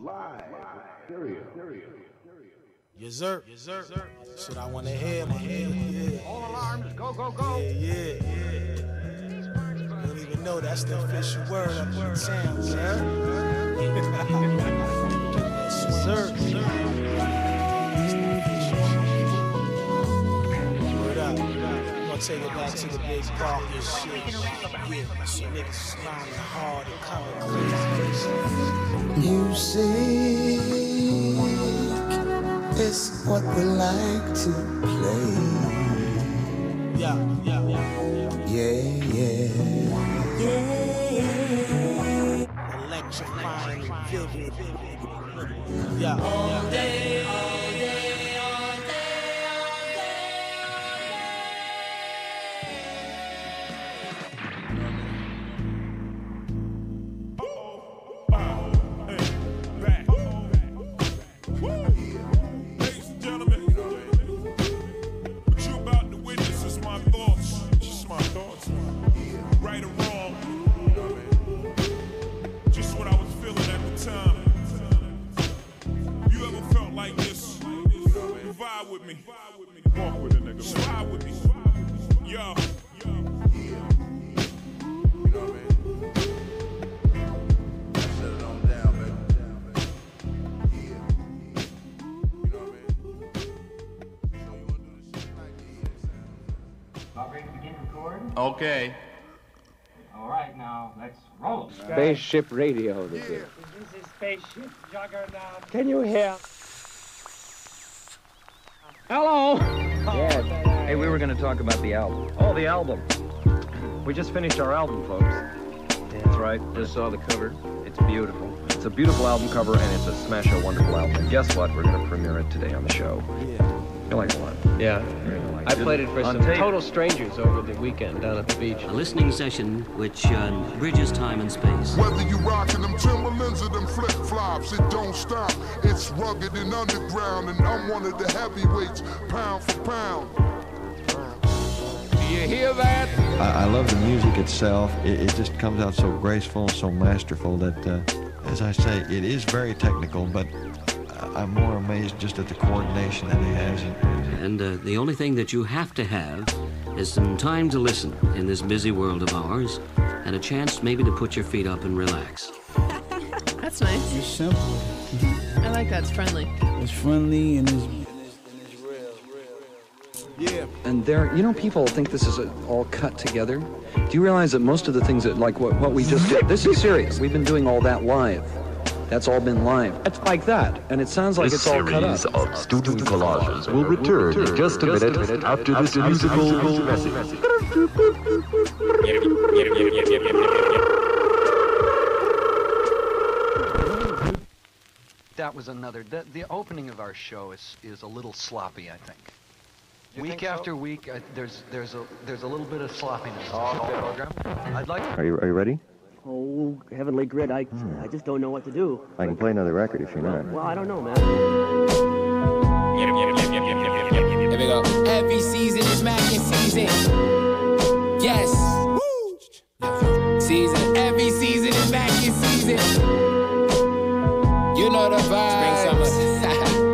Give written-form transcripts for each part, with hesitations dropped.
Yes, sir. That's what I want to hear, my man. Yeah. All alarms, go, go, go. Yeah. You don't even know that's the official word up in town, sir. Yes, sir. Word up. We're gonna take it back to the big park and shit. Yeah, so niggas smiling hard and coming crazy. Music is what we like to play. Yeah. Electrifying, vivid. Yeah. All day, all day, all day, all Ladies and gentlemen, what you about to witness is my thoughts. Just my thoughts. Right or wrong. Just what I was feeling at the time. You ever felt like this? You vibe with me. Walk with a nigga. Just vibe with me. Yo. About ready to begin recording? Okay. All right, now let's roll. Spaceship radio this is. This is Spaceship Juggernaut. Can you hear? Hello. Yes. Hey, we were going to talk about the album. Oh, the album. We just finished our album, folks. That's right. Just saw the cover. It's beautiful. It's a beautiful album cover, and it's a smash a wonderful album. And guess what? We're going to premiere it today on the show. Yeah. You like it a lot. Yeah. I played it for some total strangers over the weekend down at the beach. A listening session which bridges time and space. Whether you rockin' them Timberlands or them flip-flops, it don't stop. It's rugged and underground, and I'm one of the heavyweights, pound for pound. Do you hear that? I love the music itself. It just comes out so graceful, so masterful that, as I say, it is very technical, but I'm more amazed just at the coordination that he has. And the only thing that you have to have is some time to listen in this busy world of ours, and a chance maybe to put your feet up and relax. That's nice. It's simple. I like that. It's friendly. It's friendly and it's real. Yeah. And there, people think this is all cut together. Do you realize that most of the things that, like what we just did, this is serious. We've been doing all that live. That's all been live. It's like that, and it sounds like it's all cut up. This series of student collages will return in just a minute after this musical message. That was another. The opening of our show is a little sloppy, I think. Week after week, there's a little bit of sloppiness. Program. I'd like. Are you ready? Oh, heavenly grid, I just don't know what to do. I can play another record if you're not. Well, I don't know, man. Here we go. Every season is Mackin' season. Yes. Season. Every season is Mackin' season. You know the vibes. Spring, summer.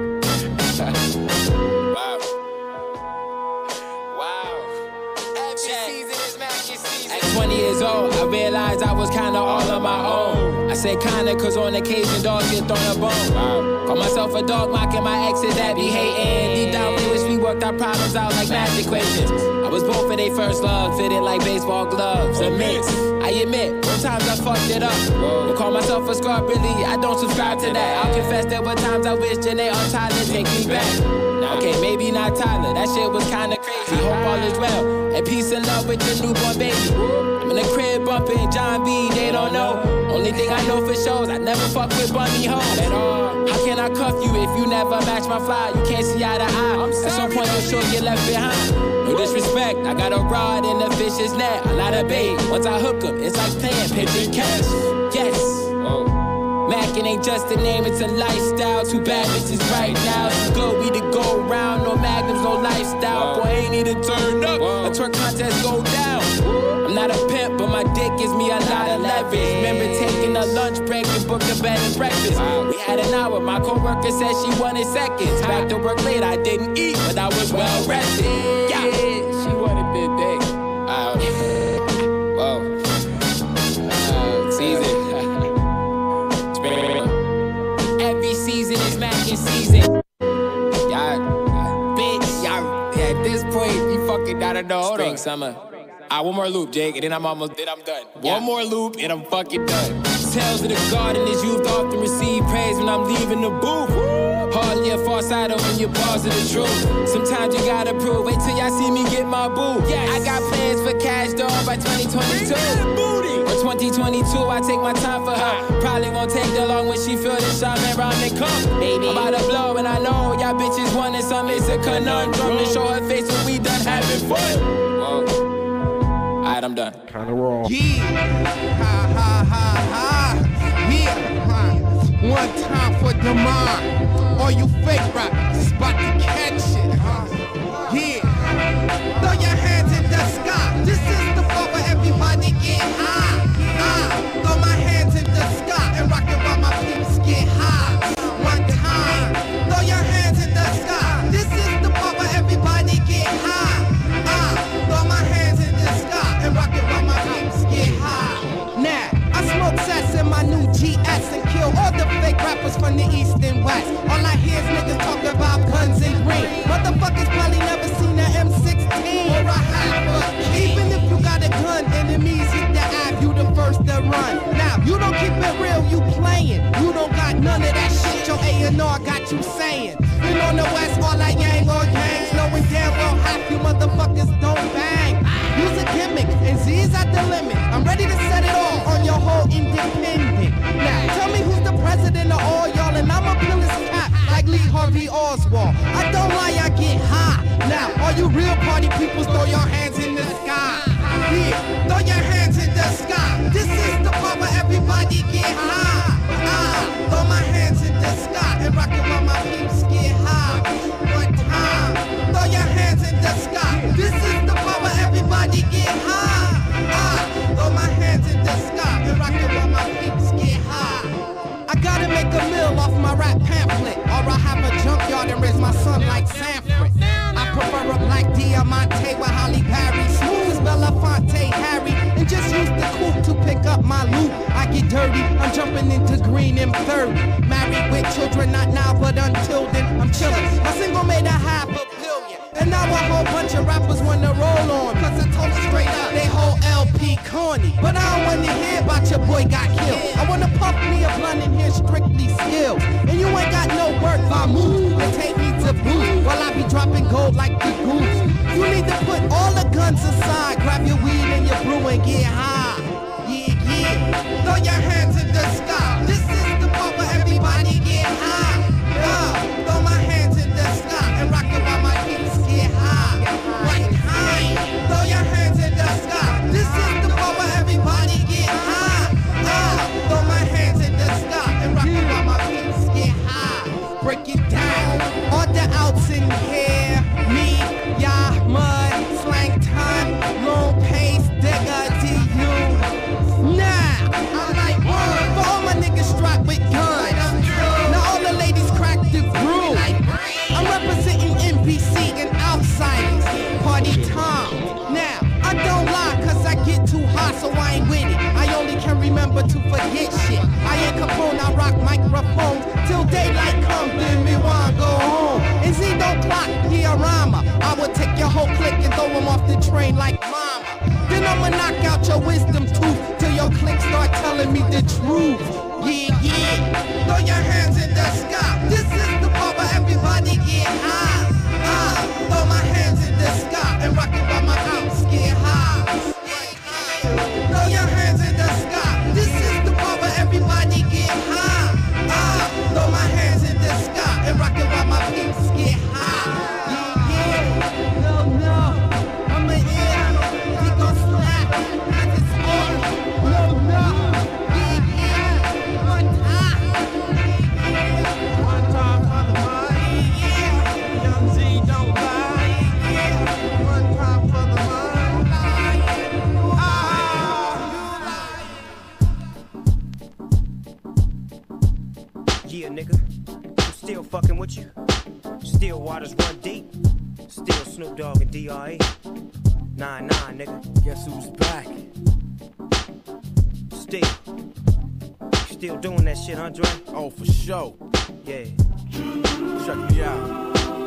Every season is Mackin' season. At 20 years old, I realized I was kinda all on my own. I say kinda cause on occasion dogs get thrown a bone. Call myself a dog, mocking my exes that be hating. Deep down we wish we worked our problems out like math equations. I was born for they first love, fitted like baseball gloves. A mix, I admit, sometimes I fucked it up. I call myself a scar, really, I don't subscribe to that. I'll confess there were times I wish Janae or Tyler take me back. Okay, maybe not Tyler, that shit was kinda crazy. Hope all is well, and peace and love with your newborn baby. I'm in the crib bumping John B, they don't know. Only thing I know for sure is I never fuck with bunny hoes at all. How can I cuff you if you never match my fly? You can't see eye to eye. At some point you'll sure get left behind. No disrespect, I got a rod in the fish's net, a lot of bait. Once I hook 'em, it's like playing pitch and catch. Yes. Mackin' ain't just a name, it's a lifestyle. Too bad bitches right now. It's good, we to go round. No magnums, no lifestyle. Boy, ain't need to turn up. A twerk contest go down. I'm not a pimp, but my dick gives me a lot of leverage. Remember taking a lunch break and booked a bed and breakfast. We had an hour, my coworker said she wanted seconds. Back to work late, I didn't eat, but I was well rested. Yeah, she wanted the dick. Whoa. Season. Every season is matching season. Bitch, y'all, at this point, you fucking gotta know. Hold on. Summer. One more loop, Jake, and then I'm done. Yeah. One more loop, and I'm fucking done. Tales of the garden is youth often receive praise when I'm leaving the booth. Hardly a false idol when you're bars of the truth. Sometimes you gotta prove. Wait till y'all see me get my boo. Yes. I got plans for cash dog by 2022. Or 2022, I take my time for her. Probably won't take that long when she feel the shaman round and come. Baby, I'm about to blow, and I know y'all bitches wanting some. It's a conundrum to show her face when we done having fun. Whoa. Alright, I'm done. Kinda raw. Yeah. Ha ha ha ha. Yeah. One time for Demar. All you fake rappers about to catch it. Yeah. Throw your hands in the sky. This is the part where everybody get high. Throw my hands in the sky and rock it while my peeps get high. One time. Throw your hands in the sky. This is the part where everybody get high. Throw my hands in the sky and rock it while my peeps get high. Now, I smoke sets in my new GS and kill all the fake rappers from the east and west. All I hear is niggas talk about guns and green. Motherfuckers probably never seen an M16 or a hammer. Even if you got a gun, enemies hit the ave, you the first to run. Now, you don't keep it real, you playing. You don't got none of that shit your A&R got you saying. And on the west, all I yang or gangs, knowing damn well half you motherfuckers don't bang. Use a gimmick, and Z's at the limit. I'm ready to set it all on your whole independent. Now, tell me who's the president of all y'all, and I'ma peel his cap like Lee Harvey Oswald. I don't lie, I get high. Now, all you real party people, throw your hands in the sky. Yeah, throw your hands in the sky. This is the part where everybody get high. Throw my hands in the sky and rock it while my peeps get high. One time, throw your hands in the sky. This is the part where everybody get high. Throw my hands in the sky and rock it while my peeps get high. I gotta make a meal off my rap pamphlet, or I have a junkyard and raise my son like Sanford. I prefer a black Diamante with Holly Berry, smooth as Belafonte Harry, and just use the coupe to pick up my loot. I get dirty, I'm jumping into green in 30. Married with children, not now, but until then, I'm chillin'. My single made $500 million, and now a whole bunch of rappers wanna roll on, cause I told it straight up, they whole LP corny. But I don't wanna hear about your boy got killed. I wanna puff me a blunt and hear strictly skills. And you ain't got no work, I move and take me to booth while I be dropping gold like the goose. You need to put all the guns aside, grab your weed and your brew and get high. Yeah, yeah. Throw your hands in the sky. This is the part where everybody get high. Throw my hands in the sky and rock it while my peeps get high. Right high. Throw your hands in the sky. This is the part where everybody get high. Throw my hands in the sky and rock it while my peeps get high. Break it down. All the outs in here. Me, ya, mud, slang time, long pace, digger, DU. Now, I'm like, for all my niggas strapped with guns. Now all the ladies crack the groove. I'm representing NBC and outsiders. Party time. Now, I don't lie, cause I get too hot, so I ain't with it. I only can remember to forget shit. I ain't Capone, I rock microphones till daylight come, then me wanna go home. And Z don't clock, he a rhymer. I would take your whole clique and throw him off the train like mama. Then I'ma knock out your wisdom tooth till your clique start telling me the truth. Yeah, yeah. Throw your hands in the sky. This is the part where everybody get high. Throw my hands in the sky and rock it while my peeps get high. Throw your hands in the sky. This is the part where everybody get high. Throw my hands in the sky and rock it while my peeps get high. Yeah, yeah. No, I'm an ear. We gon' slap. Cause it's on. No. Yeah, yeah. One time. Yeah, nigga, I'm still fucking with you. Still waters run deep. Still Snoop Dogg and D.R.E. 9-9, nigga. Guess who's back? Still doing that shit, Andre? Oh, for sure. Yeah. Check me out.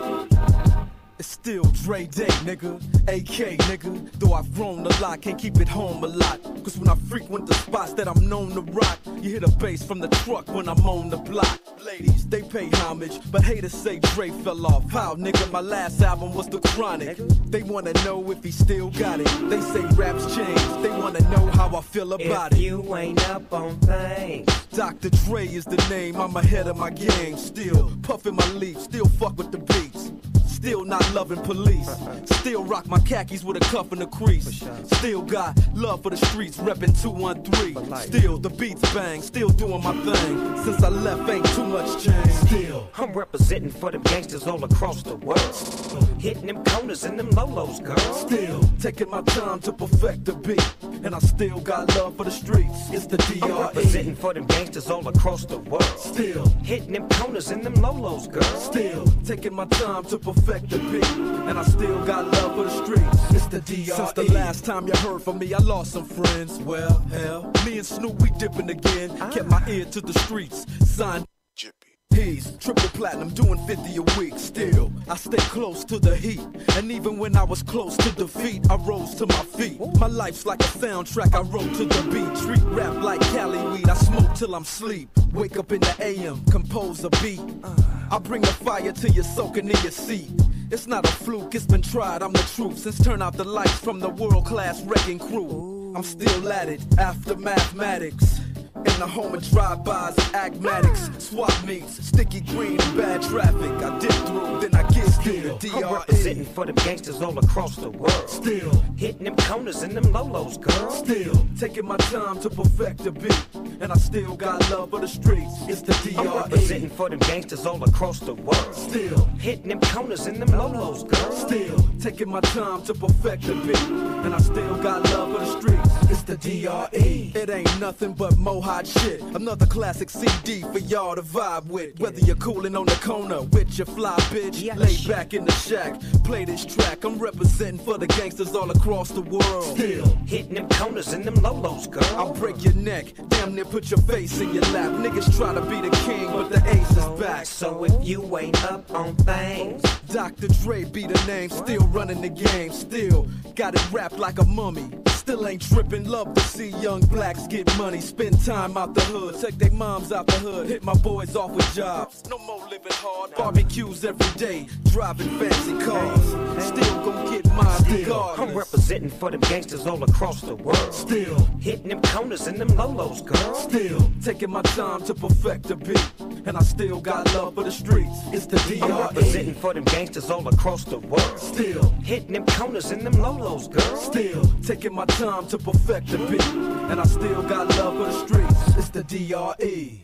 It's still Dre Day, nigga. AK, nigga. Though I've grown a lot, can't keep it home a lot. Cause when I frequent the spots that I'm known to rock, you hear the bass from the truck when I'm on the block. Ladies, they pay homage, but haters say Dre fell off. How, nigga? My last album was The Chronic. They wanna know if he still got it. They say raps changed. They wanna know how I feel about it. If you ain't up on things, Dr. Dre is the name. I'm ahead of my game. Still puffin' my leaf. Still fuck with the beats. Still not loving police. Still rock my khakis with a cuff and a crease. Still got love for the streets, reppin' 213. Still the beats bang, still doing my thing. Since I left, ain't too much change. Still I'm representing for them gangsters all across the world. Hitting them corners and them lolos, girl. Still taking my time to perfect the beat. And I still got love for the streets. It's the D.R.E. I'm representing for them gangsters all across the world. Still hitting them corners and them lolos, girl. Still taking my time to perfect the beat. And I still got love for the streets. It's the D.R.E. Since the last time you heard from me, I lost some friends. Well, hell, me and Snoop, we dipping again. Kept my ear to the streets. Signed Jippy. He's triple platinum, doing 50 a week. Still, I stay close to the heat. And even when I was close to defeat, I rose to my feet. My life's like a soundtrack, I wrote to the beat. Street rap like Cali weed, I smoke till I'm sleep. Wake up in the AM, compose a beat. I bring the fire till you're soaking in your seat. It's not a fluke, it's been tried, I'm the truth. Since turn out the lights from the world-class wrecking crew, I'm still at it, after mathematics. In the home of drive-bys and acmatics, swap meets, sticky green and bad traffic. I dip through, then I get still. D.R.E. I'm representing for them gangsters all across the world. Still hitting them corners and them lolos, girl. Still taking my time to perfect the beat. And I still got love for the streets. It's the D.R.E. I'm representing for them gangsters all across the world. Still hitting them corners and them lolos, girl. Still taking my time to perfect the beat. And I still got love for the streets. It's the D.R.E. It ain't nothing but mohawk shit. Another classic CD for y'all to vibe with. Whether you're coolin' on the corner with your fly bitch, lay back in the shack, play this track. I'm representing for the gangsters all across the world. Still hitting them corners and them lolos, girl. I'll break your neck, damn near put your face in your lap. Niggas try to be the king, but the ace is back. So if you ain't up on things, Dr. Dre be the name, still running the game. Still got it wrapped like a mummy. Still ain't trippin', love to see young blacks get money. Spend time out the hood, take their moms out the hood. Hit my boys off with jobs, no more living hard. Barbecues every day, driving fancy cars. Still gon' get mine regardless. I'm representing for them gangsters all across the world. Still hitting them corners and them lolos, girl. Still taking my time to perfect the beat. And I still got love for the streets. It's the D.R.E. I'm representing for them gangsters all across the world. Still hitting them corners and them lolos, girl. Still taking my time to perfect the beat. And I still got love for the streets. It's the D.R.E.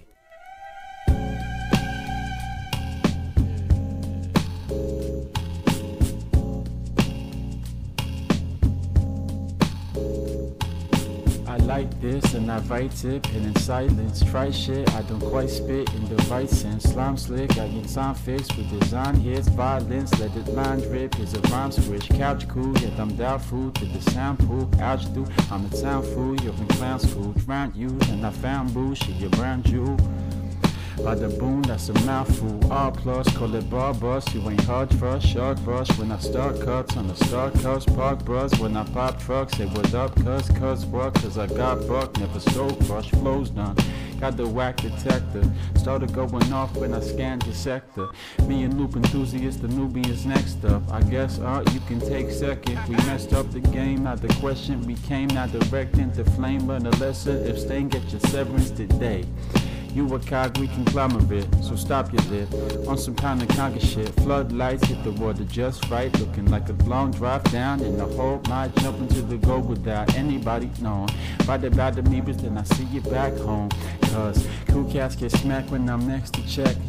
I like this and I write it, pen in silence. Try shit, I don't quite spit in the right sense. Slime slick, I get time fixed with design hits, violence, let it line drip. Here's a rhyme switch, couch cool, yet I'm doubtful to the sound pool. Ouch do, I'm a town fool, you're in clown school. Drowned you and I found bullshit, you're brand jewel. By the boom, that's a mouthful. R plus, call it bar bus. You ain't hard rush, shark rush. When I start cuts on the start cuts, park bros. When I pop trucks, say what up, cuz what? Cause I got buck, never stole crush, flows done. Got the whack detector. Started going off when I scanned your sector. Me and loop enthusiast, the newbie is next up. I guess you can take second. We messed up the game, not the question became not directing the flame. Learn a lesson if staying, get your severance today. You a cog, we conglomerate, so stop your lip. On some kind of conga shit, floodlights hit the water just right. Looking like a long drive down in the hole. Might jump into the goal without anybody knowing. Right about the amoebas, then I see you back home. Cause cool cats get smacked when I'm next to check.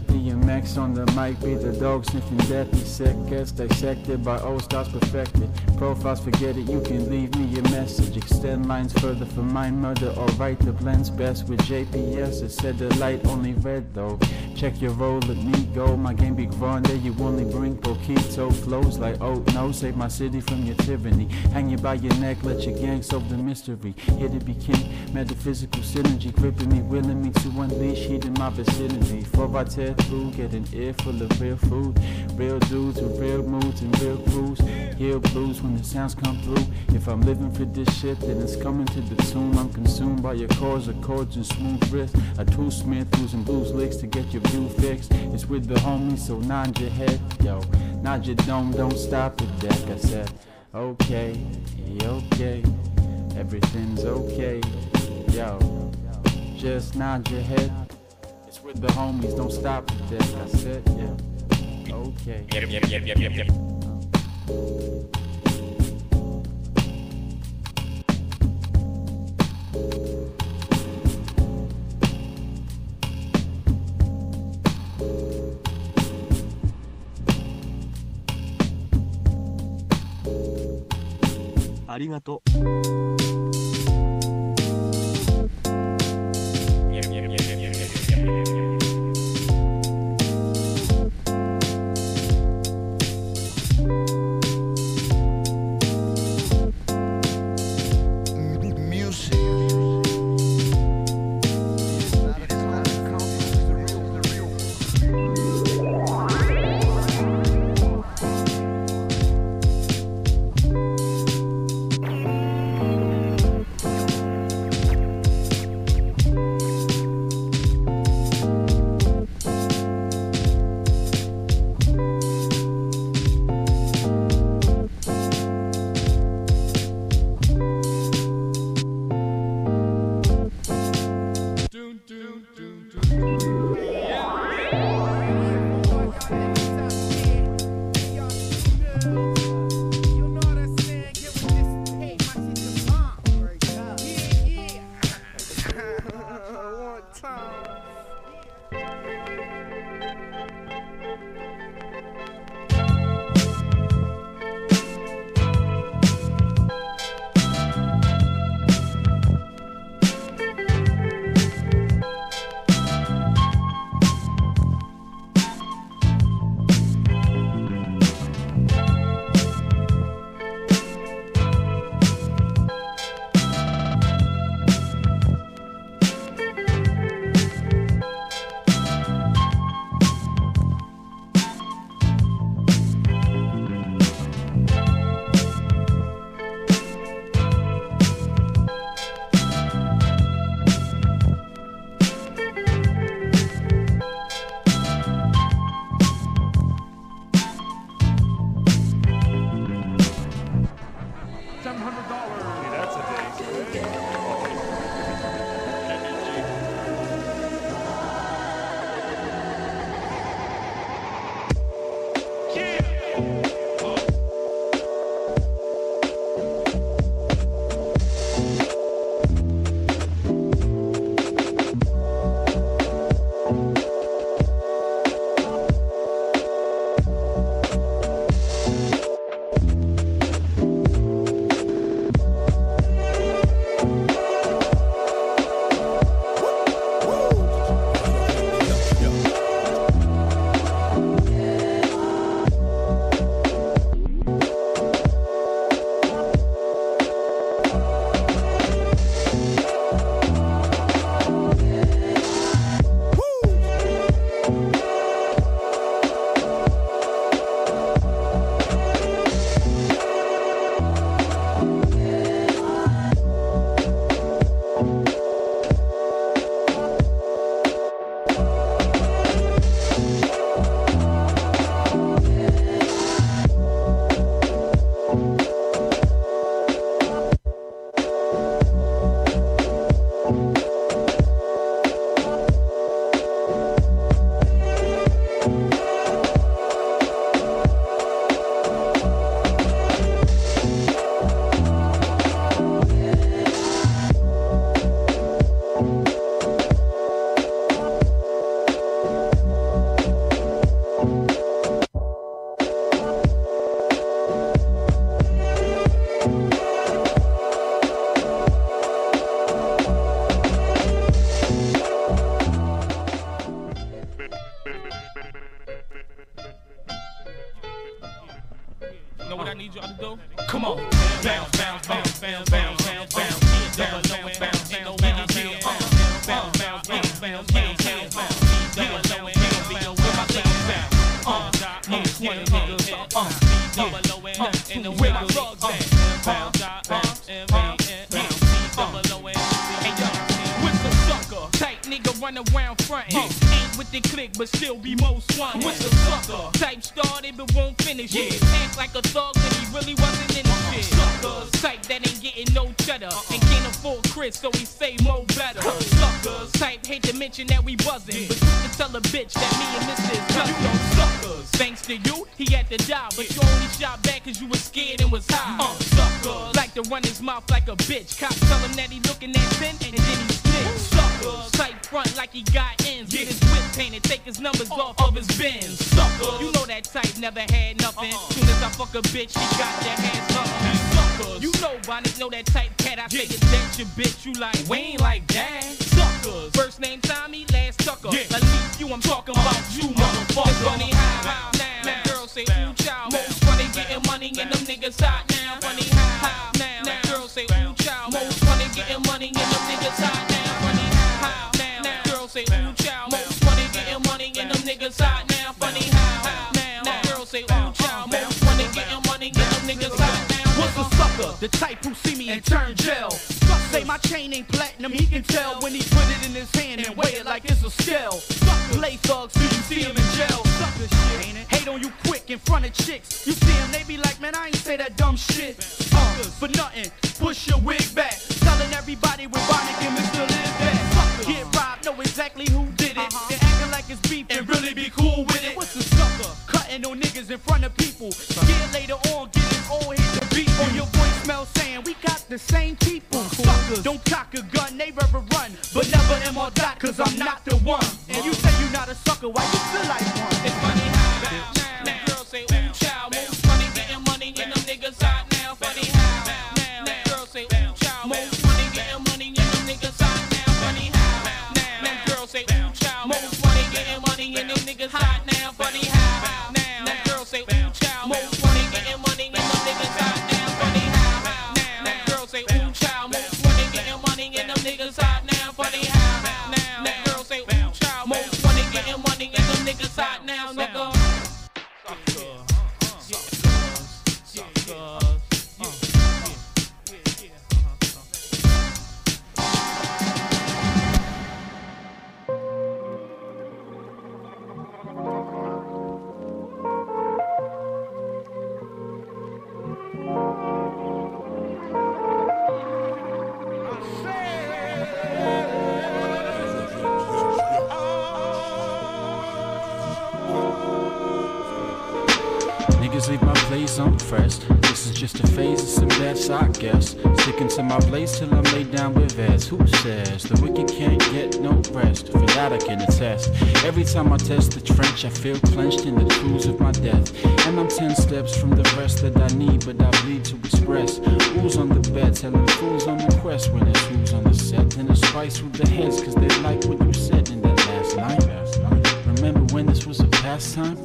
DMX on the mic, be the dog sniffing death. He sick, gets dissected by old styles perfected. Profiles, forget it, you can leave me a message. Extend lines further for mind murder or right the blends best with JPS. It said the light only red though. Check your roll, let me go. My game be grande, you only bring poquito. Flows like, oh no, save my city from your tyranny. Hang you by your neck, let your gang solve the mystery. Here to be king, metaphysical synergy. Gripping me, willing me to unleash heat in my vicinity. Before I tear through, get an ear full of real food. Real dudes with real moods and real crews. Heal blues when the sounds come through. If I'm living for this shit, then it's coming to the tune. I'm consumed by your chords, accords, and smooth wrists. A toolsmith using blues licks to get your view fixed. It's with the homies, so nod your head. Yo, nod your dome, don't stop the deck. I said, okay, okay, everything's okay. Yo, just nod your head. It's with the homies, don't stop the deck. I said, yeah, okay. Yep. ありがとう。 need y'all to do? Come on. Bounce, bounce, bounce, bounce, bounce, bounce, bounce. Double low and bounce, ain't no bounce here. Bounce, bounce, bounce, bounce, bounce, bounce, bounce. Double low and bounce, ain't no bounce here. Bounce, 20 niggas. Double low and ain't no where my thugs at. Bounce, bounce, and bounce, double low and hey yo, what's the sucker? Type nigga run around frontin'. Ain't with the click, but still be most wanted. What's the sucker? Type started but won't finish it. Act like a thug when he really wasn't in the shit. Suckers, type that ain't getting no cheddar and can't afford Chris, so we say more better. Suckers, type hate to mention that we buzzin', but you can tell a bitch that me and Mr. is just suckers. Thanks to you, he had to die, but you only shot back cause you was scared and was high. Suckers, like to run his mouth like a bitch. Cops tell him that he looking at 10 and then he snitch. Suckers, type front like he got ends. Get his whip painted, take his numbers off of his bins. Suckers, you know that type never had nothing. Soon as I fuck a bitch, he got that ass something. Suckers, you know bonnets know that type cat. I say it's that your bitch, you like, we ain't like that. Suckers, first name Tommy, last Tucker. At least you, I'm talking about you, motherfucker. It's funny how now girls say, ooh, child. Most funny getting money and them niggas hot now. Funny how now girls say, ooh, child. Most funny getting money and them niggas hot now. Funny how now girls say, ooh, child. Most funny getting money and them niggas hot now. Funny how now girls say, ooh, child. Most funny getting money and them niggas hot now. What's a sucker? The type who see me and turn gel. Say my chain ain't platinum, he can tell when he put it in his hand and weigh it like it's a scale. Play thugs till you see him in jail. Sucker shit, ain't it? Hate on you quick in front of chicks. You see him, they be like, man, I ain't say that dumb shit. For nothing, push your wig back. Telling everybody we're Bonnie and Mr. Live back. Get robbed, know exactly who did it. They're acting like it's beef and really be cool with it. What's a sucker? Cutting on niggas in front of people. Scared later on, getting old, hit the beat. On your voicemail saying, we got the same people. Suckers, don't cock a gun, they rather run. But never am I that, cause I'm not the one. And you say you not a sucker, why you feel like one? It's funny how now girls say, ooh, child. Most funny getting money and them niggas hot now. Funny how now girls say, ooh, child. Most funny getting money and them niggas hot now. Funny how now girls say, ooh, child. Most funny getting money and them niggas hot now. Funny how now girls say, ooh, child. Most funny getting money and them niggas hot now. Funny how now girls say, ooh, child. Most funny getting money and them niggas hot now. Funny how now girls say, ooh, child. Most funny getting money and them niggas hot now, nigga. Niggas leave my place unpressed. This is just a phase of some bets, I guess. Sticking to my place till I'm laid down with vets. Who says the wicked can't get no rest? For that I can attest. Every time I test the trench, I feel clenched in the tools of my death. And I'm 10 steps from the rest that I need, but I bleed to express. Who's on the bed, telling fools on the quest. When it's who's on the set, then it's spice with the heads, cause they like what you said in that last line. Remember when this was a pastime?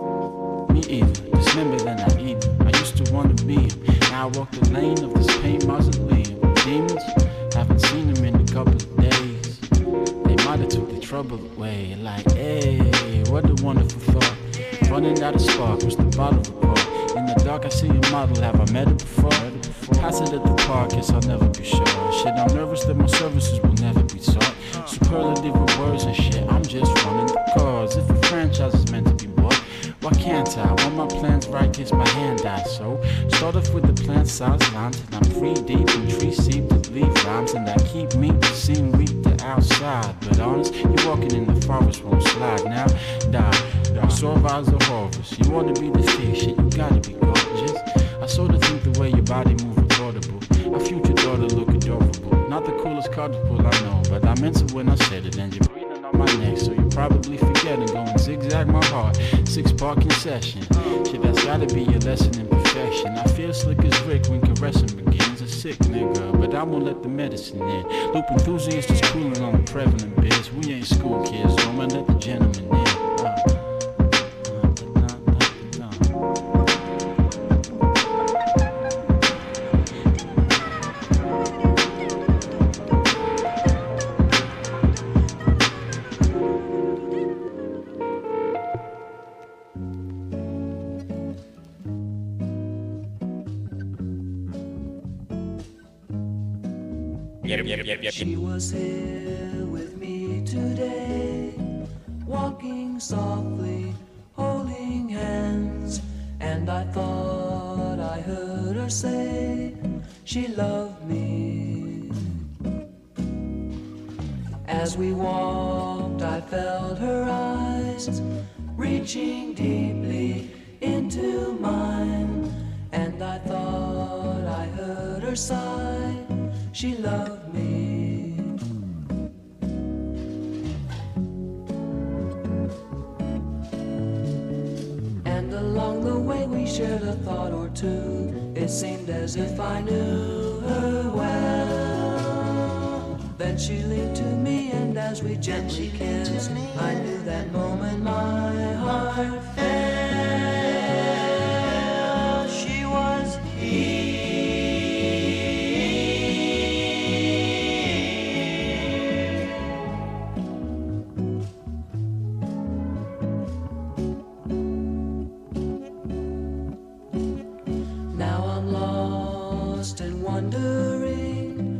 Me either, dismember then I eat him. I used to want to be him. Now I walk the lane of this pain mausoleum. Demons, haven't seen them in a couple of days. They might have took the trouble away. Like, hey, what a wonderful thought. Running out of spark, was the bottle report. In the dark I see a model, have I met her before? Pass it at the park, guess I'll never be sure. Shit, I'm nervous that my services will never be sought. Superlative with words and shit, I'm just running the cars. If a franchise is meant to be bought, why can't I? When my plan's right, kiss my hand out. So start off with the plant size lines, and I'm 3 deep in tree seed to leave rhymes, and I keep me seem weak to outside. But honest, you walking in the forest won't slide now. Die. Survives the horrors. You wanna be the fish, shit, you gotta be gorgeous. I sorta think the way your body move affordable. A future daughter look adorable. Not the coolest card to pull, I know, but I meant it when I said it, and you're breathing on my neck, so you probably forgetting. Going zigzag my heart, 6-part concession. Shit, that's gotta be your lesson in perfection. I feel slick as Rick when caressing begins. A sick nigga, but I won't let the medicine in. Loop enthusiast is cooling on the prevalent biz. We ain't school kids, so I'ma let the gentleman in. She was here with me today, walking softly, holding hands, and I thought I heard her say she loved me. As we walked, I felt her eyes reaching deeply into mine, and I thought I heard her sigh, she loved me. And along the way we shared a thought or two. It seemed as if I knew her well. Then she leaned to me, and as we gently kissed, I knew that moment my heart fell. She was here. Now I'm lost and wondering.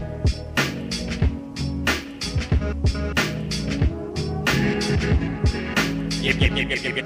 Yep.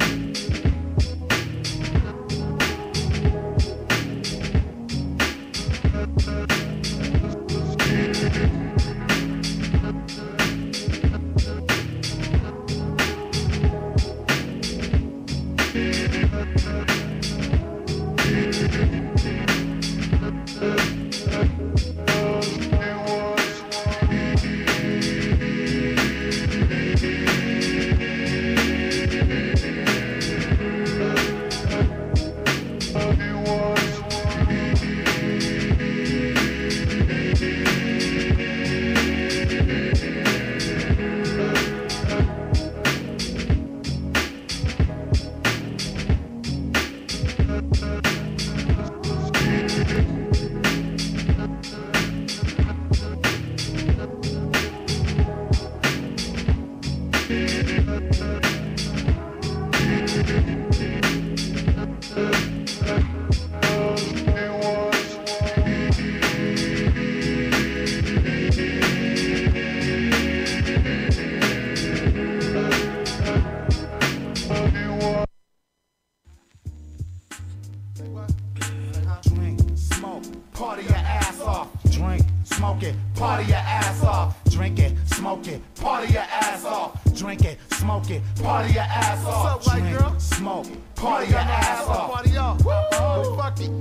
Party your ass off. Drink, smoke it, party your ass off. Drink it, smoke it, party your ass off. Drink it, smoke it, party your ass off. What's up, white girl? Smoke, party your ass off. Party off. Fuck it.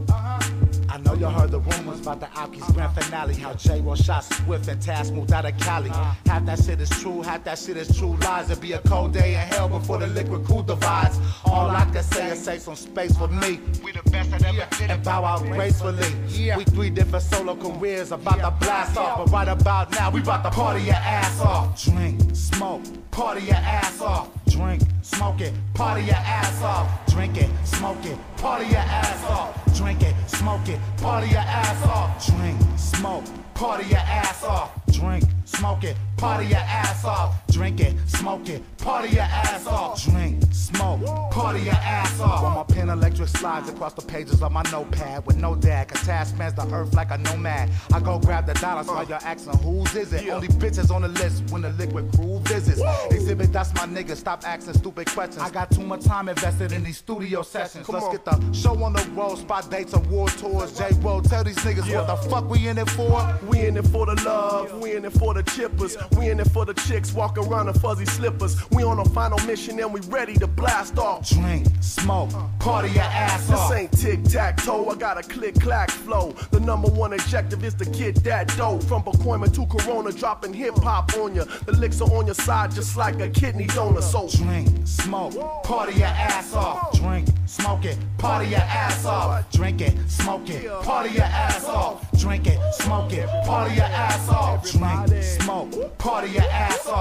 I know you heard the rumors about the Alki's grand finale. How J-Roll shot Swift and Task moved out of Cali. Half that shit is true, half that shit is true lies. It'll be a cold day in hell before the liquid cool divides. All I can say is save some space for me. We the best that ever did it. And bow out gracefully. We 3 different solo careers about to blast off. But right about now, we about to party your ass off. Drink, smoke, party your ass off. Drink, smoke it, party your ass off. Drink it, smoke it, party your ass off. Drink it, smoke it, party your ass off. Drink, smoke, party your ass off. Drink, smoke it, party your ass off. Drink it, smoke it, party your ass off. Drink, smoke, party your ass off. While my pen electric slides across the pages of my notepad with no dad, cause task spans the earth like a nomad. I go grab the dollars while you're asking whose is it. Only bitches on the list when the liquid crew visits. Exhibit, that's my nigga, stop asking stupid questions. I got too much time invested in these studio sessions. Let's get the show on the road, spot dates, award tours. J-Roll, tell these niggas what the fuck we in it for. We in it for the love, we in it for the chippers. We in it for the chicks walking around in fuzzy slippers. We on a final mission and we ready to blast off. Drink, smoke, party your ass off. This ain't tic-tac-toe, I got a click-clack flow. The #1 objective is to get that dough. From Pacoima to Corona, dropping hip-hop on ya. The licks are on your side just like a kidney donor. So drink, smoke, party your ass off. Drink, smoke it, party your ass off. Drink it, smoke it, party your ass off. Drink it, smoke it, party your ass off. Drink, smoke, party your ass off.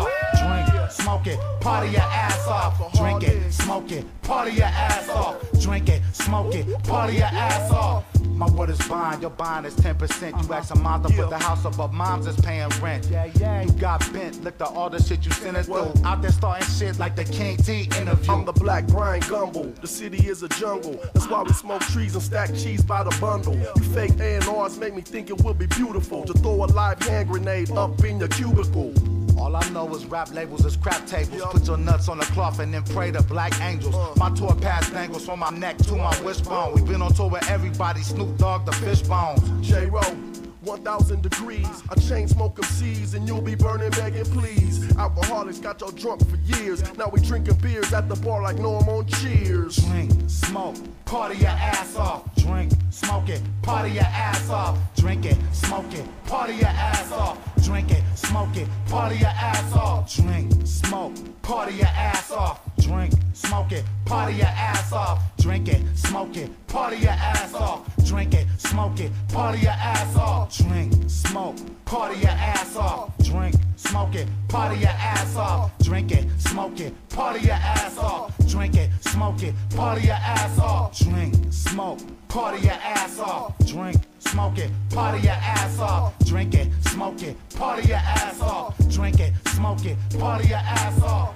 drink, smoke it, party your ass off. Drink it, smoke it, party your ass off. Drink it, smoke it, party your ass off. My word is bond, your bond is 10%. You ask a mom to put the house up, but mom's is paying rent. You got bent, look at all the shit you sent us through. Out there starting shit like the King T interview. I'm the Black Brian Gumble, the city is a jungle. That's why we smoke trees and stack cheese by the bundle. You fake A&Rs make me think it will be beautiful to throw a live hand grenade up in your cubicle. All I know is rap labels is crap tables. Put your nuts on the cloth and then pray to black angels. My tour pass dangles from my neck to my wishbone. We been on tour with everybody, Snoop Dogg, the Fishbones. J-Ro, 1,000 degrees. I chain smoke MCs and you'll be burning, begging please. Alcoholics got y'all drunk for years. Now we drinking beers at the bar like Norm on Cheers. Drink, smoke, party your ass off. Drink, smoke it, party your ass off. Drink it, smoke it, party your ass off. Drink it, smoke it, party your ass off. Drink, smoke, party your ass off. Drink, smoke it, party your ass off. Drink it, smoke it, party your ass off. Drink it, smoke it, party your ass off. Drink, smoke, party your ass off. Drink, smoke it, party your ass off. Drink it, smoke it, party your ass off. Drink it, smoke it, party your ass off. Drink, smoke, party your ass off. Drink, smoke it, party your ass off. Drink it, smoke it, party your ass off. Drink it, smoke it, party your ass off.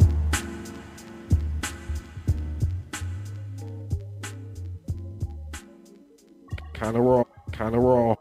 Kinda raw, kinda raw.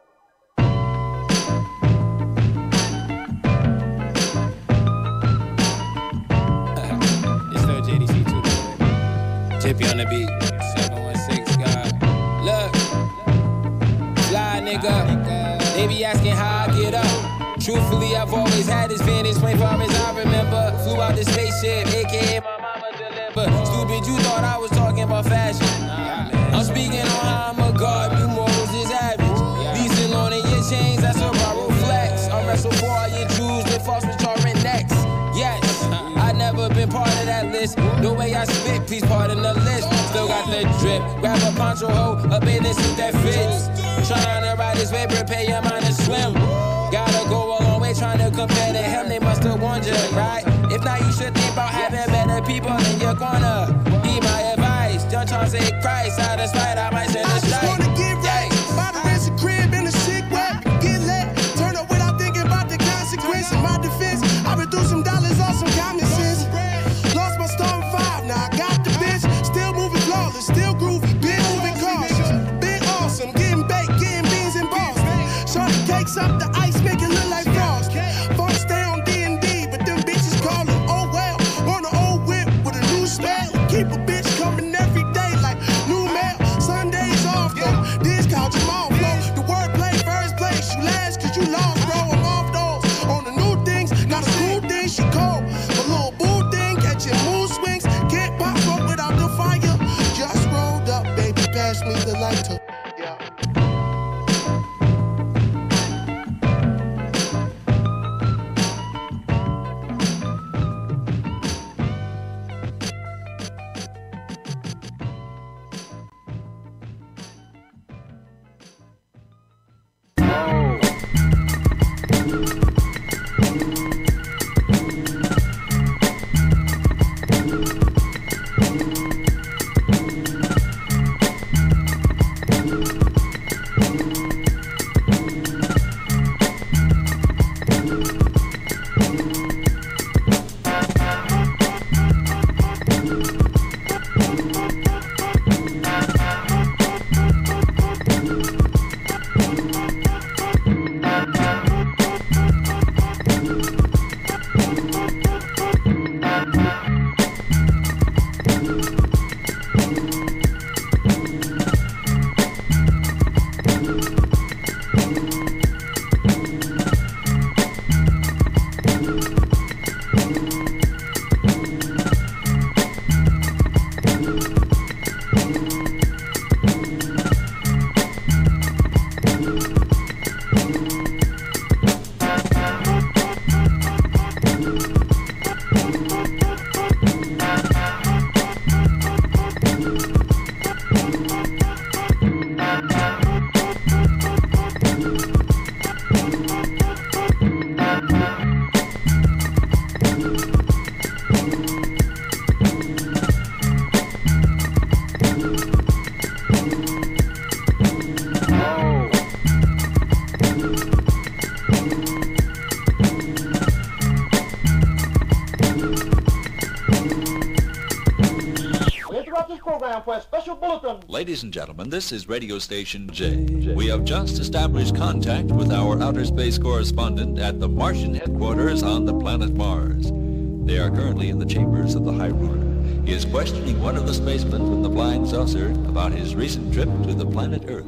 It's still JDC too. Jippy on the beat. 716 God. Look, fly nigga. They be asking how I get up. Truthfully, I've always had this vantage point far as I remember. Flew out the spaceship, aka my mama deliver. Stupid, you thought I was talking about fashion. I'm speaking on how I'm a god, new morals is average. Leasing on in your chains, that's a borrow flex. I wrestle for all your Jews with false rhetoric necks. Yes, I never been part of that list. The way I spit, please pardon the list. Still got the drip, grab a poncho hoe, a bathing suit that fits. Trying to ride this wave, prepare your mind to swim. Gotta go a long way trying to compare to him, they must have wondered, right? If not, you should think about having better people in your corner. Be my advice, don't try to say Christ, out of spite, I might send a strike. I just wanna get right, buy the rest of crib in a sick rap, get lit, turn up without thinking about the consequence. In my defense, I been through some dollars on some common sense. Lost my Storm 5, now I got the bitch, still moving flawless, still groovy, been moving cautious. Been awesome, getting baked, getting beans in Boston. Shorty cakes up the ice, make it look like frost. Phone stay on D&D, but them bitches call it, oh well. Want an old whip with a new smell. Keep a bitch coming every day like new mail. Sundays off though, this couch I'm off flow. The wordplay first place, you last cause you lost, bro. I'm off those, on the new things, got a cool thing, she cold. A little boo thing, catching mood swings. Can't pop up without the fire. Just rolled up, baby, pass me the lighter. Yeah. interrupt this program for a special bulletin. Ladies and gentlemen, this is radio station J. We have just established contact with our outer space correspondent at the Martian headquarters on the planet Mars. They are currently in the chambers of the High Ruler. He is questioning one of the spacemen from the flying saucer about his recent trip to the planet Earth.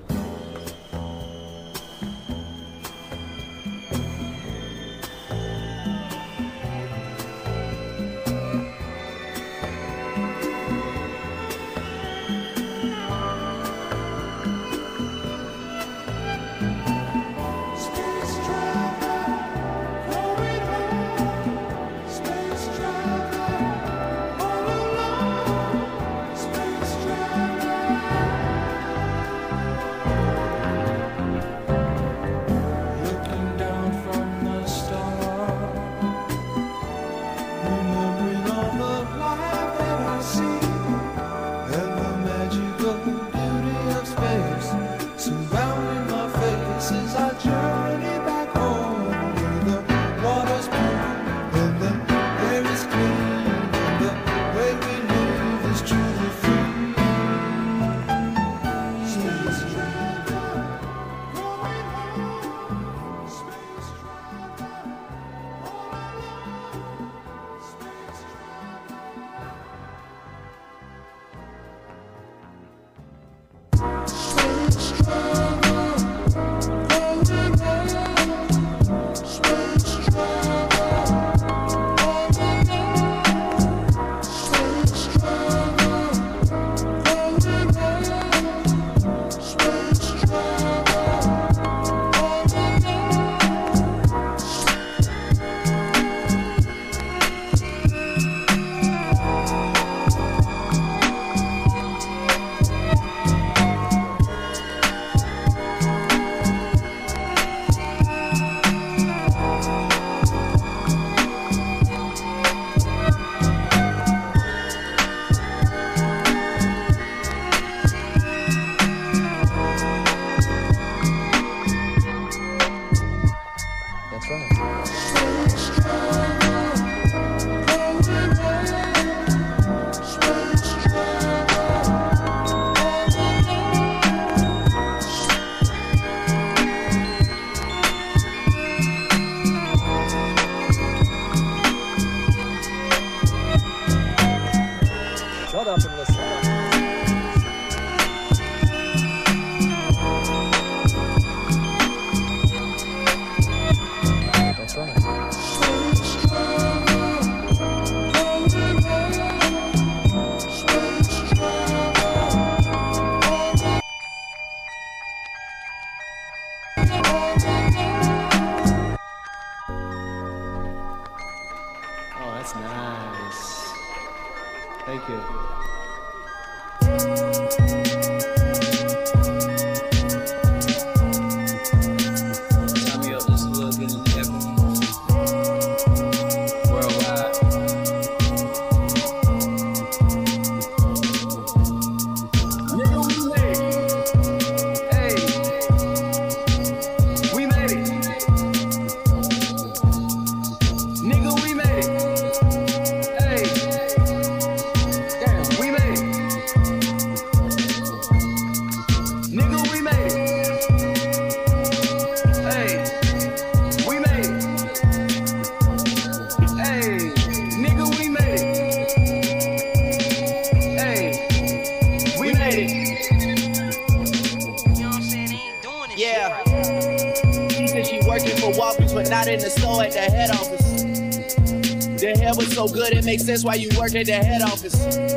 Makes sense why you work at the head office.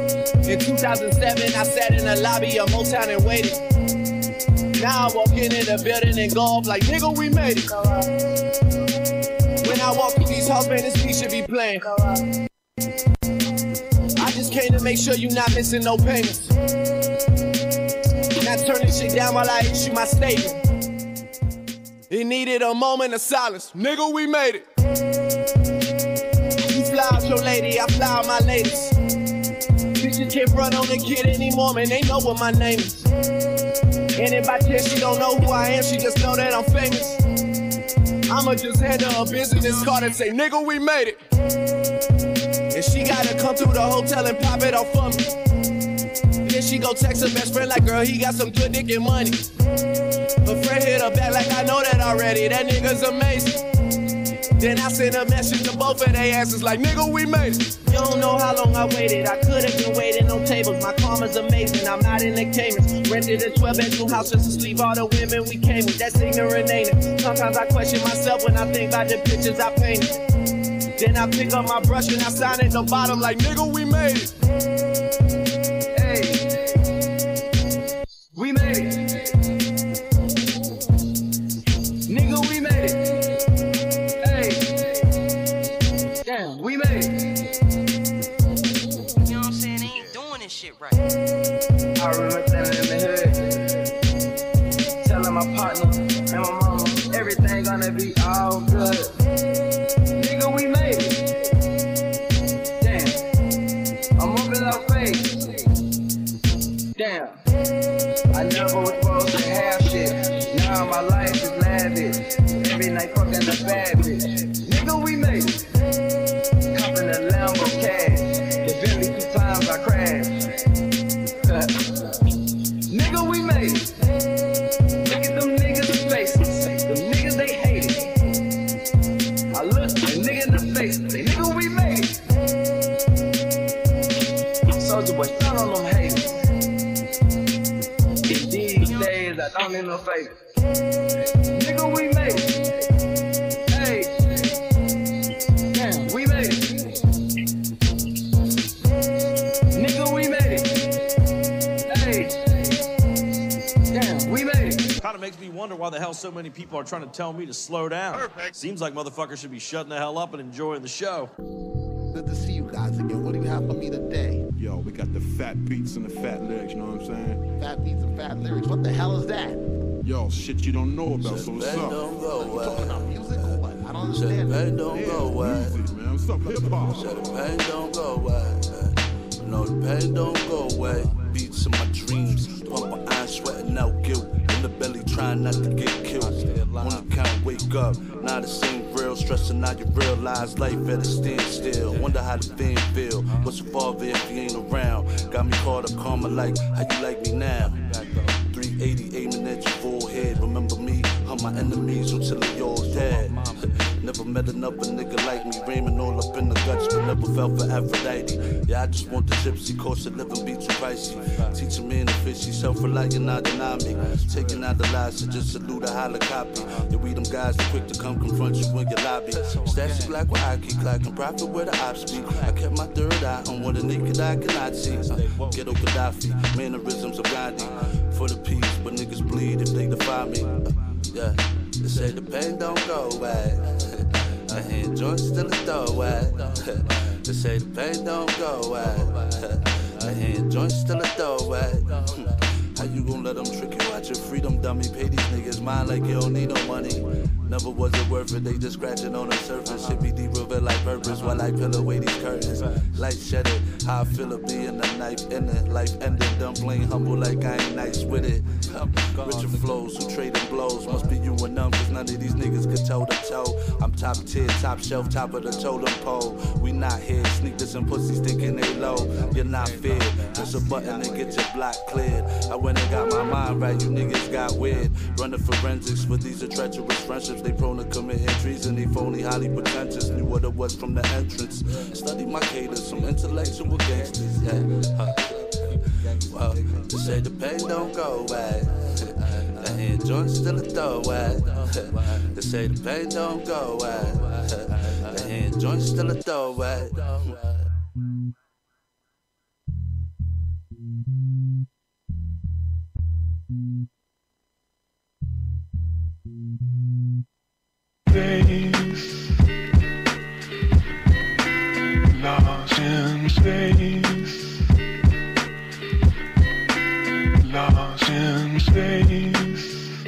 In 2007, I sat in the lobby of Motown and waited. Now I walk in the building and go off like, nigga, we made it. When I walk through these halls, man, this beat should be playing. I just came to make sure you not missing no payments. Not turning shit down while I issue my statement. It needed a moment of silence. Nigga, we made it. Fly out your lady, I fly out my ladies. Bitches can't run on the kid anymore, man, they know what my name is. And if by chance she don't know who I am, she just know that I'm famous. I'ma just hand her a business card and say, nigga, we made it. And she gotta come through the hotel and pop it off for me. she go text her best friend like, girl, he got some good dick and money. Her friend hit her back like, I know that already, that nigga's amazing. Then I sent a message to both of their asses like, nigga, we made it. You don't know how long I waited. I could have been waiting on tables. My karma's amazing. I'm not in the Caymans. Rented a 12-bedroom house just to sleep all the women we came with. That's ignorant, ain't it? Sometimes I question myself when I think about the pictures I painted. Then I pick up my brush and I sign at the bottom like, nigga, we made it. Hey, we made it. Nigga, we made it. We made it. You know what I'm saying? They ain't doing this shit right. I remember standing in the hood, telling my partner and my mama, everything gonna be all good. Nigga, we made it. Damn, I'm moving out face. Damn, I never was supposed to have shit. Now my life is lavish. Every night fucking a bad bitch. Nigga, we made it. The Lambo cash, the Bentley 2 times I crashed. Nigga, we made it. Look at them niggas' faces. Them niggas, they hate it. I look the nigga in the face. Say, nigga, we made it. Soldier boy, son on them haters. In these days, I don't need no favors. Nigga, we made it. Hey. Damn, we made it. Kind of makes me wonder why the hell so many people are trying to tell me to slow down. Perfect. Seems like motherfuckers should be shutting the hell up and enjoying the show. Good to see you guys again. What do you have for me today? Yo, we got the fat beats and the fat lyrics, you know what I'm saying? Fat beats and fat lyrics. What the hell is that? Yo, shit you don't know about, so what's up? Don't go away. Talking about music or what? I don't understand. Pain don't go away. Music, man. What's up, hip-hop? Said the pain don't go away. No, the pain don't go away. Beats in my dreams. Pump my eyes, sweating out guilt. In the belly, trying not to get killed. On the count, wake up. Now the same real. Stressing now you realize life at a standstill. Wonder how the thing feel. What's your father if he ain't around? Got me caught up karma like, how you like me now? 380 aiming at your forehead. Remember me? Hunt my enemies until they all dead. Never met another nigga like me, ramming all up in the guts, but never fell for Aphrodite. Yeah, I just want the gypsy, cost of living be too pricey. Teaching me in the fishy, self-reliant, not deny me. Taking out the lies to just salute a holla copy. Yeah, we them guys that quick to come confront you in your lobby. Stashy black with high key, clock and profit where the ops be. I kept my third eye on what a naked eye cannot see. Ghetto Gaddafi, mannerisms of Gandhi. For the peace, but niggas bleed if they defy me. Yeah, they say the pain don't go away. I hand joints still a throwaway. They say the pain don't go away. I hand joints still a throwaway. How you gon' let them trick you out your freedom, dummy? Pay these niggas mine like you don't need no money. Never was it worth it, they just scratching on the surface. Shit be deep, reveal like purpose while I peel away these curtains. Light shed it, how I feel it being a knife in it. Life ending, dumpling, humble like I ain't nice with it. Richer flows, who trading blows. Must be you and them, cause none of these niggas can toe to toe. I'm top tier, top shelf, top of the totem pole. We not here, sneakers and pussies thinking they low. You're not fair, press a button and get your block cleared. I went and got my mind right, you niggas got weird. Running forensics, for these are treacherous friendships. They prone to committing treason, they phony, highly pretentious. Knew what it was from the entrance. Study my cadence, some intellectual gangsters, yeah. Well, they say the pain don't go away. I hand joints still a throwaway. They say the pain don't go away. I hand joints still a throwaway. Space, lost in space, lost in space,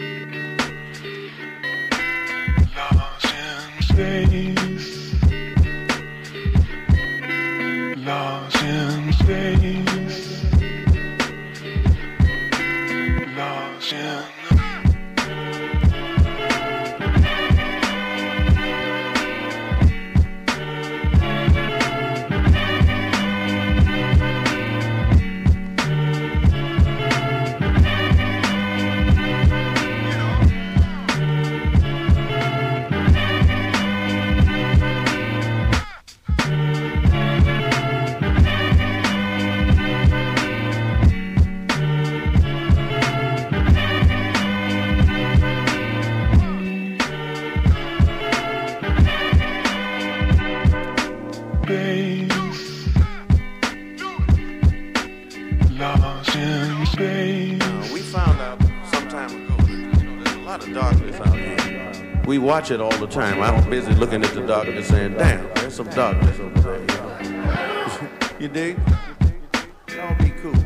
lost in space, lost in space, lost in lost in space. We found out some time ago that there's a lot of darkness out here. We watch it all the time. I'm busy looking at the darkness saying, damn, there's some darkness over there. You dig? That'll be cool.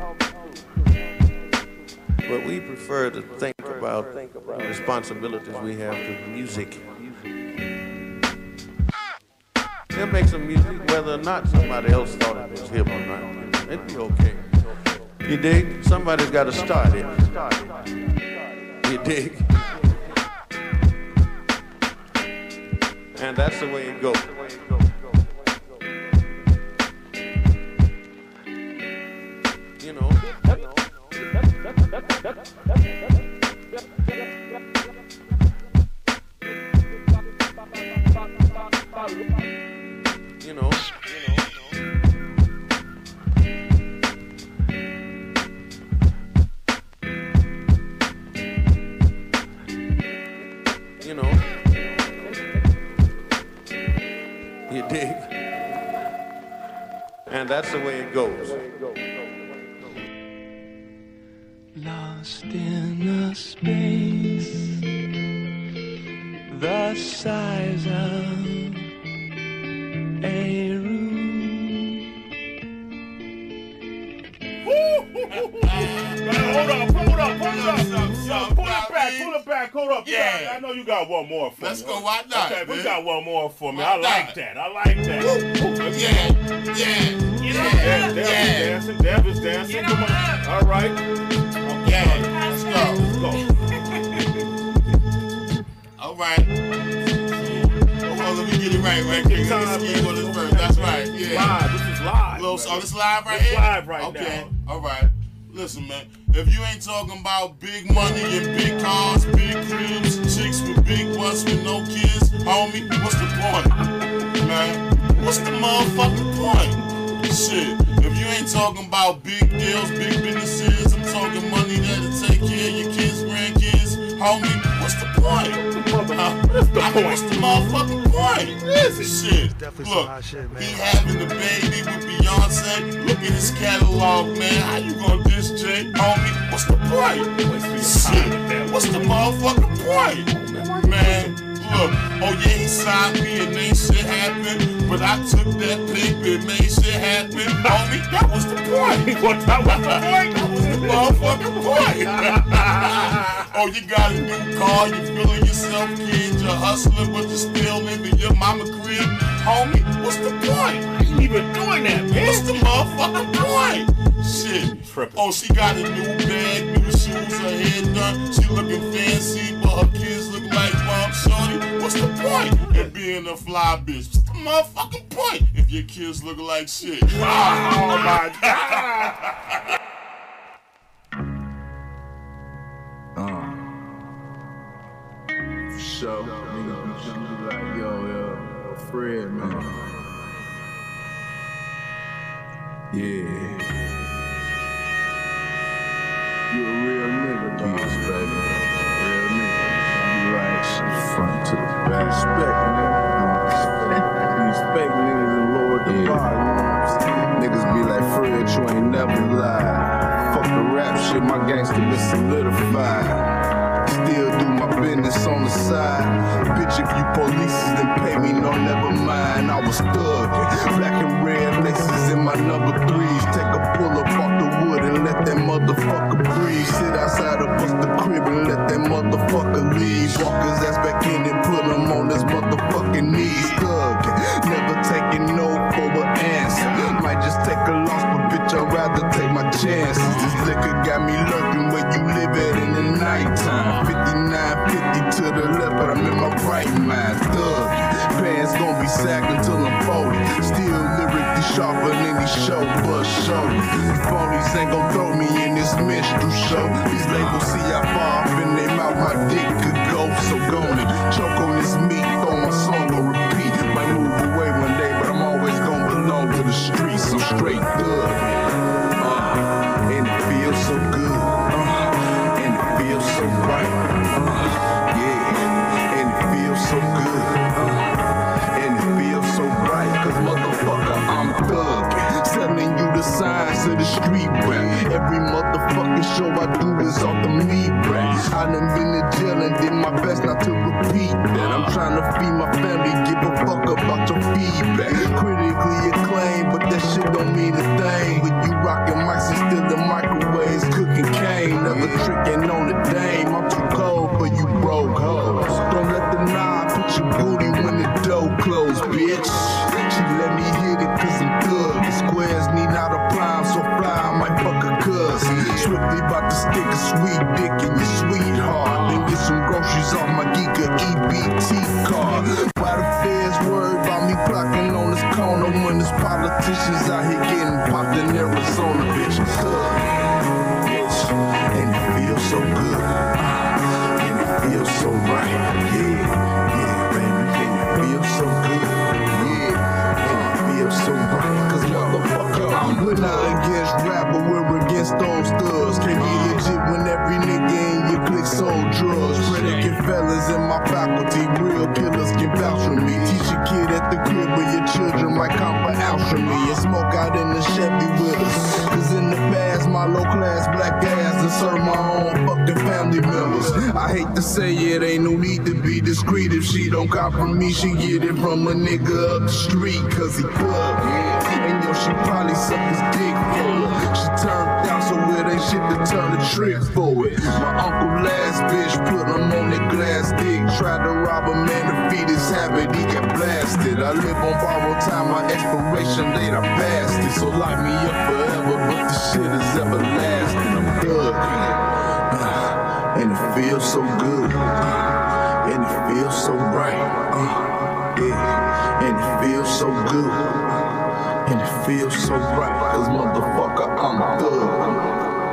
But we prefer to think about the responsibilities we have to music. They'll make some music whether or not somebody else thought it was hip or not. It'd be okay. You dig? Somebody's got to start it. You dig? And that's the way it goes. You know. You know. You know. You dig? And that's the way it goes. Lost in a space the size of a room. Hold up. Yeah. I know you got one more for me. Let's go, why not? Okay, we man? got one more for me. Why I like not? that. Dev is dancing. Come on. All right. Yeah, let's go. All right. Hold on, let me get it right quick. Let me see on this verse. That's right. Yeah. Live. This is live. Oh, this live right It's here? live right now. Okay. All right. Listen, man. If you ain't talking about big money and big cars, big cribs, chicks with big butts with no kids, homie, what's the point? Man, what's the motherfucking point? Shit. If you ain't talking about big deals, big businesses, I'm talking money that'll take care of your kids, grandkids, homie, what's the point? What's the motherfucking point? Shit. Look, he having a baby with Beyonce. Look at his catalog, man. How you gonna diss Jay? Homie, what's the point? Shit. What's the motherfucking point? Man, look, oh yeah, he signed me and made shit happen. But I took that paper and made shit happen. Homie, that was the point. That was the point? That was the motherfucking point. Oh, you got a new car, you feeling yourself, kid. You're hustling, but you're still living your mama crib. Homie, what's the point? I ain't even doing that, man. What's the motherfucking point? Shit. Oh, she got a new bag, new shoes, her hair done. She looking fancy, but her kids look like Mom Shorty. What's the point in being a fly bitch? What's the motherfucking point if your kids look like shit? Oh my God. For sure. Like, yo, Fred, man. Yeah. You a real nigga, dog, baby. Real nigga. You like front to the back. Respect, nigga. These fake niggas and Lord the bar, you know what I'm saying? Niggas be like, Fred, you ain't never lied. Fuck the rap shit, my gangster been solidified. Still do my business on the side. Bitch, if you police, then pay me, no, never mind. I was thuggin', black and red laces in my number 3s. Take a pull up off the wood and let that motherfucker breathe. Sit outside of bust the crib and let that motherfucker leave. Walk his ass back in and put him on his motherfucking knees. Thuggin', never taking no for an answer. Might just take a loss, but bitch, I'd rather take my chances. This liquor got me lurking where you live at in the nighttime. 59, 50 to the left, but I'm in my right mind. Thug, pants gon' be sagged until I'm 40. Still lyrically sharper than these show bust show. These phonies ain't gon' throw me in this minstrel show. These labels see how far off in their mouth my dick could go. So go me, choke on this meat, throw my song on repeat. Might move away one day, but I'm always gon' belong to the streets. I'm straight thug. And it feels so good. And it feels so right. Yeah, and it feels so good. And it feels so bright. Cause motherfucker, I'm thuggin'. Selling you the signs of the street rap. Every show I do is off the meat racks. I done been to jail and did my best not to repeat that. I'm trying to feed my family, give a fuck about your feedback. Critically acclaimed, but that shit don't mean a thing. When you rockin' mics and still the microwaves, cooking cane, never tricking on the dame. I'm too cold for you broke hoes. Don't let the knife put your booty when the door closed, bitch. She let me hit it cause I'm good. The squares need not a prime, so fly I might fuck a cuz. Swiftly about to stick a sweet dick in your sweetheart. Then get some groceries off my Giga EBT card. Why the feds worried about me blocking on this corner when there's politicians out here getting popped in Arizona, bitch? Bitch, and it feels so good. And it feels so right. Yeah, baby, and it feels so good. So right, cause motherfucker, we're not against rap, but we're against those thugs. Can't be legit when every nigga in your clique sold drugs. Predicate fellas in my faculty, real killers can vouch for me. Teach a kid at the crib where your children might come for alchemy and smoke out in the Chevy with us. Cause in the past, my low class black ass done served my own fucking family members. I hate to say it, ain't no need to be discreet. If she don't cop from me, she get it from a nigga up the street, cause he could. And yo, she probably suck his dick for it. She turned down, so it ain't shit to turn the trick for it. My uncle last bitch put him on that glass dick. Tried to rob a man to feed his habit, he got blasted. I live on borrowed time, my expiration date I passed it. So lock me up forever, but the shit is everlasting. I'm good, and it feels so good, and it feels so right. Yeah, and it feels so good, and it feels so right, cause motherfucker, I'm a thug.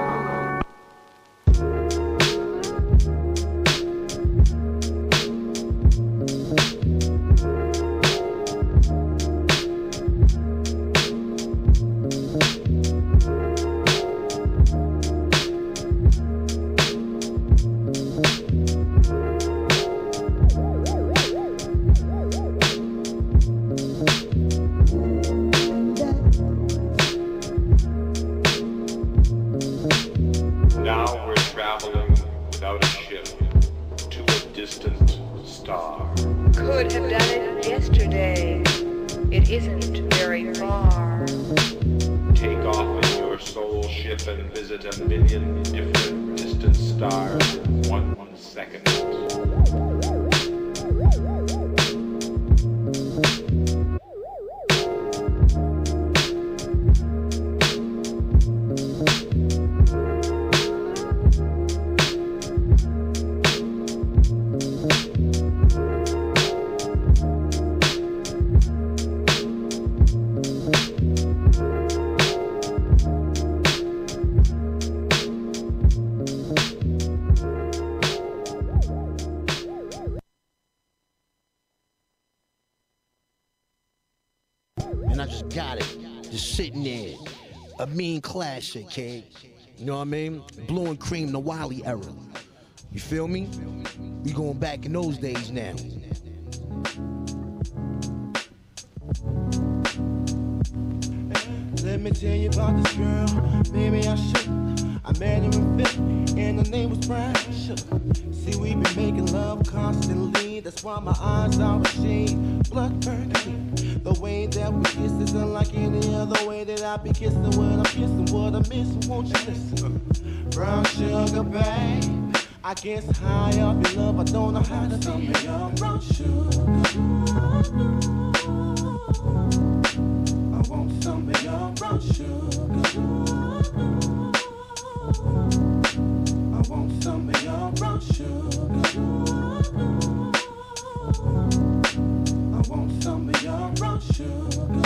Classic, kid. You know what I mean? Blue and cream, the Wiley era. You feel me? We going back in those days now. Let me tell you about this girl. Maybe I should. I met her in Philly, and her name was Brian. See, we been making love constantly. That's why my eyes are shade blood burgundy. The way that we kiss is unlike any other way that I be kissing. When I'm kissing, what I'm missing, won't you listen? Brown sugar, babe. I guess high up in love, I don't know how to be your brown sugar. I want some of your brown sugar. I want some of your brown sugar. I want some of your brown sugar.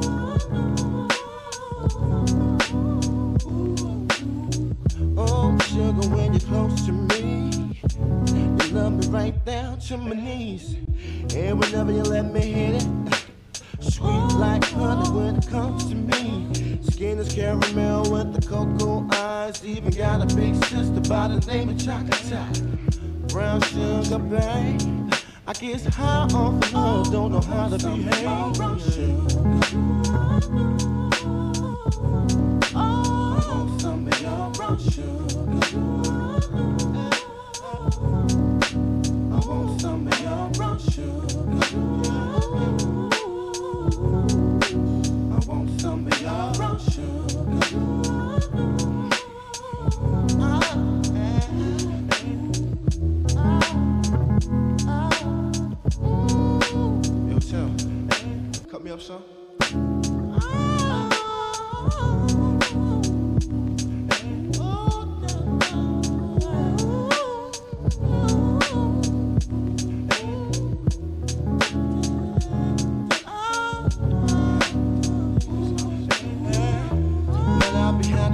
Oh, sugar, when you're close to me, you love me right down to my knees. And whenever you let me hit it, sweet like honey when it comes to me. Skin is caramel with the cocoa eyes. Even got a big sister by the name of Chocolate. Brown sugar, babe. I guess high off the love, don't know how to behave. Brown sugar. I want some of your brown sugar.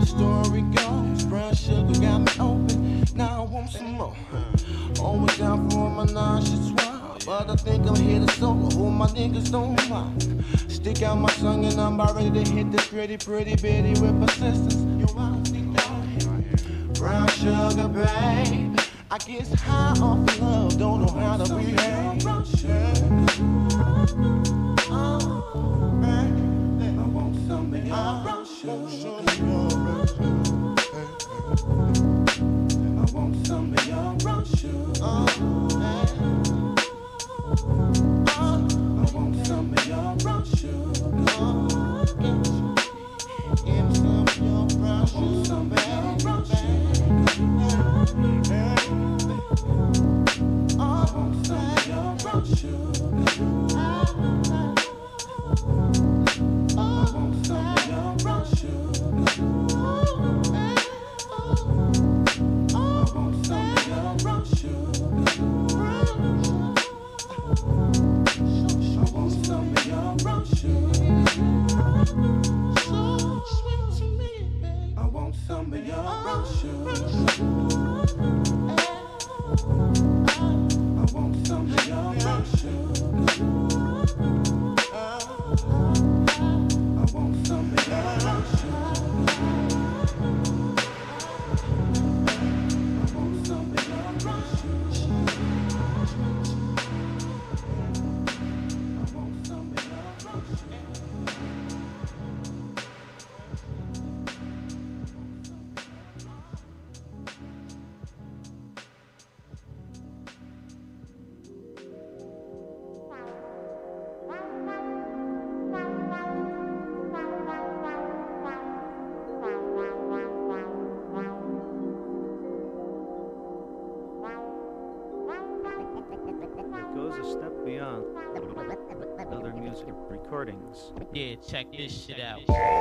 story goes. Brown sugar got me open, now I want some more. Always down for my nauseous wild, but I think I'm here to solo. All my niggas don't mind. Stick out my tongue and I'm about ready to hit this pretty bitty with persistence. Yo, I don't think y'all hear. Brown sugar, babe. I get high off love, don't know how to behave. Brown sugar. Oh, babe, I want some of your brown sugar. I want some of your brown sugar. I want some of your brown sugar. Give me some of your brown sugar. I want some of your brown sugar. I want some of your brown sugar. I want some of your brown sugar. I want some of your brown sugar. I want some of your brown sugar. So sweet to me, babe. I want some of your brown sugar. I want some of your brown sugar. I want some of your brown sugar. I want some of your brown sugar. Recordings. Yeah, check this shit out.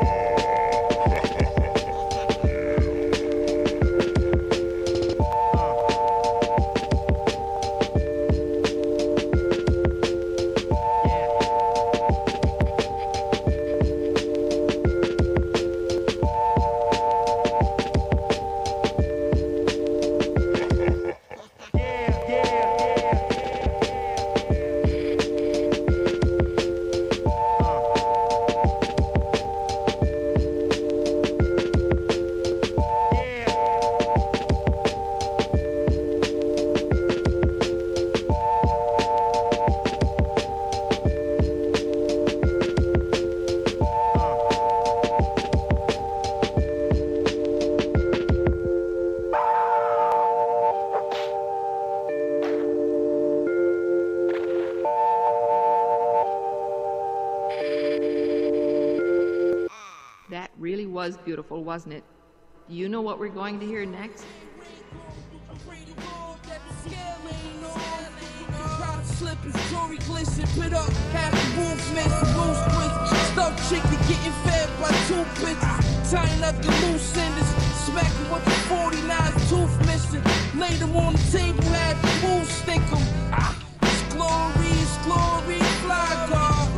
Was beautiful, wasn't it? Do you know what we're going to hear next? Slipping, jewelry glisten, put up, half the roof, man, the roof twist. Stuffed chicken getting fed by two bitches. Tying up the loose enders, smacking with the 49's tooth missing. Laid them on the table, had the move stick 'em. It's glory, fly guard.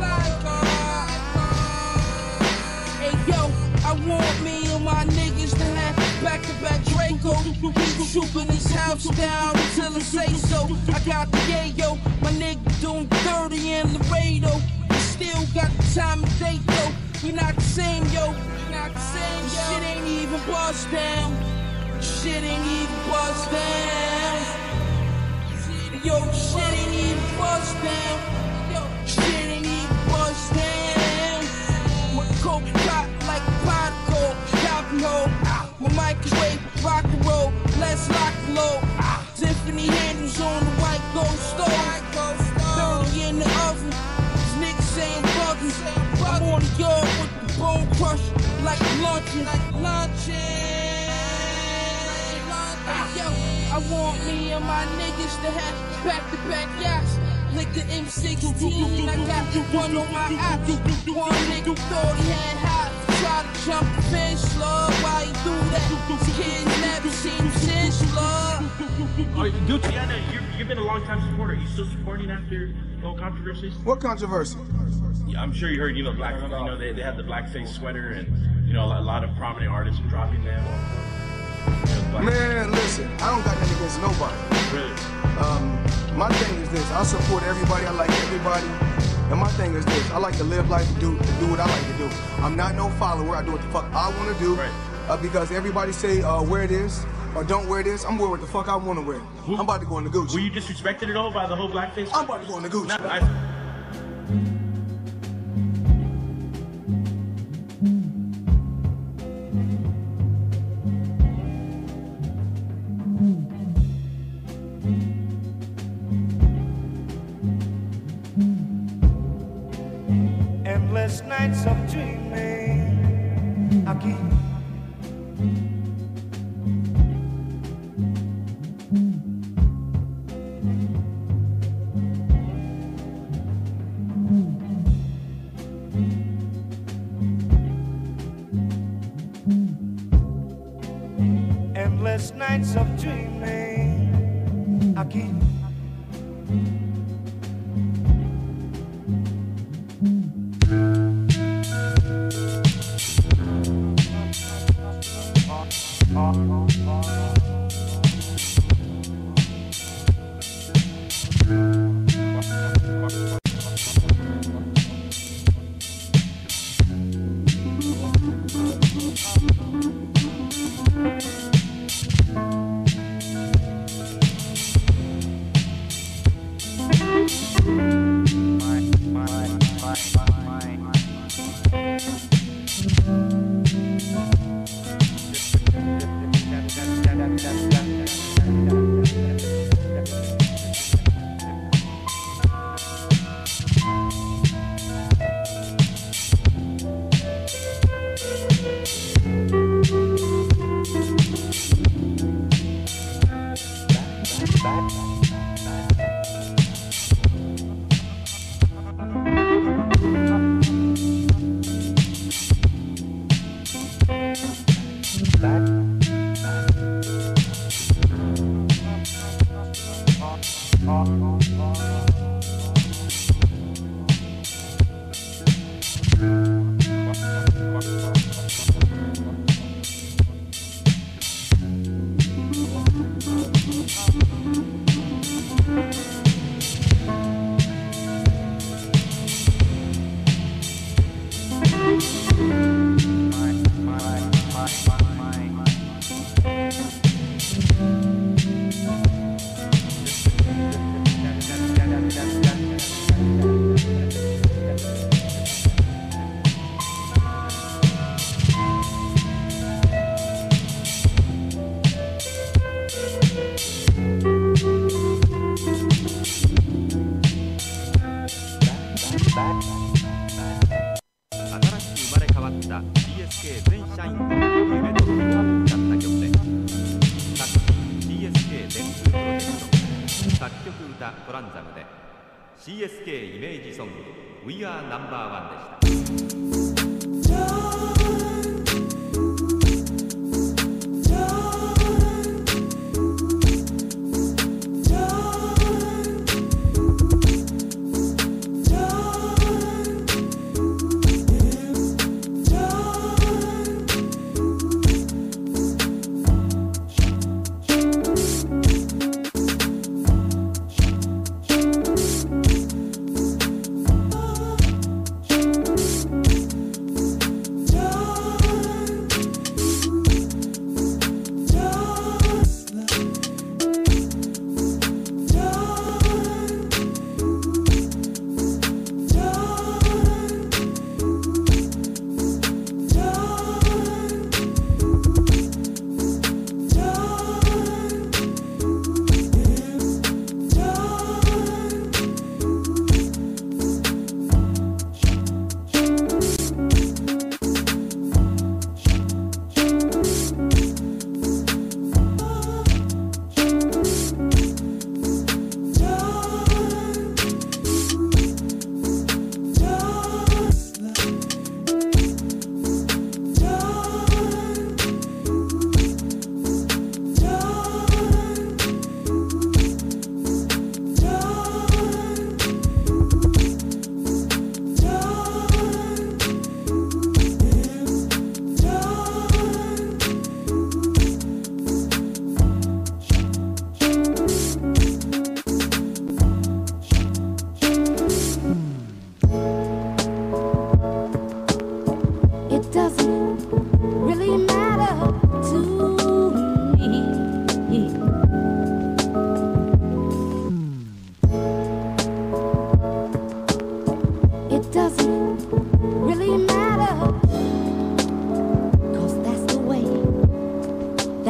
Hey yo, I want me and my niggas to have back-to-back Draco. He's shooting his house down until I say so. I got the yayo, my nigga doing 30 in Laredo. We still got the time of day though. We not the same, yo. This shit ain't even bust down. Shit ain't even bust down. Yo, shit ain't even bust down. Shit ain't even bust down. My coke pot like a pot of coke, copy hole. My microwave, rock and roll, let's lock and load. Tiffany handles on the white gold stove. 30 in the oven, these niggas saying bugging. I'm on the yard with the bone crush, like luncheon. Yo, I want me and my niggas to have back-to-back yachts. Like the M16, I got one on my app. One nigga thought he had hot, tried to jump the fence, love, why he do that kids never seen since you love. Gucci, yeah, you've been a long time supporter. Are you still supporting after all controversies? What controversy? Yeah, I'm sure you heard, they have the blackface sweater and, a lot of prominent artists dropping them. Man, listen, I don't got nothing against nobody. Really? My thing is this, I support everybody, I like everybody. And my thing is this, I like to live life and do what I like to do. I'm not no follower, I do what the fuck I want to do. Right. Because everybody say wear this or don't wear this, I'm wearing what the fuck I want to wear. I'm about to go in the Gucci. Were you disrespected at all by the whole blackface? I'm about to go in the Gucci. Endless nights of dreaming, I keep endless nights of dreaming, I keep CSK イメージソング We Are No.1 でした。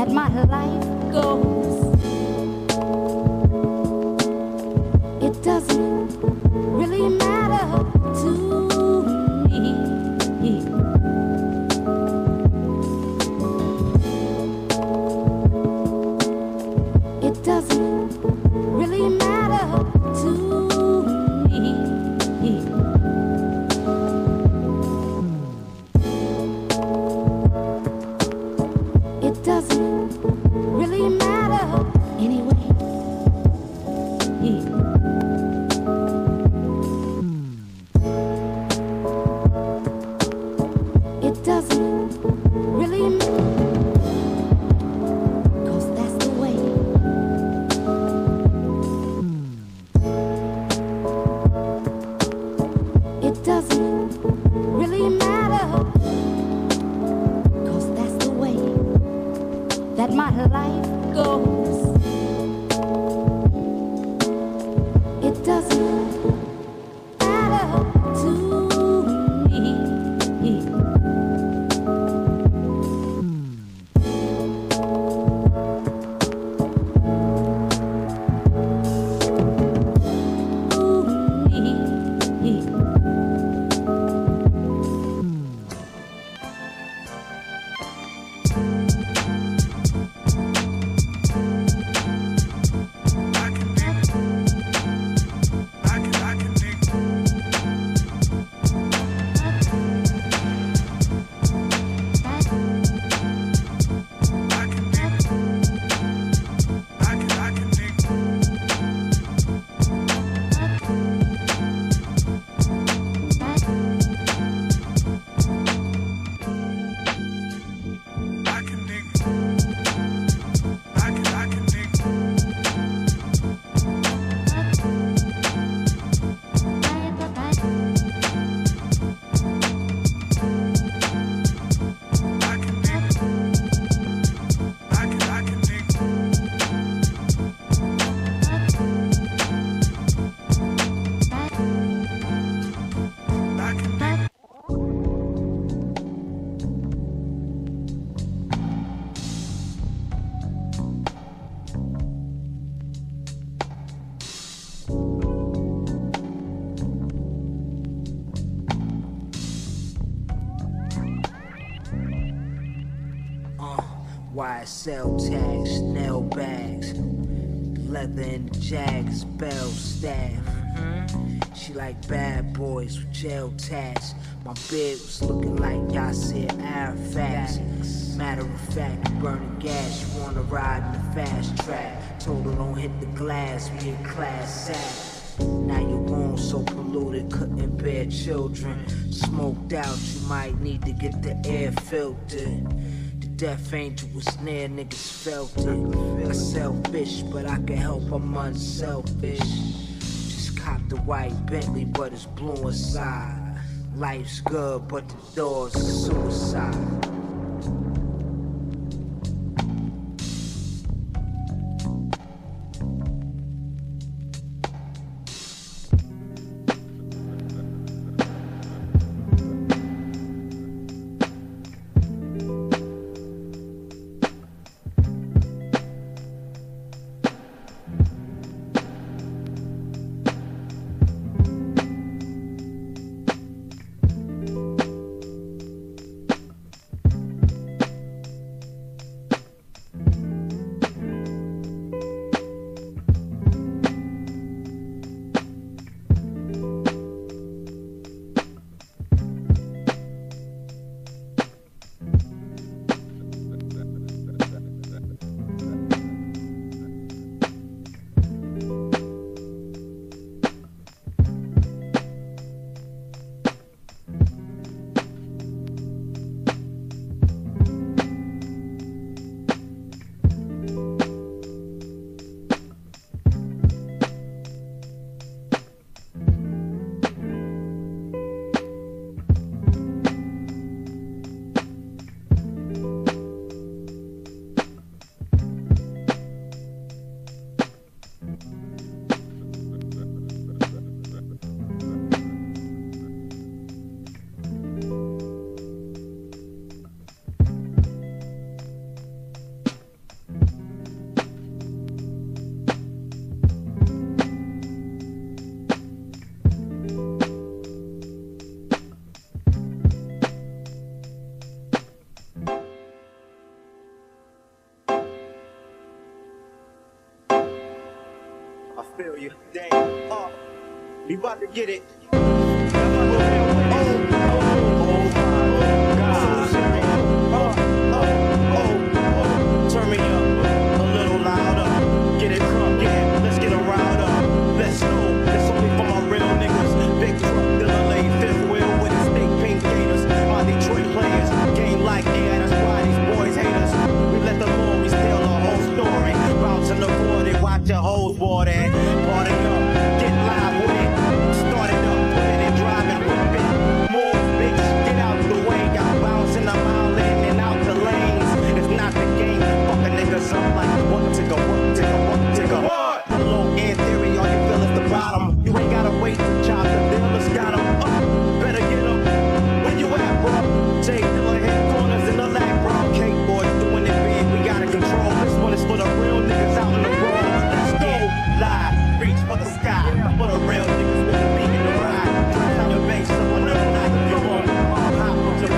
that my life goes. It doesn't really matter to me. It doesn't really matter to me. It doesn't really matter anyway. It doesn't really matter, 'cause that's the way. It doesn't really matter, 'cause that's the way that my life goes. It doesn't matter to me. YSL tags, Chanel bags, leather in the Jags, bell staff. She like bad boys with jail tats. My bed was looking like Yasser Arafat. Matter of fact, burning gas, you wanna ride in the fast track. Told her don't hit the glass, we in class act. Now you're gone so polluted, couldn't bear children. Smoked out, you might need to get the air filtered. Death angel was near, niggas felt it. I'm selfish, but I can help, I'm unselfish. Just copped the white Bentley, but it's blue inside. Life's good, but the door's a suicide. I feel you. Damn. We about to get it. Turn me up a little louder. Get it crunk, yeah. Let's get a ride up. Let's go. It's only for my real niggas. Big truck, delay, fifth wheel with his thick pink gators. My Detroit players, game like air. That's why these boys hate us. We let the Lorries tell our whole story. Bouncing the board and watch your hoes board and party up. Get live with it. Start it up, put it in drive and whip it. Move, bitch, get out the way. I'm bouncing a mile in and out the lanes. It's not the game. Fucking niggas up like what to go, what to go, what to go. What? Low end theory, all you feel is the bottom. You ain't gotta wait to chop the dealers got them up. Better get them. Where you at, bro? Jay Dilla hit corners in the lag, bro. Cake boys doing it big. We gotta control. This one is for the real niggas out in the road. Let's get live. Reach for the sky. For the real niggas with the beat in the ride. Turn down your bass up another night. You won't hop with your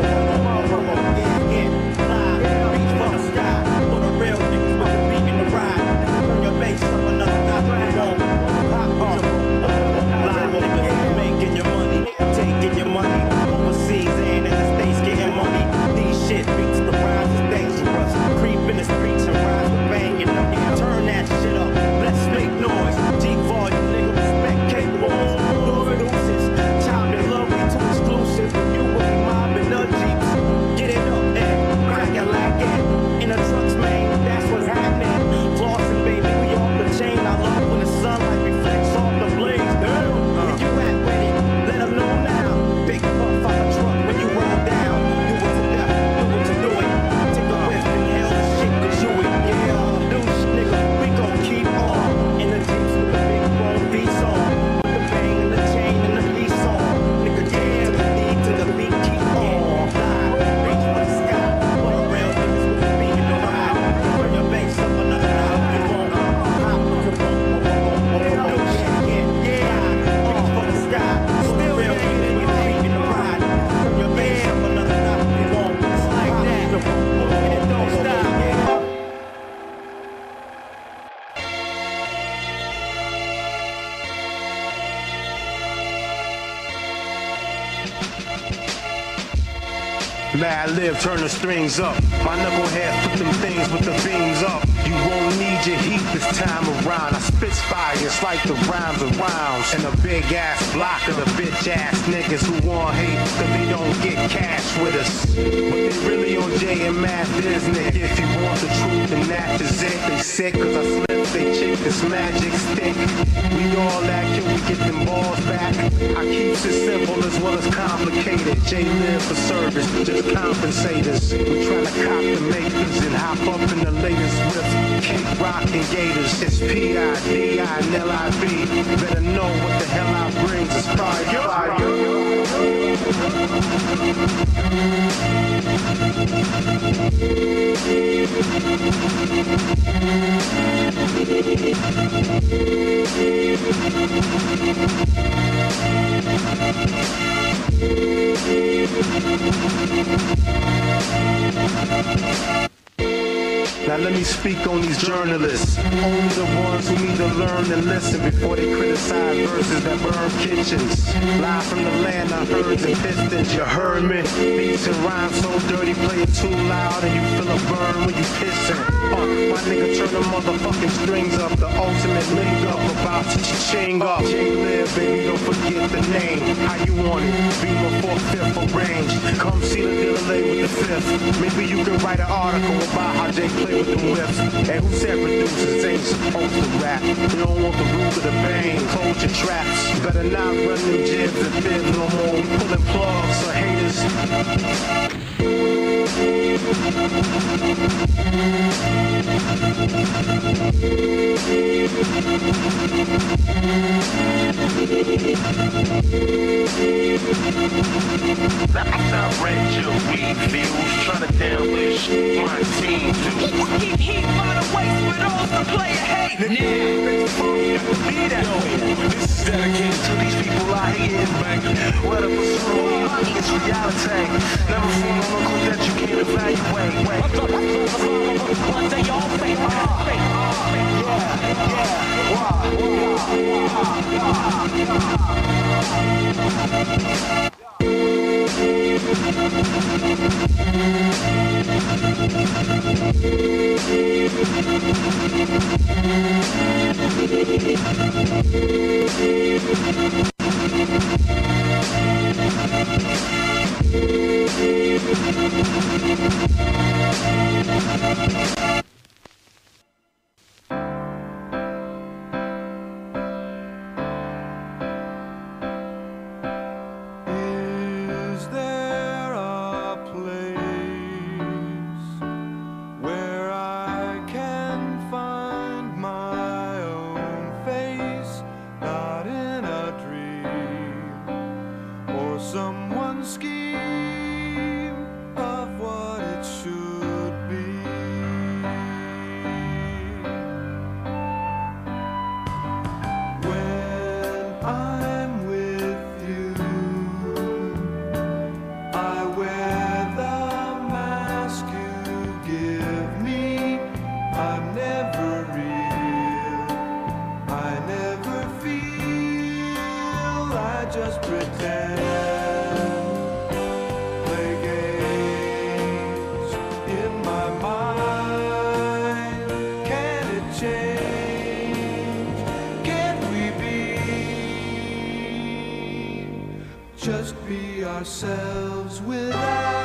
get live. Reach for the sky. For the real niggas with the beat in the ride. Turn your bass up another night. You won't hop with your live niggas making your money, taking your money overseas and in the States getting money. These shit beats the rhymes is dangerous. Creep in the streets and rhymes with banging up. Turn that shit up. Let's make noise. Deep volume, nigga, respect K-Balls. Deuces, child in love, we too exclusive. You will be mobbing the Jeeps. Get it up and crack it like it. In the trucks, man, that's what's happening. Flossing, baby, we off the chain. I love when the sunlight reflects off the blades. Damn, where you at with it? Let them know now. Big puff out the truck when you roll down. Do it to death, do it to do it. Take a whiff and hell the shit to do it. Yeah, douche, nigga, we gon' keep on. In the Jeeps with the big bone beats on. With the bang and the chain and the piece on. Nigga, yeah, to the beat, to the beat, keep on. Live, reach for the sky. For the real niggas with the beat in the ride. Turn your bass up another night. You won't hop with your boom, boom, boom, boom, boom, boom. Yeah, reach for the sky. For the real niggas with the beat in the ride. Turn your bass up another night. You won't like that. Boom, boom, boom, boom, don't stop. Mad live, turn the strings up. My knuckleheads put them things with the beams up. You won't need your heat this time around. I spits fire, it's like the rhymes of rounds. And a big ass block of the bitch ass niggas who want hate cause they don't get cash with us. But they really on J and Matt business. If you want the truth, then that is it. They sick cause I slipped they chick this magic stick. We all that till we get them balls back. I keeps it simple as well as complicated. J live for service, just compensate us. We tryna cop the makers and hop up in the latest whips. Cake rockin' gators, it's P.I.D.I. and L.I.B. Better know what the hell I brings is fire. Now let me speak on these journalists. Only the ones who need to learn and listen before they criticize verses that burn kitchens. Live from the land of herds and pistons, you heard me. Beats and rhymes so dirty, play it too loud and you feel a burn when you pissing. My nigga turn the motherfucking strings up, the ultimate link up, about to ching up. J-Live, baby, don't forget the name. How you want it? Beamer 4/5 for range. Come see the delay with the fifth. Maybe you can write an article about how Jay play with them whips. And who said producers ain't supposed to rap? You don't want the root of the bang, close your traps. Better not run them jibs and fibs no more. We pulling plugs for haters. Outrageous weed views, trying to demolish my team too. Keep heat by the waist with all the player hate. Now, this is dedicated to these people out here in back. What up, it's reality. Never fall on a clue that you can't evaluate. One day y'all fake. be ourselves without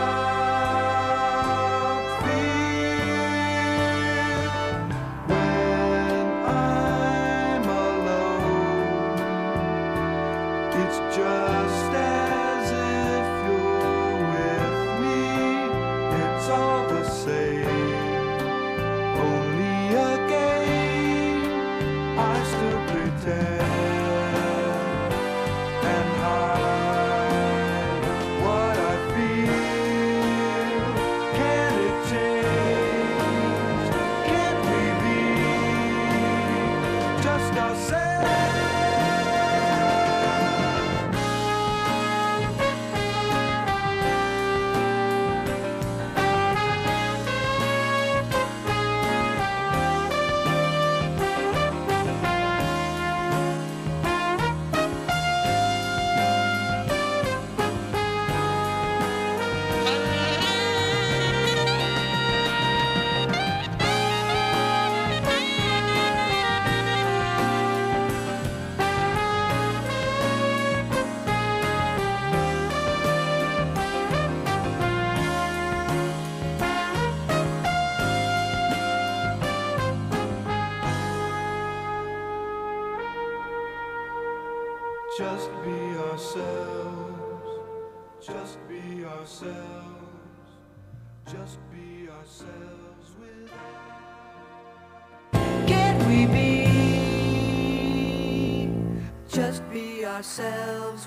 fear. When I'm alone, it's just as if you're with me. It's all the same, only a game. I still pretend and hide what I feel. Can it change? Can't we be just ourselves? Just be ourselves, just be ourselves, just be ourselves Can we be? Just be ourselves.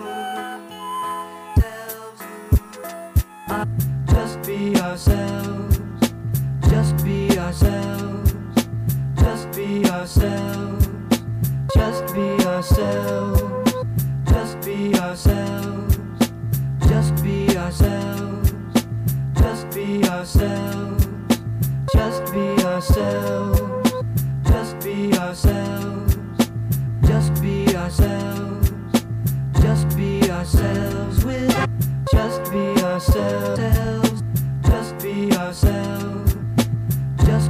Just be ourselves. Just be ourselves. Just be ourselves. Just be ourselves. Just be ourselves. Just be ourselves. Just be ourselves. Just be ourselves. Just be ourselves. Just be ourselves. Just be ourselves with. Just be ourselves. Just be ourselves. Just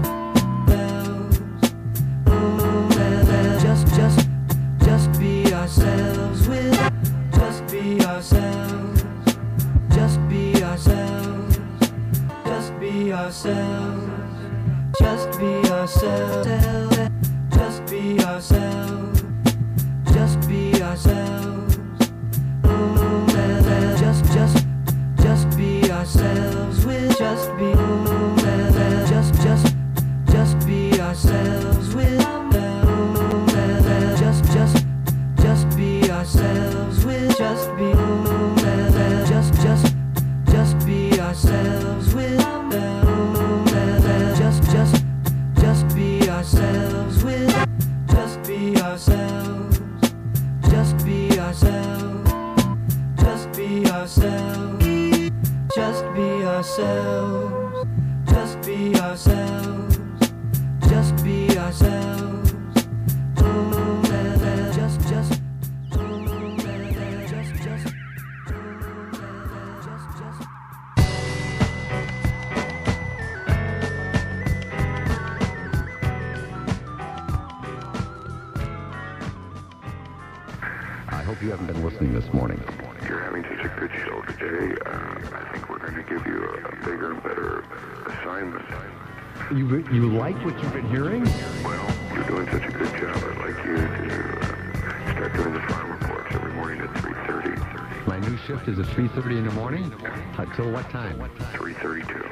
be ourselves with. Just be ourselves. Just be ourselves. Just be ourselves. Just be ourselves. Just be ourselves. Just be ourselves. Just be ourselves with. Just be just be ourselves with. Just be ourselves with. Just be just be ourselves with. Just be ourselves with. Just be ourselves. Just be ourselves. Just be ourselves. Just be ourselves. Just be ourselves. Just be ourselves. I hope you haven't been listening this morning. You're having such a good show today. I think we're going to give you a bigger and better assignment. You like what you've been hearing? Well, you're doing such a good job. I'd like you to start doing the farm reports every morning at 3:30. My new shift is at 3:30 in the morning? Until what time? 3:32.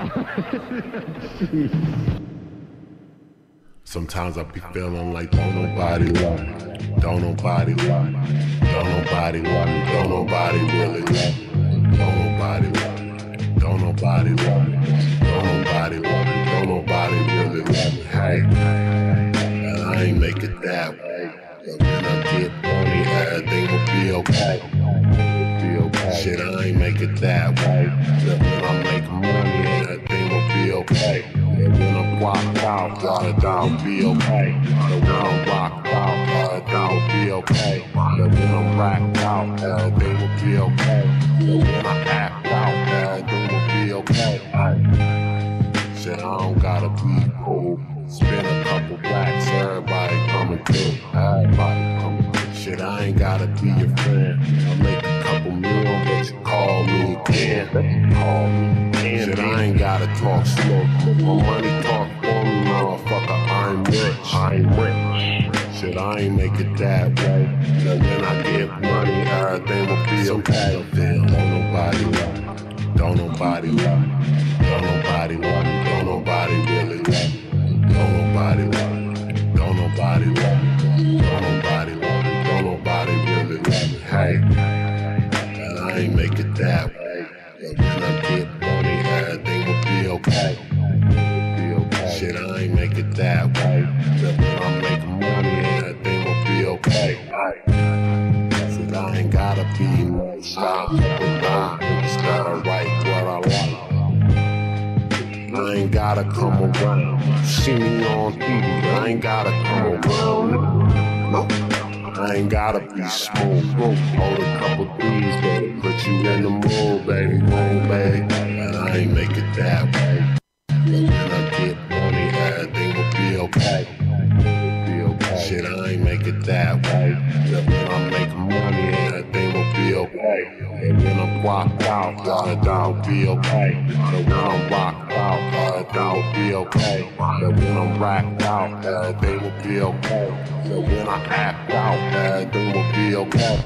Sometimes I be feeling like don't nobody love me. Don't nobody love me. Don't nobody love me. Don't nobody really love me. Don't nobody love me. Don't nobody love me. Don't nobody love me. Don't nobody really love me. Hey, and I ain't make it that way. But when I get money, everything will be okay. Be okay. Shit, I ain't make it that way. But when I make money, everything will be okay. And when I'm rocked out, everything will be okay. And when I'm rocked out, everything will be okay. And when I'm racked out, everything will be okay. And when I act out, everything will be okay. Shit, I don't gotta be cool. Spend a couple racks, everybody coming through. Everybody coming through. Shit, I ain't gotta be your friend. I make a couple couple meal, but you call me again. Shit, I ain't gotta talk slow. My money talk for me, motherfucker. I'm rich. Shit, I ain't make it that way. But when I get money, everything will be okay. Don't nobody love me. Don't nobody love me. Don't nobody love me. Don't nobody really love me. Don't nobody love me. Don't nobody love me. Don't nobody love me. Don't nobody really love me. Hey, and I ain't make it that way. But when I get money, everything will be okay. Shit, I ain't make it that way. But when I make money, everything will be okay. Shit, I ain't gotta be nice. Stop, just gotta write what I like. I ain't gotta come around. See me on TV, I ain't gotta come around. I ain't gotta be smooth. Hold a couple D's, baby. Put you in the mood, baby. Boom, baby. And I ain't make it that way. But when I get money, everything will be okay. Shit, I ain't make it that way. But when I make money, everything will be okay. And when I'm rocked out, everything will be okay. And when I'm rocked out, everything will be okay. And when I'm racked out, everything will be okay. And when I act out, everything will be okay.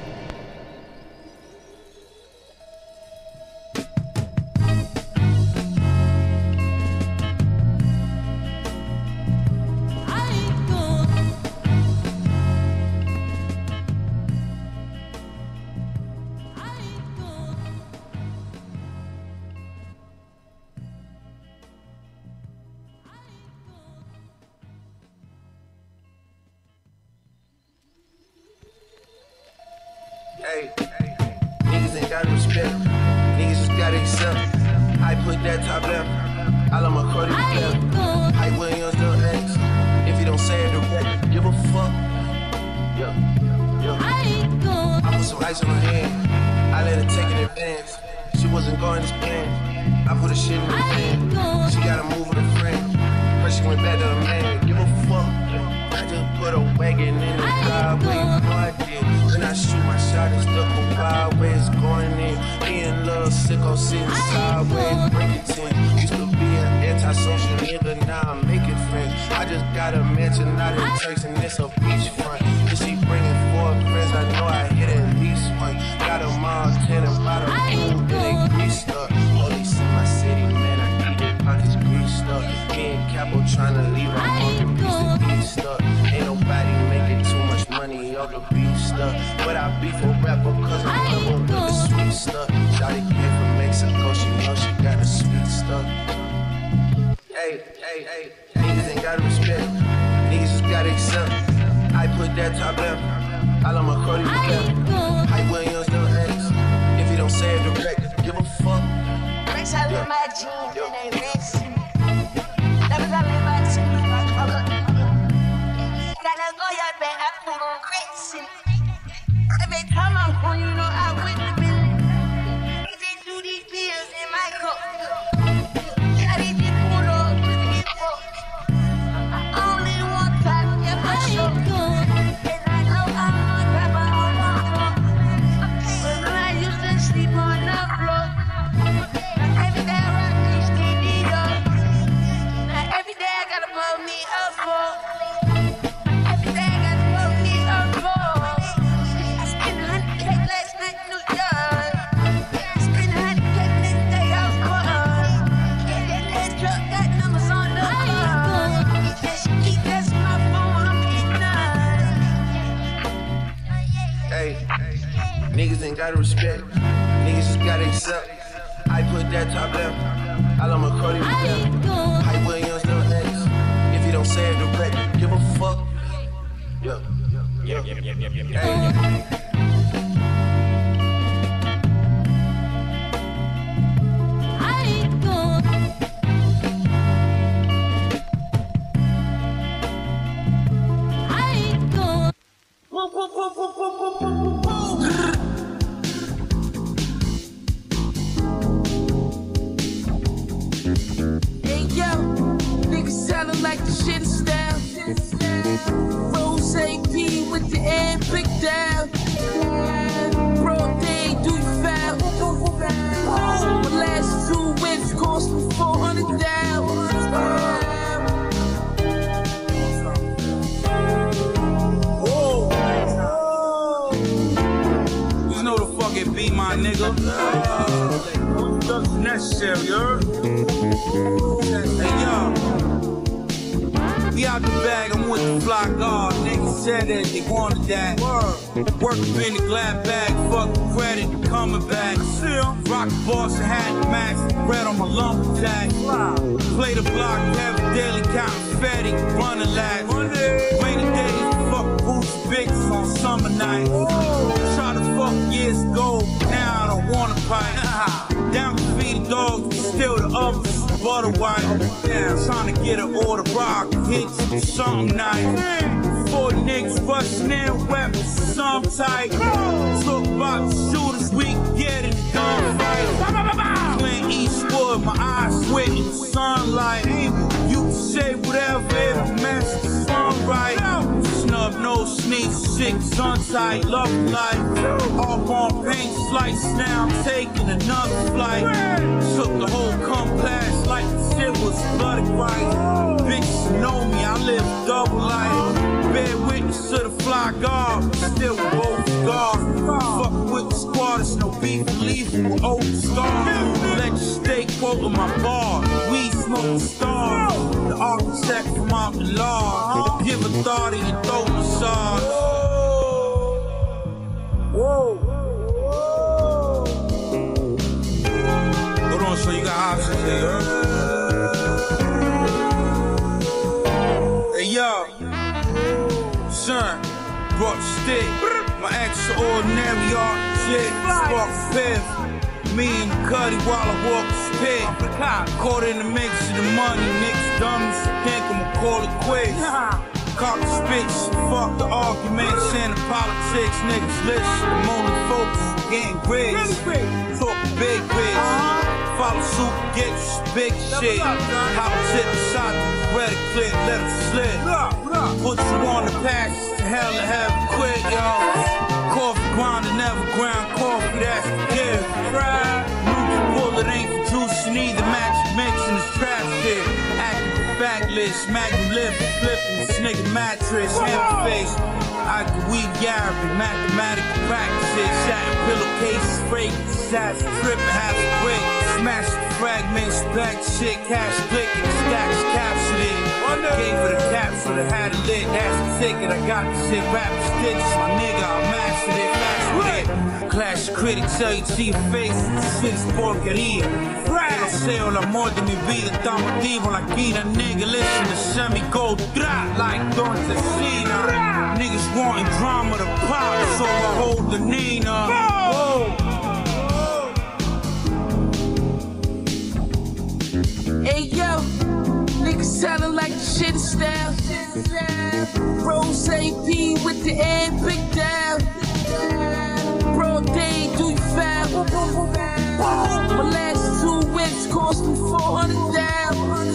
Hey, niggas ain't got respect. Niggas just gotta accept. I put that top left. All of my Cody left. Hype Williams, no X. If you don't say it direct, give a fuck. Yeah. I put some ice on her hand. I let her take it in advance. She wasn't going to scan. I put her shit in the van. She gotta move with her friend. First she went back to the man. Give a fuck. I just put a wagon in the driveway. You know I did. When I shoot my shot, it's stuck on wild ways going in. Me and Lil Sicko sitting sideways, breaking 10. Used to be an antisocial nigga, now I'm making friends. I just got a mansion out in Turks and it's a beachfront. If she bringing 4 friends, I know I hit at least one. Got them all 10 and by the food, then they greased up. Police in my city, man, I keep their pockets greased up. Me and Capo tryna leave, I'm on the piece of east up. Ain't nobody making too much money off the beef stuff. But I beef a rapper cause I'm level with the sweet stuff. Shawty came from Mexico, she know she got the sweet stuff. Hey, niggas ain't got respect. Niggas just gotta accept. I put that top left. All of my Cody left. Hype Williams, no X. If you don't say it direct, give a fuck. Rich, I live my jeans and they rich. That was I live my jeans, my color. Gotta go your bed, I put on grits. Every time I'm home, you know I win the billion. They do these deals in my cup. Yeah, they did pull up to get fucked. I only want top, yeah, for sure. And I know I'm on top, I don't want. But I used to sleep on the floor. Now every day I rock these TD up. Now every day I gotta put me up for. Every day I gotta put me up for. I spent 100K last night in New York. I spent 100K next day out for us. Yeah, that truck got numbers on the car. Yeah, she keep testing my phone, I'm getting up. Hey, niggas ain't gotta respect. Niggas just gotta accept. I put that top left. All of my Cody left. Hype Williams, no X. If you don't say it direct, give a fuck. Yeah. Hey. Hey yo, niggas sounding like the shit is down. Rose AP with the end pick down. Bro, they do you Necessary, you heard? Hey, yo. We out the bag, I'm with the fly guard. Niggas said that they wanted that. Work in the glad bag, fuck the credit, coming back. Rock the boss and had the max, bread on my lumberjack. Play the block, have a daily confetti, run a lag. Rainy days, fuck boots, bigs on summer nights. Try to fuck years ago, now I don't wanna fight. Down to feed the dogs, still the others, butter white. Trying to get an order rock, hits something nice. 4 niggas bustin' in weapons, some tight. Talk about the shooters, we get in the gunfight. Clint Eastwood, my eyes sweating the sunlight. You can say whatever if the message is right. Snub nose sneaks, sick, sun tight, love life. All on paint slice, now I'm taking another flight. Took the whole compass like the shit was bloody white. Bitches know me, I live double life. Bear witness to the fly guard, still with both scars. Fucking with the squad, it's no beef, leaving with old scars. Let you stay quoting my bar, we smoke stars. The architect from out the law, give a thought and you throw massage. Whoa. Hold on, so you got options here, Hey, yo. Son, brought the stick. My extraordinary art shit. Spark fifth. Me and Cuddy while I walk the stick. Caught in the mix of the money. Niggas dummies think I'ma call it quits. Caught the spits. Fuck the arguments and the politics. Niggas listen. I'm only focused. Getting grades. Talk big grades. Follow suit, get big shit. Hop tip shot, ready clip, let it slip. Put you on the patch, to hell to have it quit, y'all. Coffee grinder, never ground coffee, that's the gift. New bullet ain't for juice, neither magic mix in the trap stick. Active backlist, magnum lip, flipping this nigga mattress, hammer face. I could weed Gary, mathematical practices, shattered pillowcases, fragrance, shots, tripping, half a break. Smash the fragments, back shit, cash clicking, stacks captured it. Gave her the capsule that had it lit, that's the ticket. I got the shit, rapping stitches, my nigga, I mastered it, fast with it. Clash critics tell you to your face, shit is porqueria. Pero seo la amor de mi vida, estamos vivos la guida, nigga, listen to semi go drop like Don Tessina. Niggas wanting drama to pop, so I hold the Nina. Whoa. Hey yo, niggas sounding like the shit is style. Rose AP with the end big down. Broad day, do you foul? My last 2 whips cost me 400 down.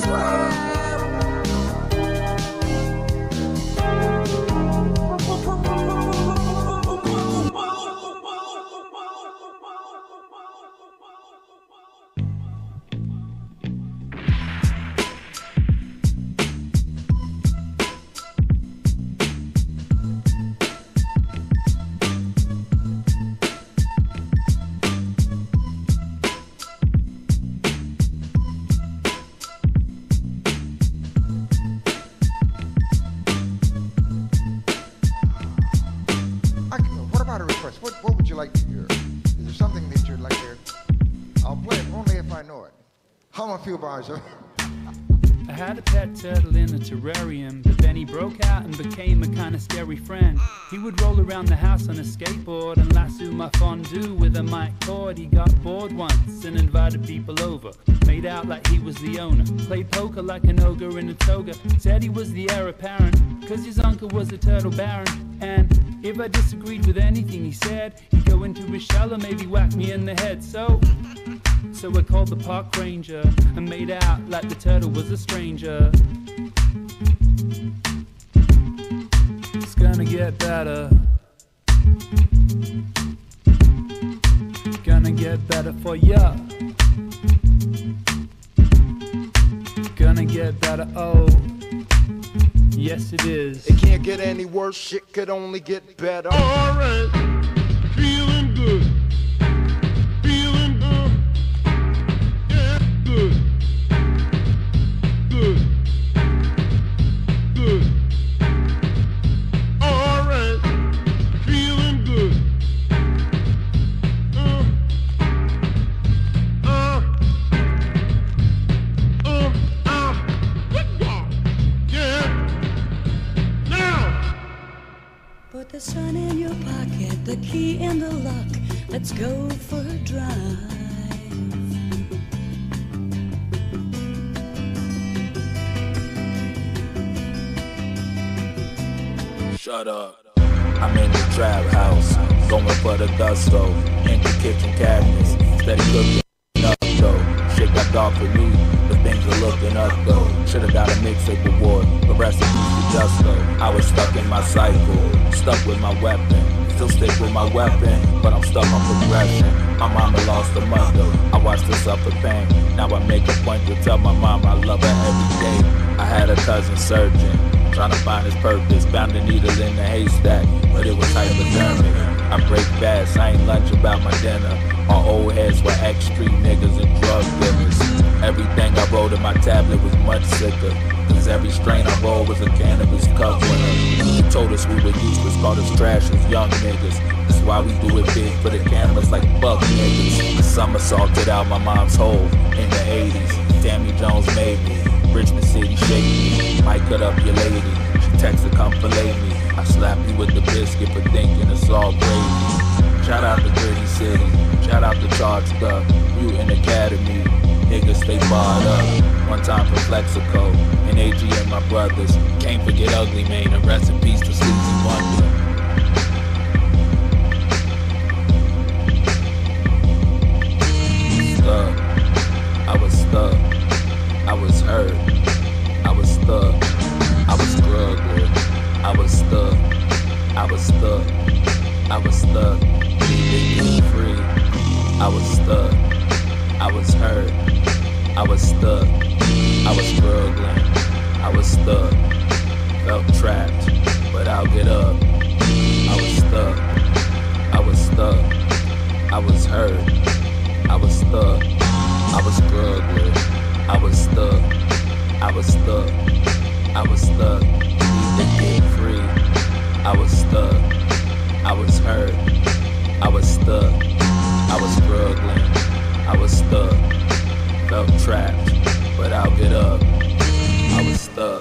What would you like to hear? Is there something that you'd like to hear? I'll play it only if I know it. Hum a few bars of it. I had a pet turtle in a terrarium, but then he broke out and became a kind of scary friend. He would roll around the house on a skateboard and lasso my fondue with a mic cord. He got bored once and invited people over, made out like he was the owner, played poker like an ogre in a toga, said he was the heir apparent, cause his uncle was a turtle baron. And if I disagreed with anything he said, he'd go into his shell or maybe whack me in the head. So I called the park ranger and made out like the turtle was a stranger. It's gonna get better. Gonna get better for ya. Gonna get better, oh yes it is. It can't get any worse, shit could only get better. Alright, feeling good. the sun in your pocket, the key in the lock. Let's go for a drive. Shut up. I'm in the trap house, going for the gusto. Empty kitchen cabinets, steady cooking up though. Shit got dark for me, but things are looking up though. Should've got a mixtape award, but recipes for Justo. I was stuck in my cycle, stuck with my weapon. Still stick with my weapon, but I'm stuck on progression. My mama lost her mother, I watched her suffer pain. Now I make a point to tell my mom I love her every day. I had a cousin surgeon, trying to find his purpose. Found a needle in the haystack, but it was hypodermic. I break fast, I ain't lunch about my dinner. Our old heads were extreme niggas and drug dealers. Everything I wrote in my tablet was much sicker, cause every strain I rolled was a cannabis cup winner. They told us we were useless, called us trash as young niggas. That's why we do it big for the cameras like fuck niggas. I somersaulted out my mom's hole in the 80s. Tammy Jones made me, Richmond City shake me. Might cut up your lady, she texted come fillet me. I slap you with the biscuit for thinking it's all gravy. Shout out to Gritty City, shout out to Charged Up, Mutant Academy. Niggas stay barred up, one time for Flexico, and AG and my brothers. Can't forget Ugly Mane, and rest in peace to Sleazy Wonder. Stuck, I was stuck, I was hurt, I was stuck, I was struggling, I was stuck, I was stuck, I was stuck, being free, I was stuck, I was hurt, I was stuck, I was struggling, I was stuck, felt trapped, but I'll get up. I was stuck, I was stuck, I was hurt, I was stuck, I was struggling, I was stuck, I was stuck, I was stuck, need to get free. I was stuck, I was hurt, I was stuck, I was struggling, I was stuck, felt trapped, but I'll get up. I was stuck.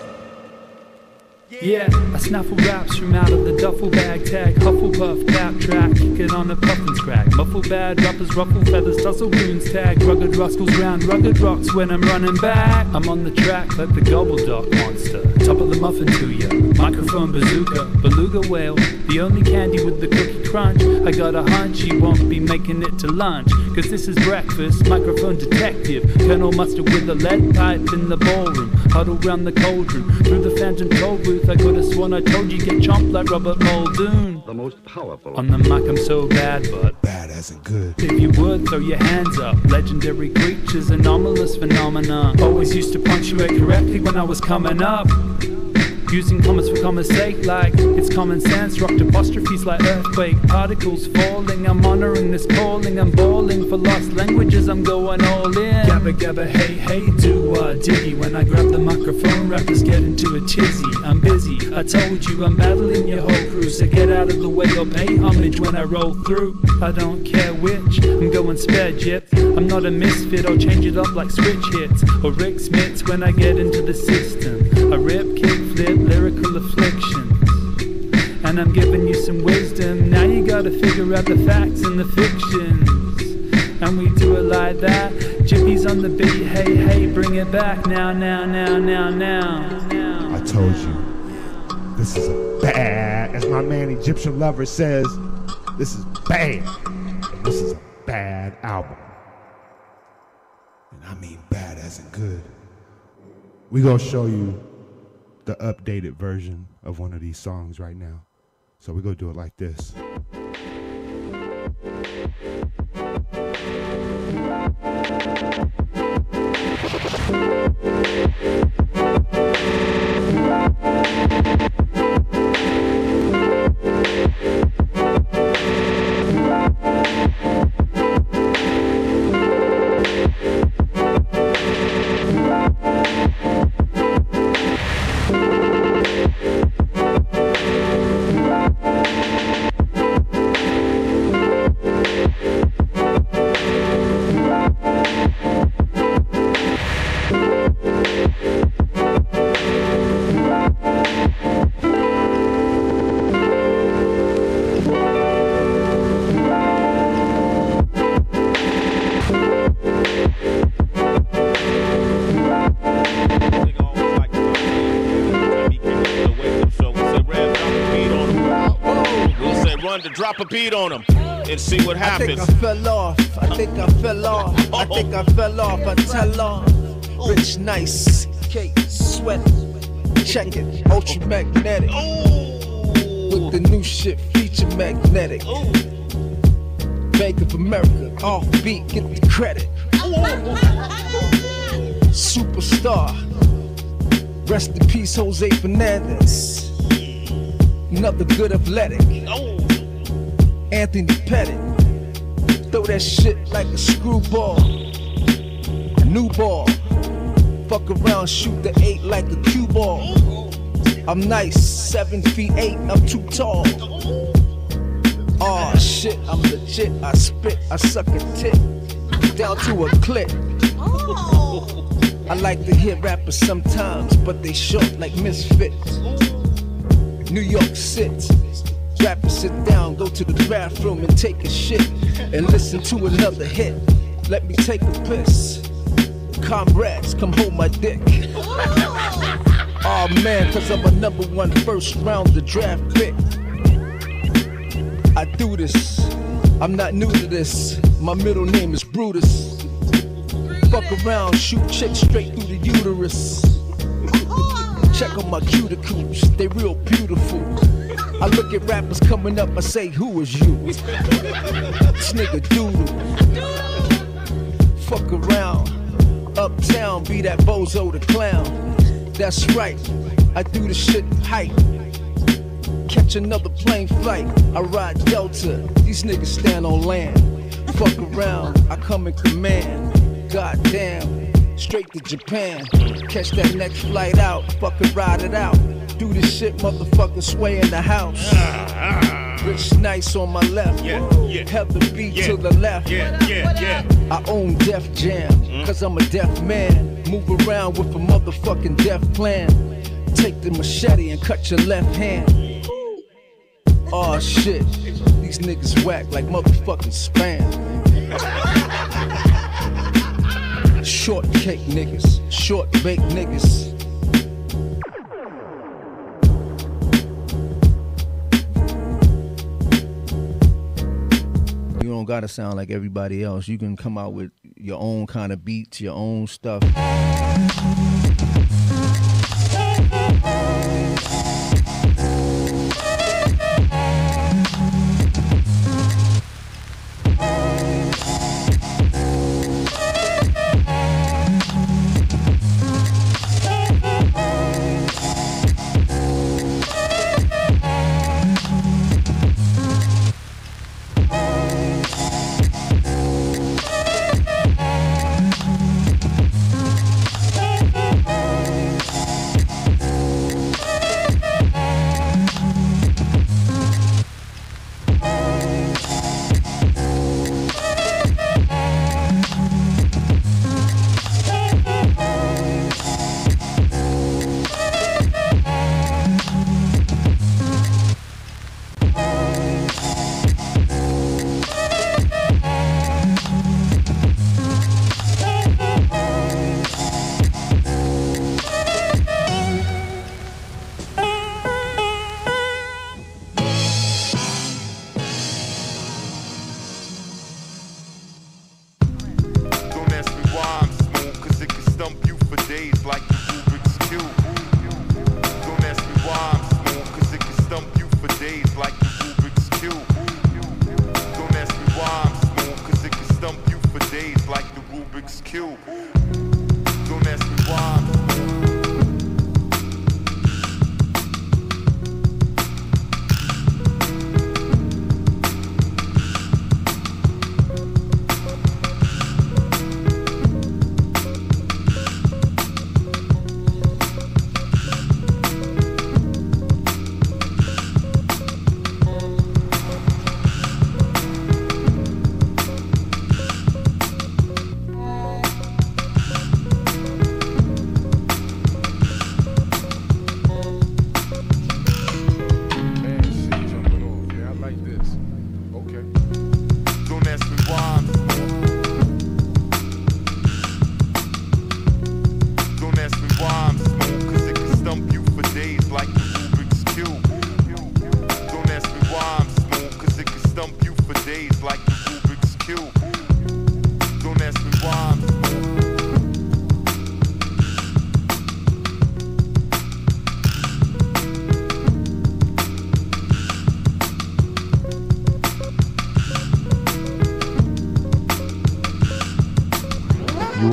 Yeah, I snaffle raps from out of the duffel bag. Tag, Hufflepuff, cap track, get on the puffin' scrag. Muffle bad, rappers ruffle feathers, tussle goons tag. Rugged rascals round rugged rocks when I'm running back. I'm on the track like the gobbledock monster. Top of the muffin to ya, microphone bazooka, beluga whale. The only candy with the cookie crunch. I got a hunch he won't be making it to lunch, cause this is breakfast, microphone detective. Colonel Mustard with a lead pipe in the ballroom. Huddle round the cauldron, through the phantom toll booth. I could've sworn I told you get chomped like Robert Muldoon. The most powerful. On the mic I'm so bad, but bad as in good. If you would, throw your hands up. Legendary creatures, anomalous phenomena. Always used to punctuate correctly when I was coming up. Using commas for commas sake, like it's common sense. Rocked apostrophes like earthquake, particles falling. I'm honoring this calling. I'm bawling for lost languages. I'm going all in. Gabba gabba, hey hey, do diggy. When I grab the microphone, rappers get into a tizzy. I'm busy. I told you I'm battling your whole crew, so get out of the way or pay homage when I roll through. I don't care which. I'm going spare jip. I'm not a misfit. I'll change it up like switch hits or Rick Smits when I get into the system. I rip, kick, flip, lyrical afflictions, and I'm giving you some wisdom. Now you gotta figure out the facts and the fictions, and we do it like that. Jippy's on the beat, hey hey, bring it back now, now, now, now, now. I told you, this is a bad, as my man Egyptian Lover says, this is bad, and this is a bad album. And I mean bad as in good. We gonna show you the updated version of one of these songs right now. So we're gonna do it like this. to drop a beat on them and see what happens. I think I fell off. I tell off. Rich, nice, cake, sweat. Check it, ultra magnetic. With the new shit, feature magnetic. Bank of America, off beat, get the credit. Superstar. Rest in peace, Jose Fernandez. Another good athletic. Anthony Pettit. Throw that shit like a screwball. New ball. Fuck around, shoot the 8 like a cue ball. I'm nice, 7 feet 8, I'm too tall. Aw shit, I'm legit, I spit, I suck a tit. Down to a clip. I like to hear rappers sometimes, but they short like misfits. New York sits. Rappers sit down, go to the bathroom and take a shit. And listen to another hit. Let me take a piss. Comrades, come hold my dick. Aw man, cause I'm a #1 first round the draft pick. I do this, I'm not new to this. My middle name is Brutus. Fuck around, shoot chicks straight through the uterus. Check on my cuticles, they real beautiful. I look at rappers coming up, I say, who is you? This nigga doodle. Fuck around, uptown, be that bozo the clown. That's right, I do the shit hype. Catch another plane flight, I ride Delta, these niggas stand on land. Fuck around, I come in command. Goddamn, straight to Japan. Catch that next flight out, fucking ride it out. Do this shit, motherfucker, sway in the house. Rich nice on my left, have the beat to the left. I own Def Jam, cause I'm a deaf man. Move around with a motherfucking deaf plan. Take the machete and cut your left hand. Aw shit, these niggas whack like motherfucking spam. Short cake niggas, short baked niggas. You don't gotta sound like everybody else. You can come out with your own kind of beats, your own stuff.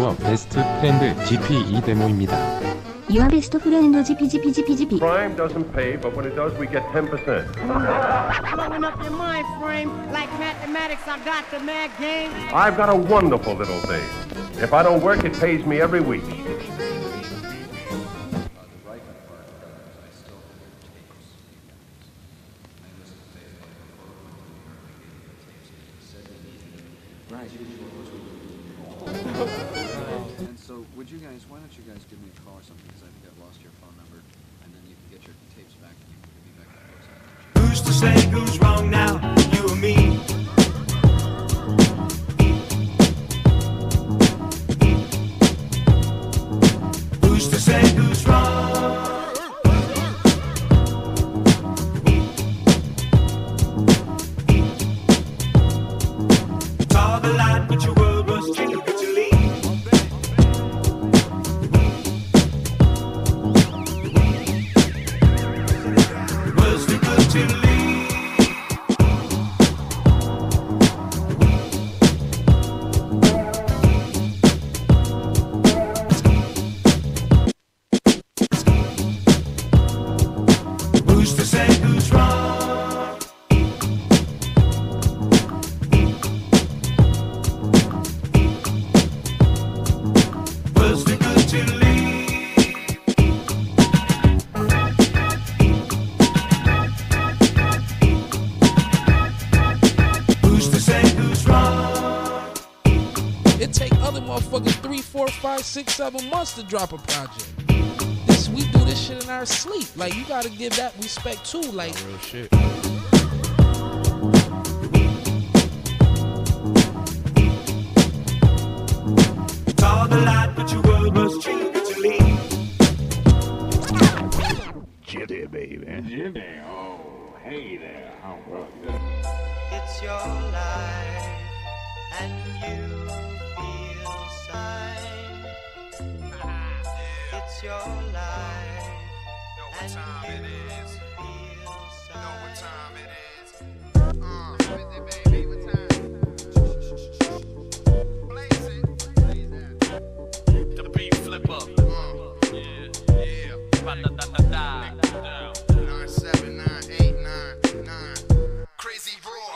Your best friend Jippy 이 데모입니다. Your best friend Jippy. Crime doesn't pay, but when it does, we get 10%. Blowing up your mind frame like mathematics. I got the mad game. I've got a wonderful little thing. If I don't work, it pays me every week. And so, would you guys, why don't you guys give me a call or something, because I think I've lost your phone number, and then you can get your tapes back and you can give me back the books. Who's to say who's wrong now, you or me? Who's to say who's wrong? You saw the light, but your world was too good to leave. Was too good to leave. Who's to say who's wrong? Was too good to leave. Who's to say who's wrong? It take other motherfuckers 3, 4, 5, 6, 7 months to drop a project. We do this shit in our sleep. Like, you gotta give that respect too. Like, real shit. Saw the light, but your world was too good to leave. Jippy, baby. Jippy, oh, hey there. How was it? It's your life, and you feel sign. It's your life, and time you it is. feel sign. Know what time it is. What is it, baby? What time? Blaze it. The beat flip up. Yeah. Ba-da-da-da-da. 97989. Crazy roar.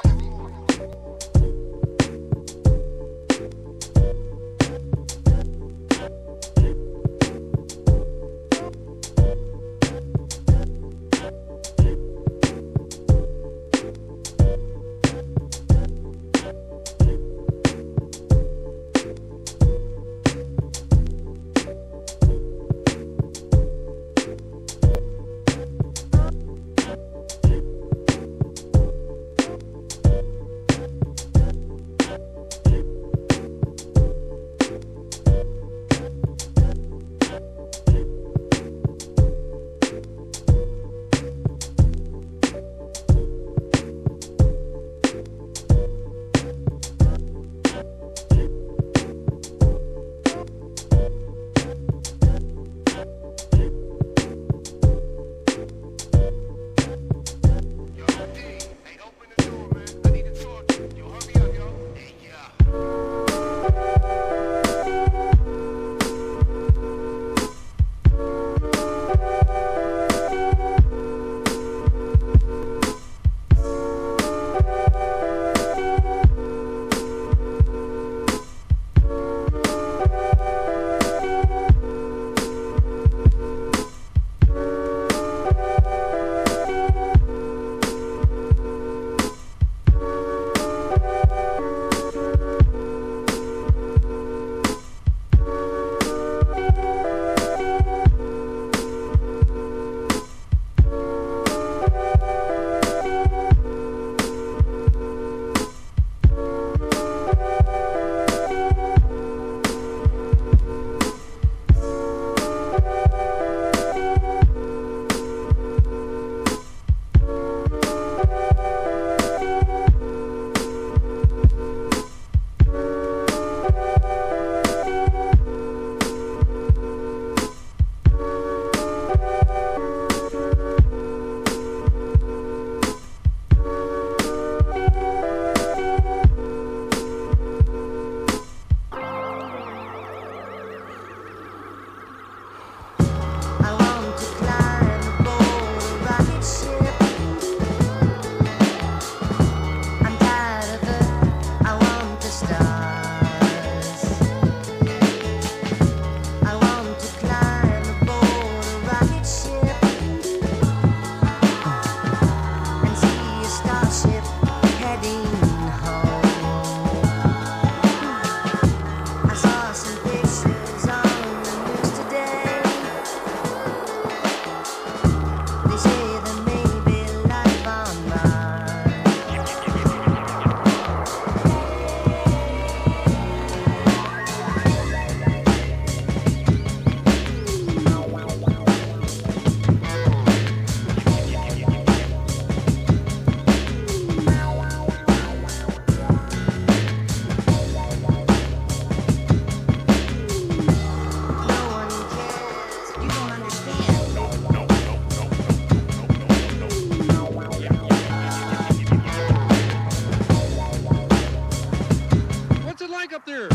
What's it like up there?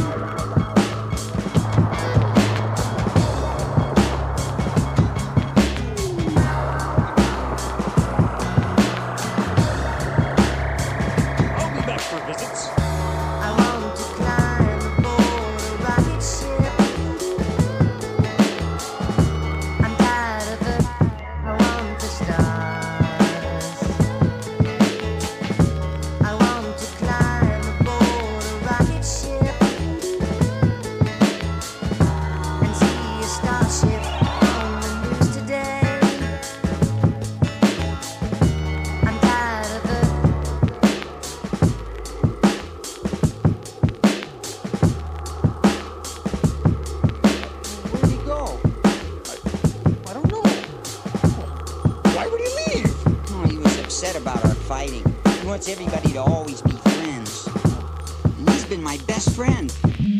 About our fighting. He wants everybody to always be friends. And he's been my best friend.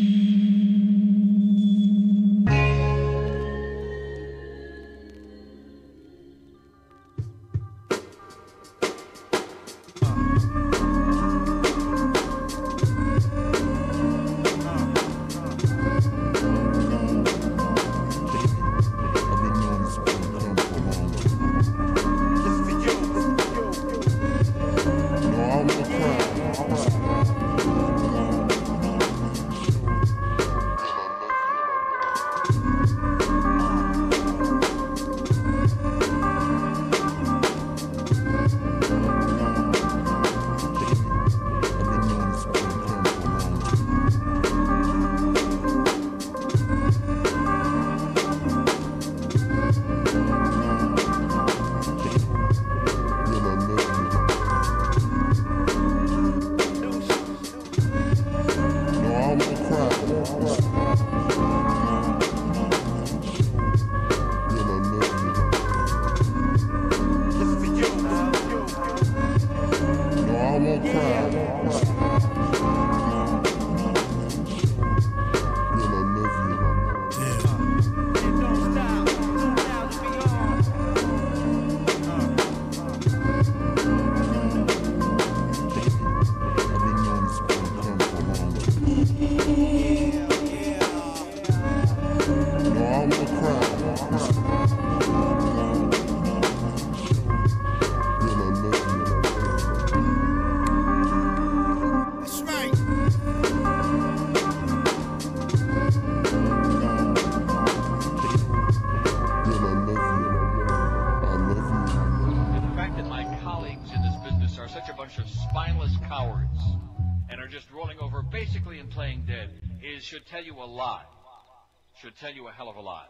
Should tell you a lot. Should tell you a hell of a lot.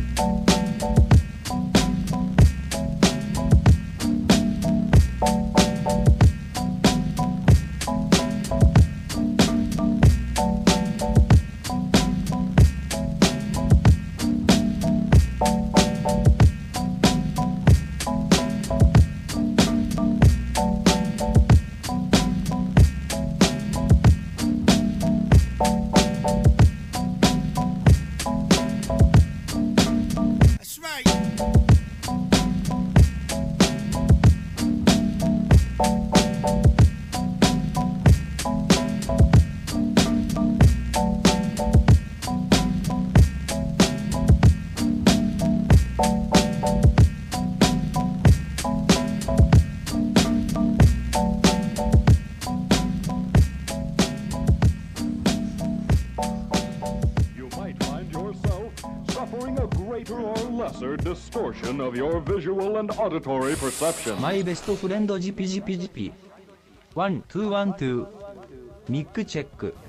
Distortion of your visual and auditory perception. My best friend Jippy Jippy Jippy. 1 2 1 2. Mic check.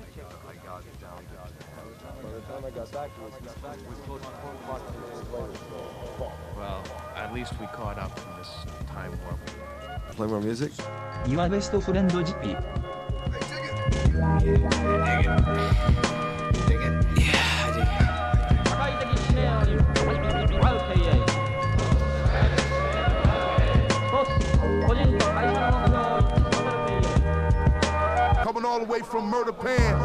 Well, at least we caught up from this time warp. Play more music? Your best friend Jippy. Coming all the way from Murder Pan.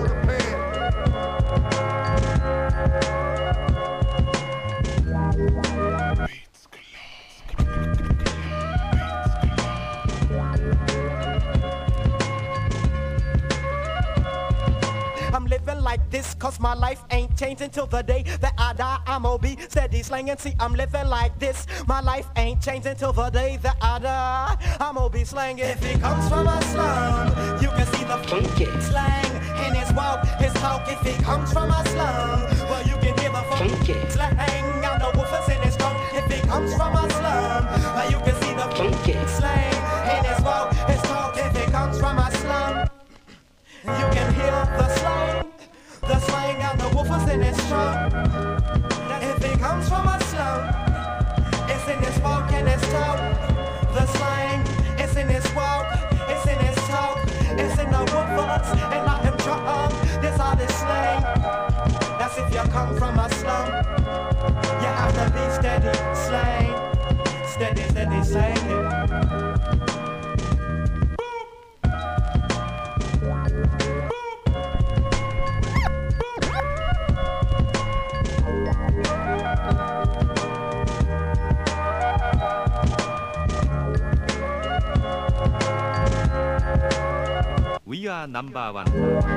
cause my life ain't changing till the day that I die. I'ma be steady slanging, see I'm living like this. My life ain't changing till the day that I die. I'ma be slanging. If he comes from a slum, you can see the funky slang in his walk, his talk. If he comes from a slum, well you can hear the funky slang. Got the woofers in his throat. If he comes from a slum, you can see the funky slang in his walk, his talk. If he comes from a slum, you can hear the slang and the woofers in his trunk. If he comes from a slum, it's in his walk and his talk. The slang, it's in his walk, it's in his talk, it's in the woofers and not him trunk. This all this slang. That's if you come from a slum. You have to be steady slang, steady slang. We are number one.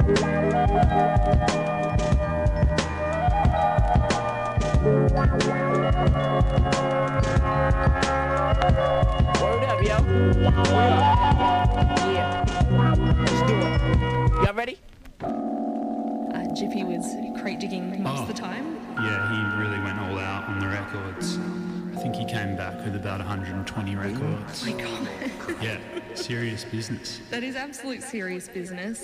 Word up, yo. Yeah. Let's do it. Y'all ready? Jippy was crate digging most of the time. Yeah, he really went all out on the records. I think he came back with about 120 records. Oh my god. Yeah, serious business. That is absolute serious business.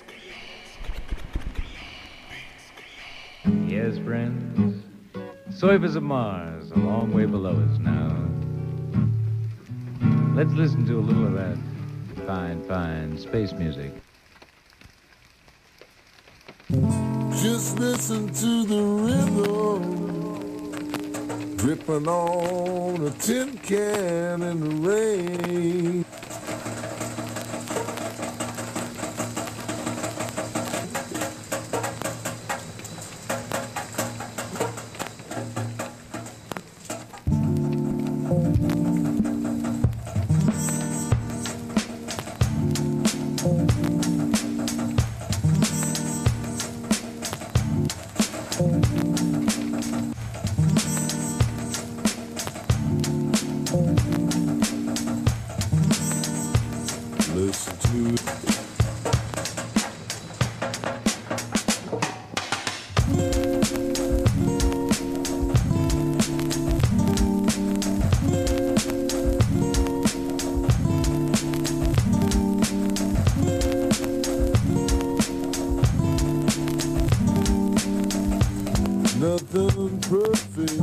Yes, friends. Surface of Mars, a long way below us now. Let's listen to a little of that fine space music. Just listen to the rhythm dripping on a tin can in the rain. Nothing perfect.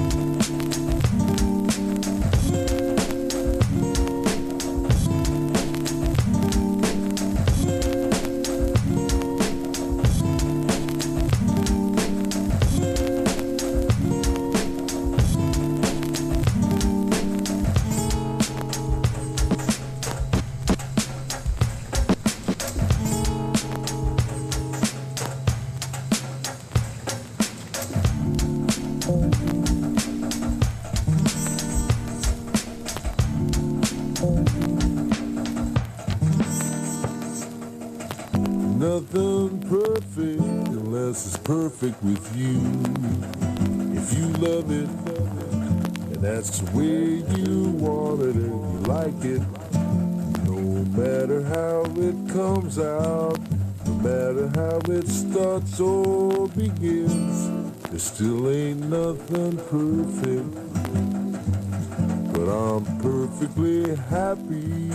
Nothing perfect unless it's perfect with you. If you love it, and that's the way you want it and you like it, no matter how it comes out, no matter how it starts or begins, there still ain't nothing perfect. But I'm perfectly happy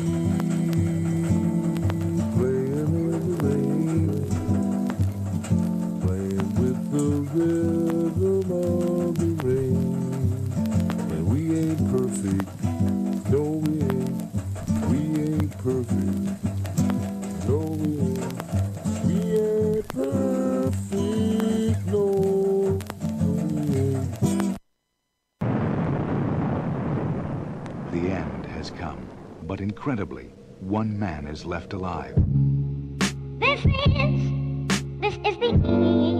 playing in the rain, playing with the rhythm of the rain. And we ain't perfect, no we ain't perfect, no we ain't perfect, no we ain't. The end has come, but incredibly, one man is left alive. This is the end.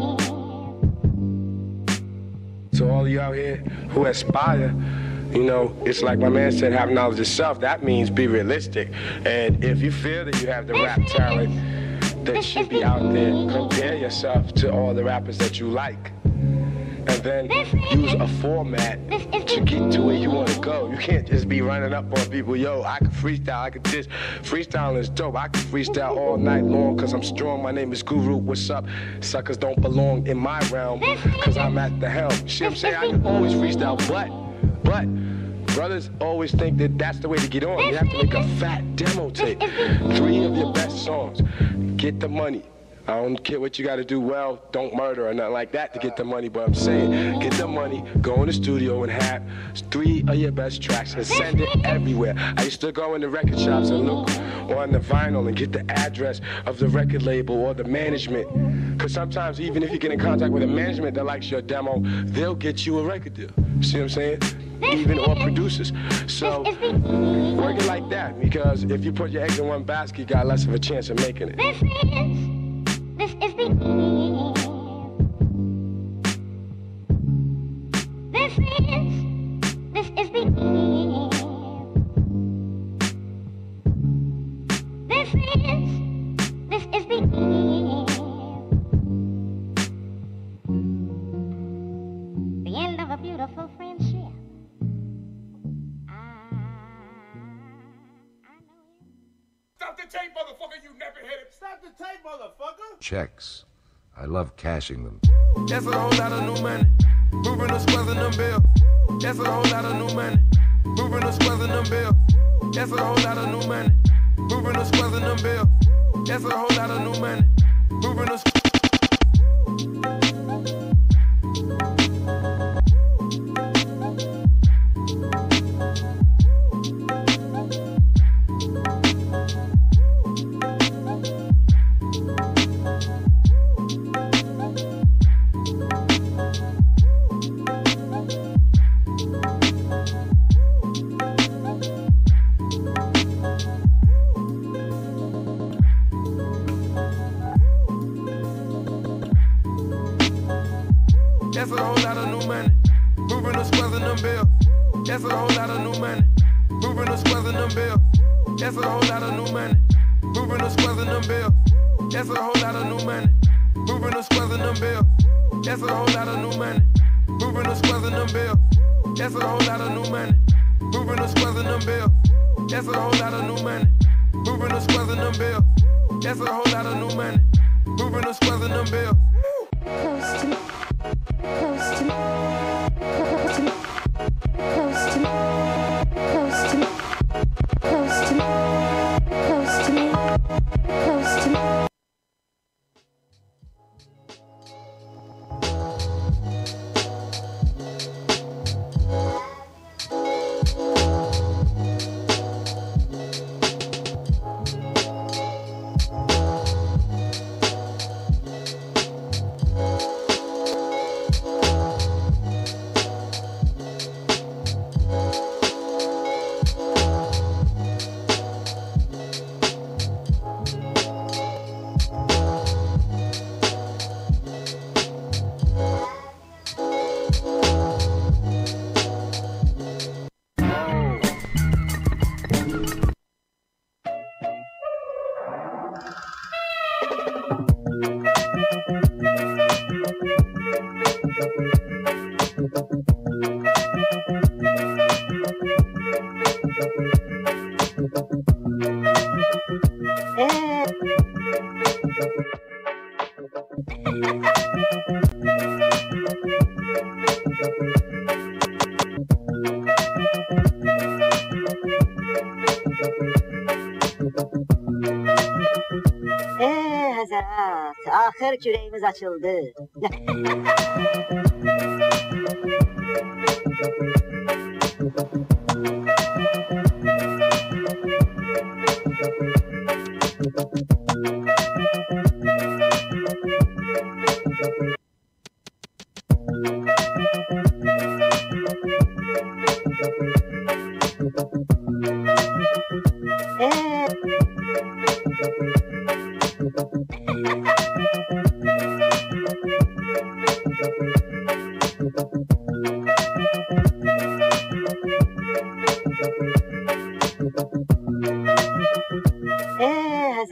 So all you out here who aspire, you know, it's like my man said, have knowledge of self. That means be realistic. And if you feel that you have the rap talent, that should be out there. Compare yourself to all the rappers that you like. And then use a format to get to where you want to go. You can't just be running up on people, yo, I can freestyle, I can this. Freestyling is dope. I can freestyle all night long because I'm strong. My name is Guru, what's up? Suckers don't belong in my realm because I'm at the helm. See what I'm saying? I can always freestyle, but brothers always think that that's the way to get on. You have to make a fat demo tape. 3 of your best songs. Get the money. I don't care what you got to do well, don't murder or nothing like that to get the money, but I'm saying, get the money, go in the studio and have 3 of your best tracks and send it everywhere. I used to go in the record shops and look on the vinyl and get the address of the record label or the management. Because sometimes even if you get in contact with a management that likes your demo, they'll get you a record deal. See what I'm saying? Even or producers. So work it like that, because if you put your eggs in one basket, you got less of a chance of making it. This is the end. This is the end. This is the end. The end of a beautiful friendship. Stop the tape, motherfucker, you never-headed. Stop the tape, motherfucker. Checks. I love cashing them. That's a whole lot of new money. Moving the squares in them bills. That's a whole lot of new money. Moving the squares in them bills. That's a whole lot of new money. Moving the squares in them bills. That's a whole lot of new money. Moving the That's a whole lot of new money. Moving the squares in them bills. That's a whole lot of new money. Moving the squares in them bills. That's a whole lot of new money. Moving the squares in them bills. That's a whole lot of new money. Moving the squares in them bills. That's a whole lot of new money. Moving the squares in them bills. That's a whole lot of new money. Moving the squares in them bills. That's a whole lot of new money. Moving the squares in them bills. That's a whole lot of new money. Moving the squares in them bills. Close to me. Close to me. Close to me. Close to me. Close to me. Close to me. Close to me. Close to me. Hazarat, ahir küreğimiz açıldı.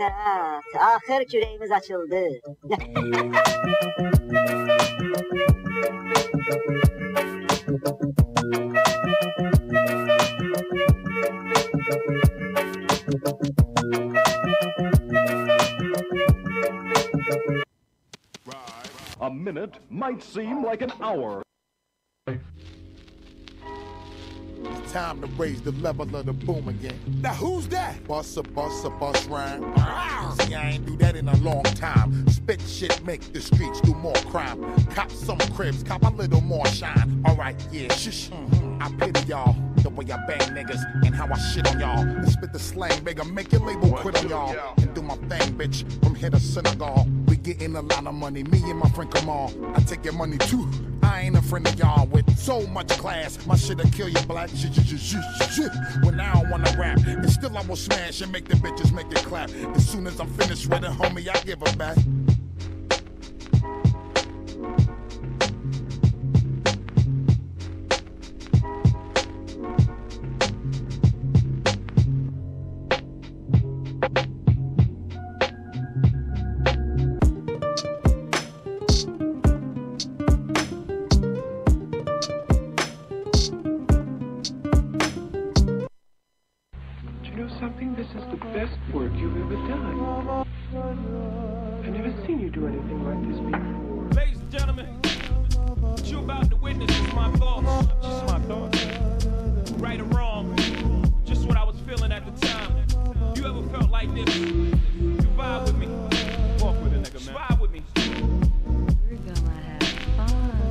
Berat, ahır küreğimiz açıldı. A minute might seem like an hour. It's time to raise the level of the boom again. Now who's that? Bust rhyme. See, I ain't do that in a long time. Spit shit, make the streets do more crime. Cop some cribs, cop a little more shine. Alright, yeah, shush. I pity y'all, the way I bang niggas and how I shit on y'all. And spit the slang, bigger, make your label quit on y'all. And do my thing, bitch, from here to Senegal. We getting a lot of money, me and my friend Kamal. I take your money too. I ain't a friend of y'all with so much class. My shit'll kill you black. When I don't wanna rap, and still I will smash and make the bitches make it clap. As soon as I'm finished with it, homie, I give her back. Something, this is the best work you've ever done. I've never seen you do anything like this before. Ladies and gentlemen, what you're about to witness is my thoughts. Just my thoughts. Right or wrong, just what I was feeling at the time. You ever felt like this? You vibe with me. Walk with a nigga, man. Vibe with me. We're gonna have fun.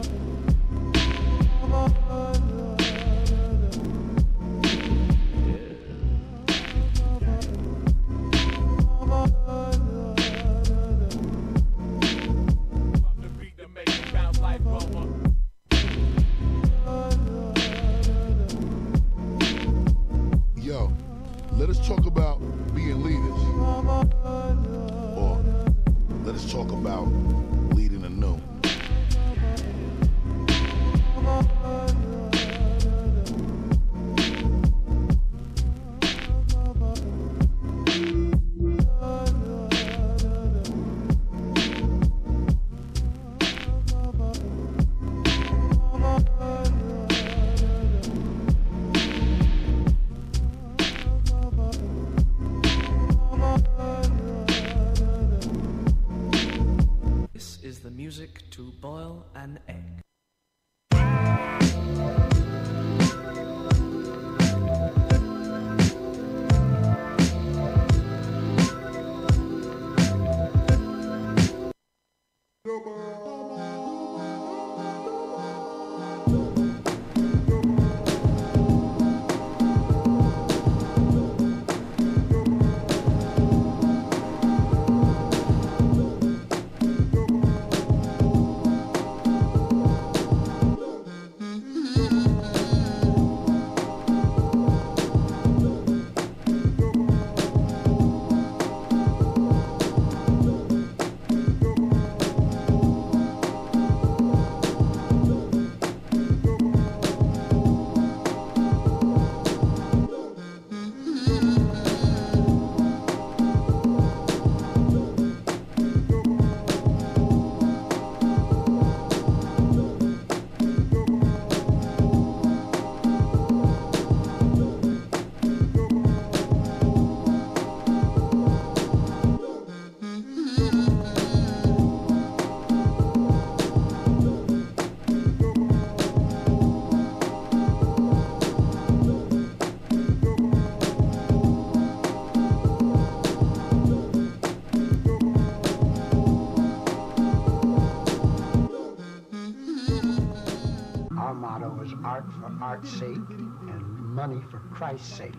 Yo, let us talk about being leaders. Or let us talk about leading anew. This is the music to boil an egg. Our motto is art for art's sake and money for Christ's sake.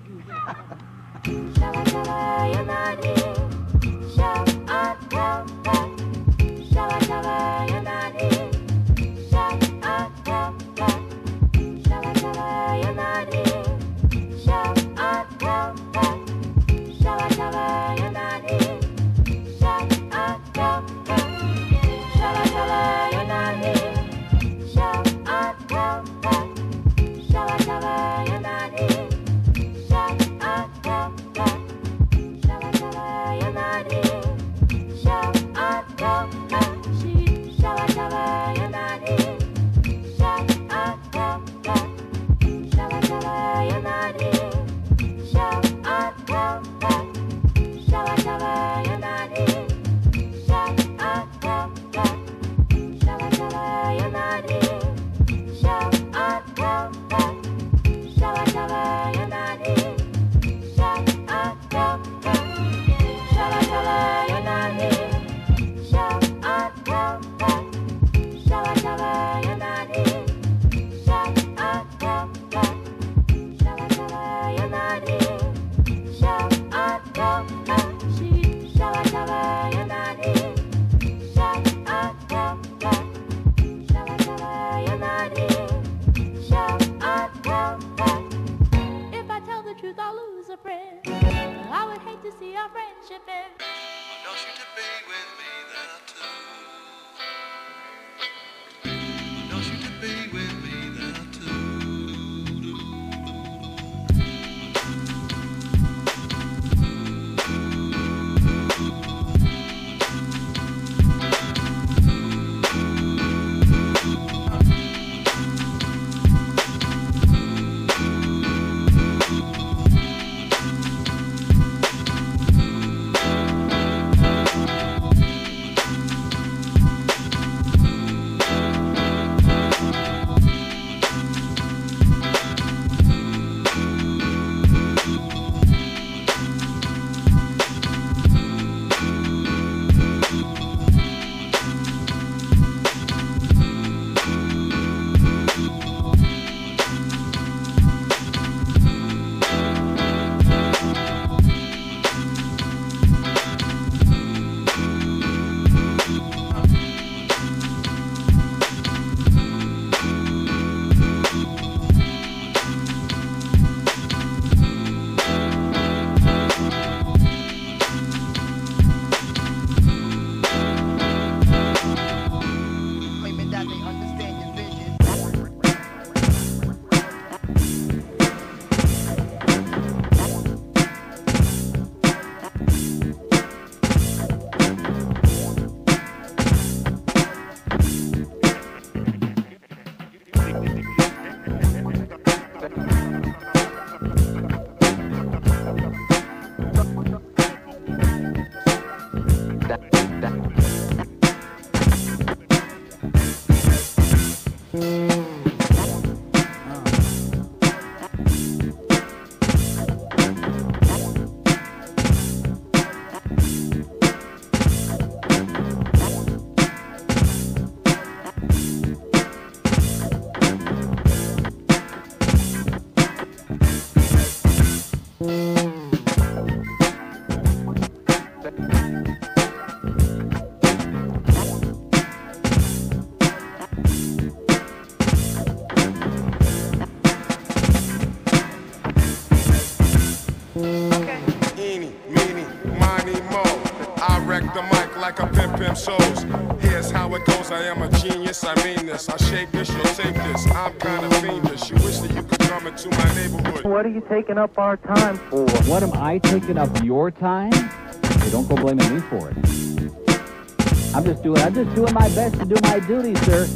You're not truth I'll lose a friend. I would hate to see our friendship end. I want you to be with me there too. I want you to be with me there too. Like a pimp shows. Here's how it goes. I am a genius. I mean this. I shape this. You'll take this. I'm kind of fiendish. You wish that you could come into my neighborhood. What are you taking up our time for? What am I taking up your time? Hey, don't go blaming me for it. I'm just doing my best to do my duty, sir.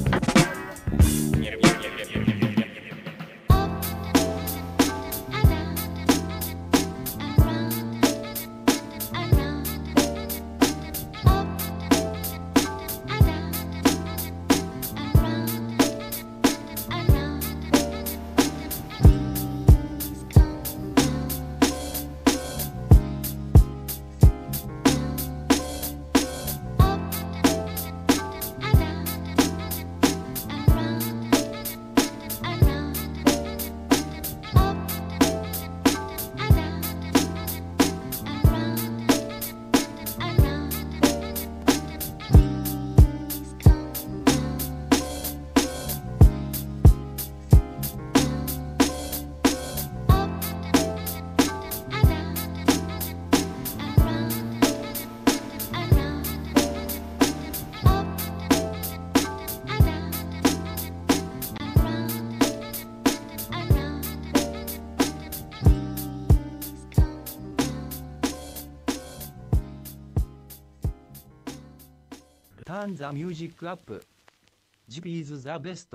Turn the music up. Jippy is the best.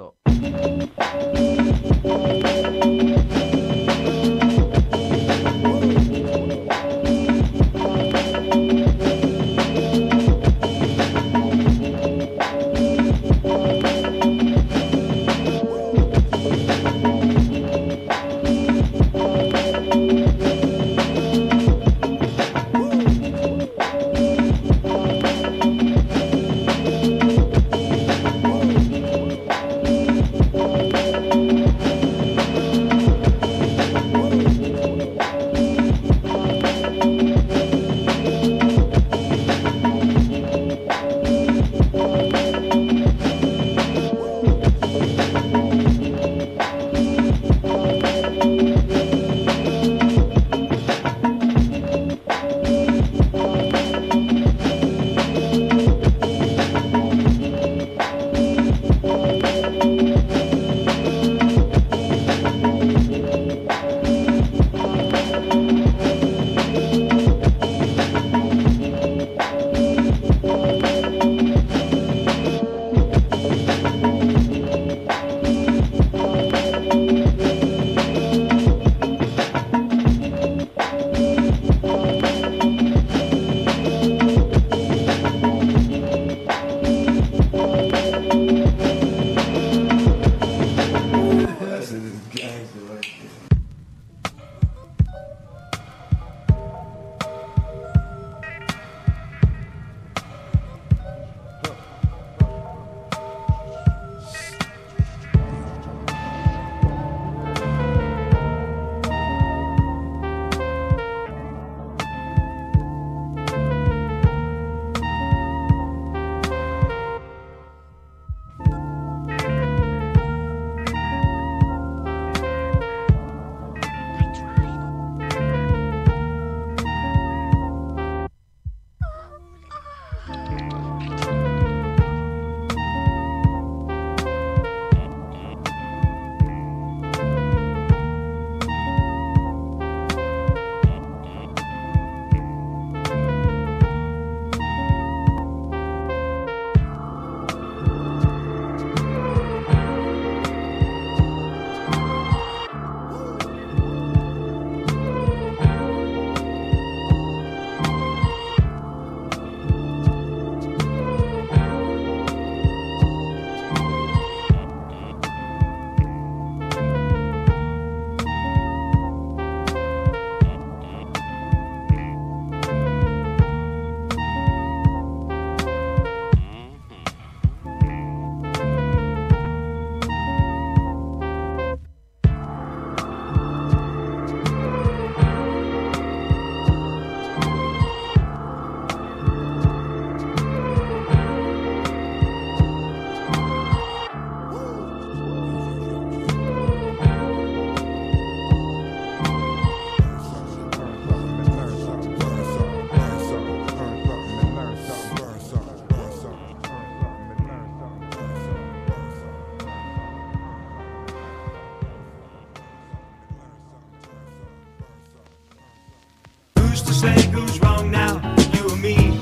to say who's wrong now, you or me?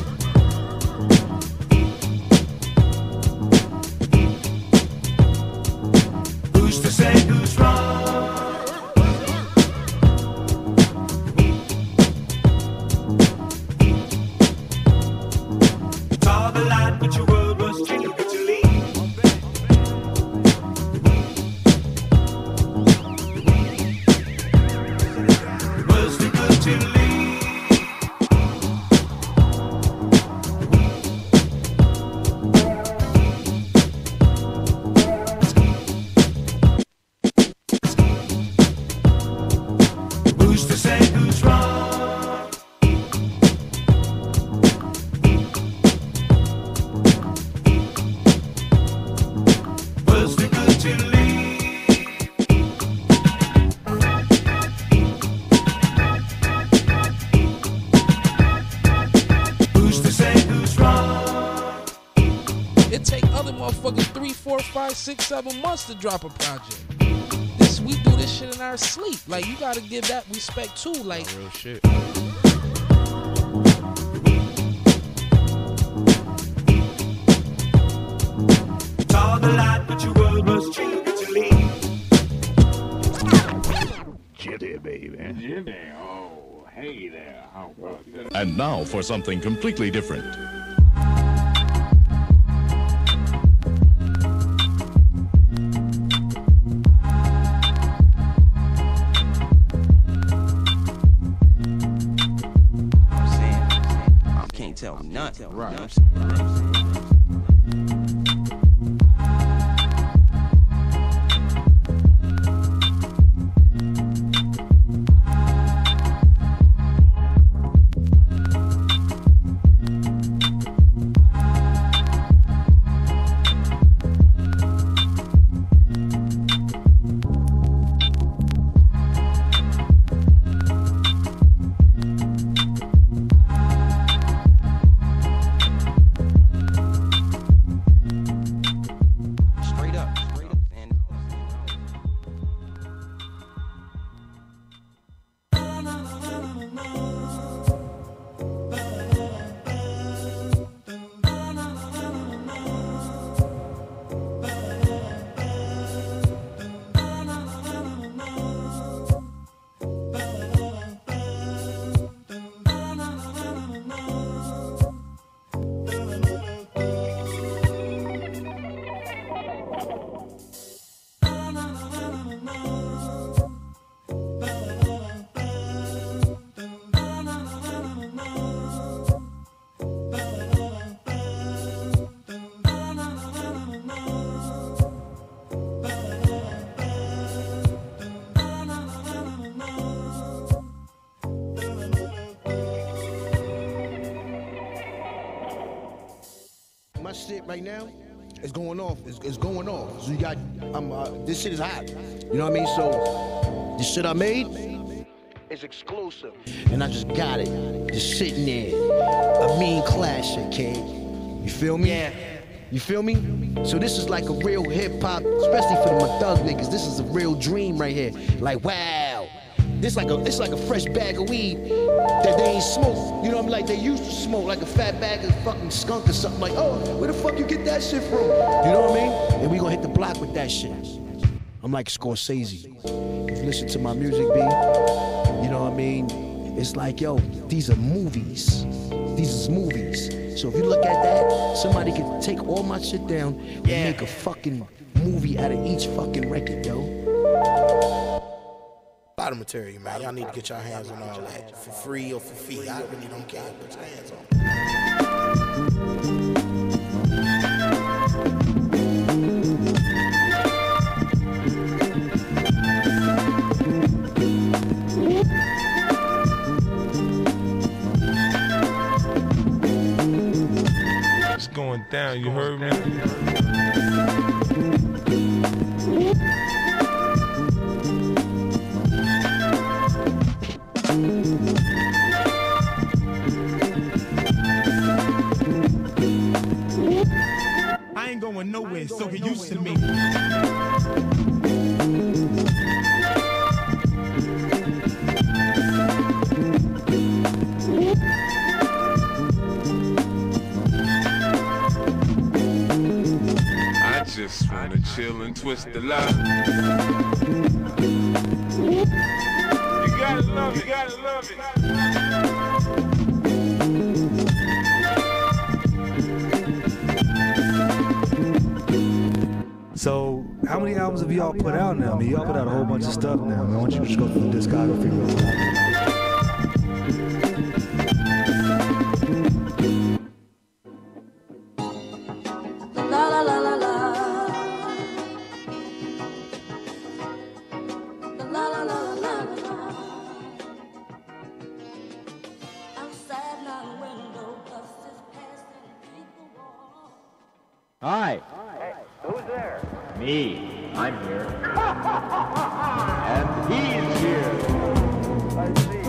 Who's to say who's wrong? Saw the light, but your world was too good to leave. Was too good to leave. Who's to say who's wrong? Was too good to leave. Who's to say who's wrong? It take other motherfuckers 3, 4, 5, 6, 7 months to drop a project. We do this shit in our sleep. Like, you gotta give that respect too. Like, real shit. Saw the light, but your world was too good to leave. Jippy, baby. Jippy, oh, hey there. How about that? And now for something completely different. Tell me nothing. Right. My shit right now is going off. It's going off. So you got, this shit is hot. You know what I mean? So the shit I made is exclusive, and I just got it, just sitting there. A mean classic, kid. You feel me? Yeah. You feel me? So this is like a real hip hop, especially for the thug niggas. This is a real dream right here. Like, wow. It's like a fresh bag of weed that they ain't smoked. You know what I mean? Like they used to smoke, like a fat bag of fucking skunk or something. Like, oh, where the fuck you get that shit from? You know what I mean? And we gonna hit the block with that shit. I'm like Scorsese. If you listen to my music, B, you know what I mean? It's like, yo, these are movies. These is movies. So if you look at that, somebody can take all my shit down and make a fucking movie out of each fucking record, yo. A lot of material, man. Y'all need to get your hands on all that. For free or for fee. I really don't care. Put your hands on It's going down, you heard me? I ain't going nowhere, so get used to me. chill and twist the lie. You gotta love it, you gotta love it. So, how many albums have y'all put out now? I mean, y'all put out a whole bunch of stuff now. I mean, I want you to just go through the discography real quick. La la la la la. La la la la la la. Outside my window, buses passing, people walk. Hi. Hey, who's there? Me. I'm here. And he's here. Let's see.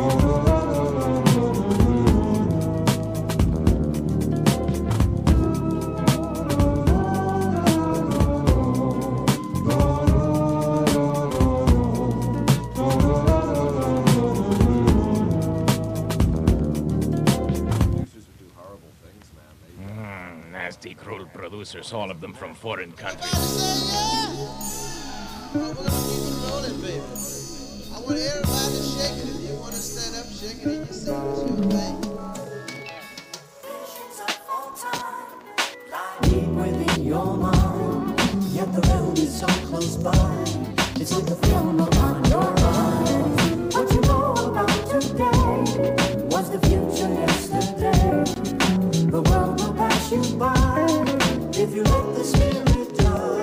Nasty, cruel producers, all of them from foreign countries. We're gonna keep it rolling, baby. I want everybody to shake it. If you want to stand up, shake it in your seat. It's your thing. Deep within your mind, yet the realm is so close by. It's like the film upon your eyes. What you know about today was the future yesterday. The world will pass you by if you let the spirit die.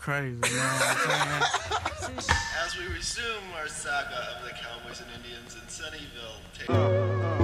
crazy, man. As we resume our saga of the Cowboys and Indians in Sunnyvale,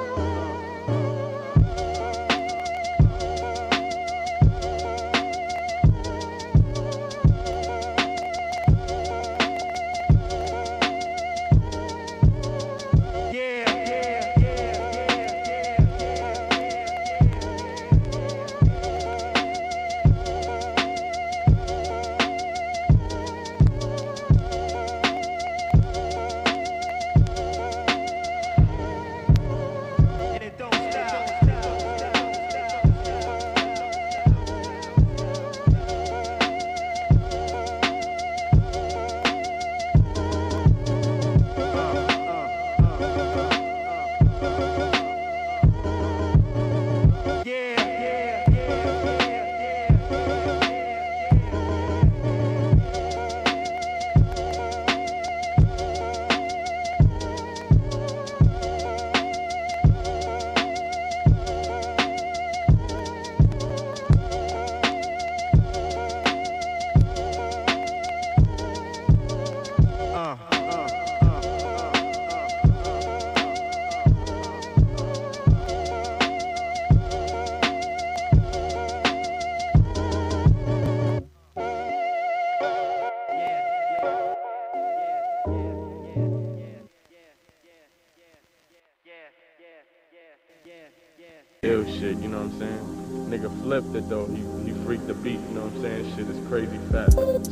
Ill shit, you know what I'm saying? Nigga flipped it though, he freaked the beat, you know what I'm saying? Shit is crazy fat.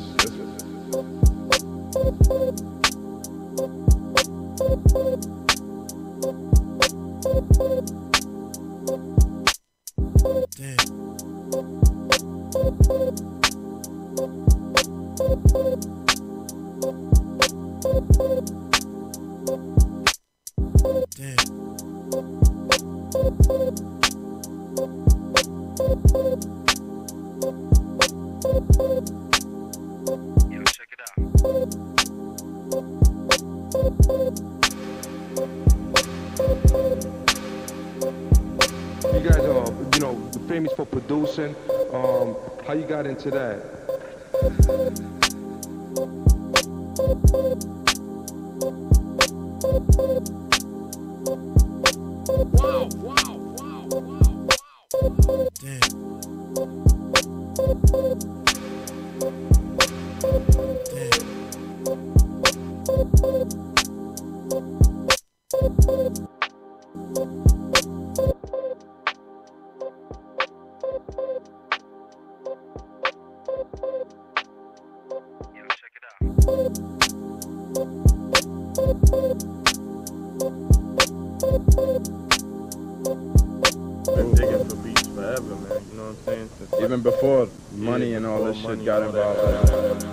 You guys are, you know, famous for producing. How you got into that? Wow, wow, wow, wow, wow. Been digging for beats forever, man, you know what I'm saying? Even before money and all this shit got involved.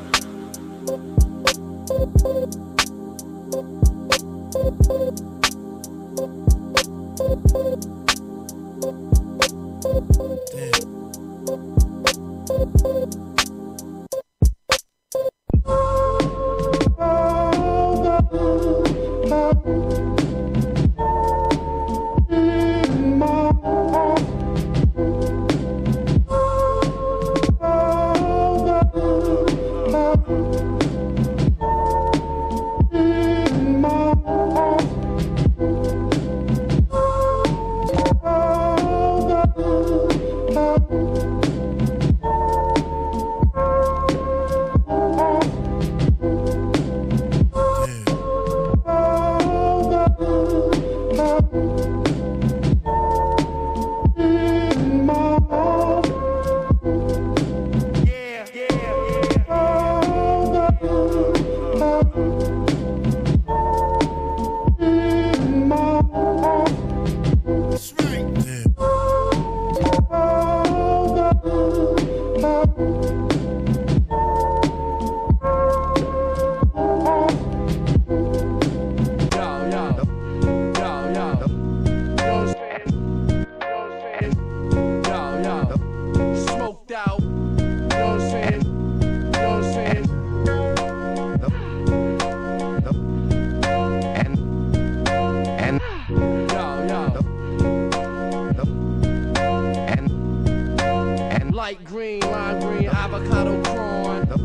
Light green, lime green, avocado corn.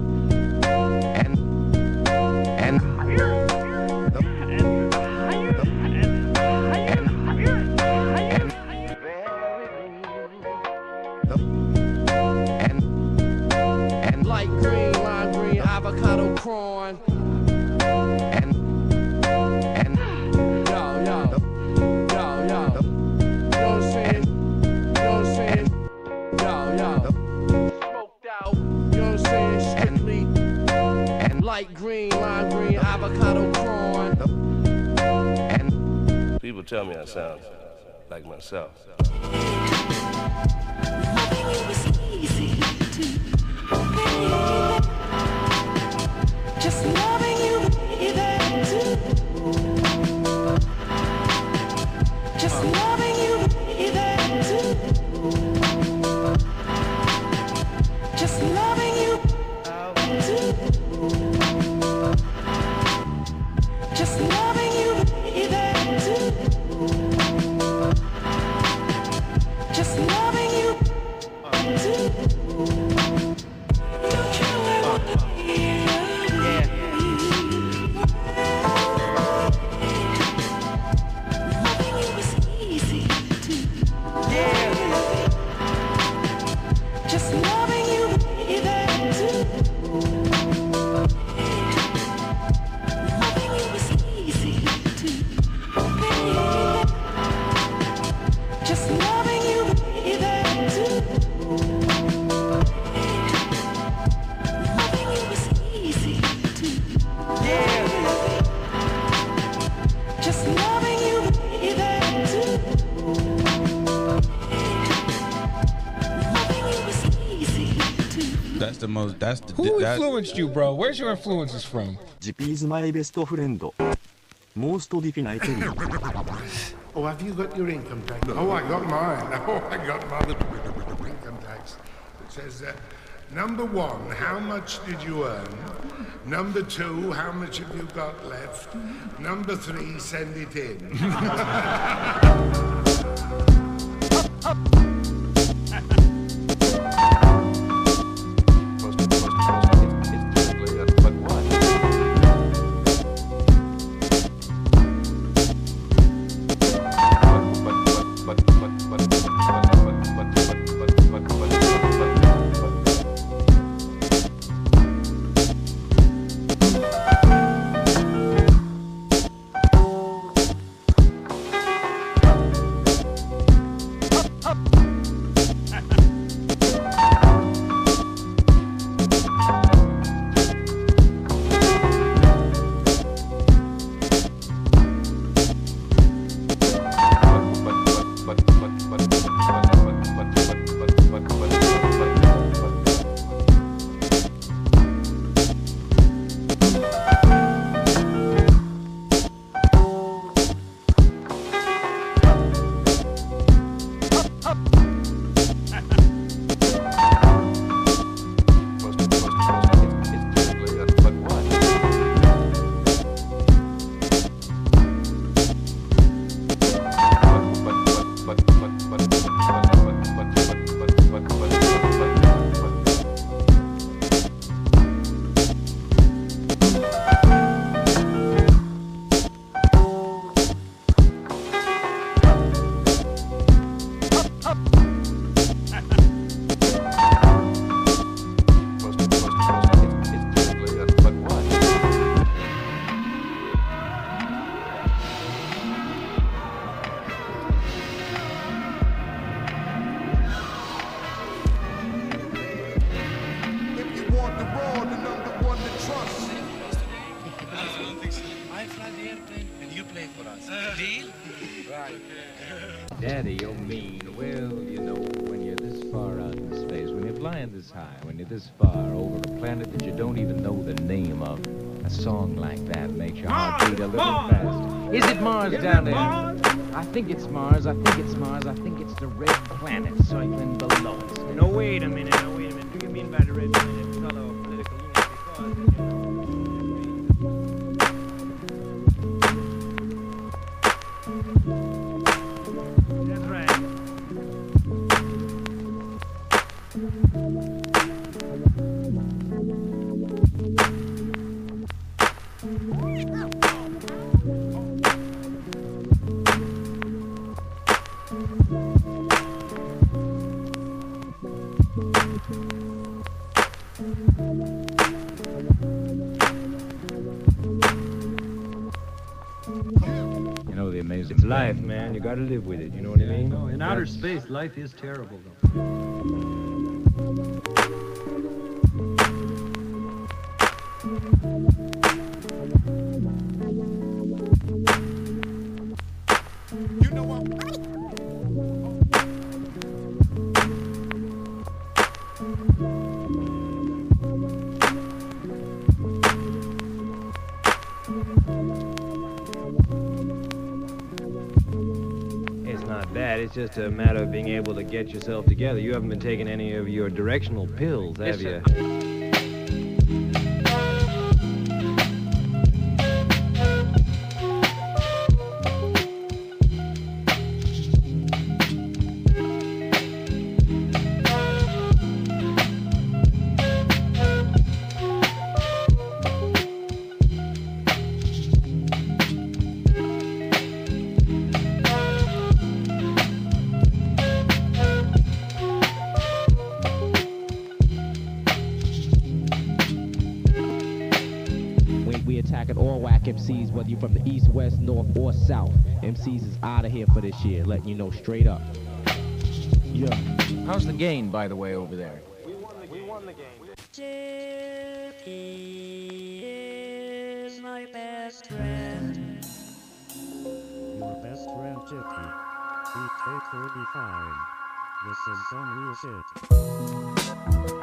And light green, lime green, avocado corn. And yo, yo, yo, yo. You know what I'm saying? You know what I'm saying? Yo, yo. Smoked out, you know what I'm saying? Strictly. And light green, lime green, avocado corn. People tell me I sound like myself. Just loving you, baby, too. Just loving you, baby, too. Just loving you, too. Just loving you, baby, too. Just loving you, too. Don't you ever just loving you, baby, too. Loving you was easy, too. Just loving you, baby, too. Loving you was easy, too. Just loving you, baby, too. That's the most. That's the. Who influenced you, bro? Where's your influences from? Jippy is my best friend. Most definitely. Oh, have you got your income tax? No. Oh, I got mine. Oh, I got my income tax. It says, number 1, how much did you earn? Number 2, how much have you got left? Number 3, send it in. Daddy, you're mean. Well, you know, when you're this far out in space, when you're flying this high, when you're this far over a planet that you don't even know the name of, a song like that makes your heart beat a little fast. Is it Mars down there? I think it's Mars. I think it's Mars. I think it's the red planet circling below us. No, wait a minute. No, wait a minute. Do you mean by the red planet color of political unity? That's right. life, man. You gotta live with it, you know what I mean? No, in outer space, life is terrible, though. You know what? It's not bad. It's just a matter of being able to get yourself together. You haven't been taking any of your directional pills, have you? MCs, whether you're from the east, west, north, or south. MCs is out of here for this year, letting you know straight up. Yeah. How's the gain, by the way, over there? We won the game. Jippy is my best friend. Your best friend, Jippy. Beat tape 35. This is some real shit.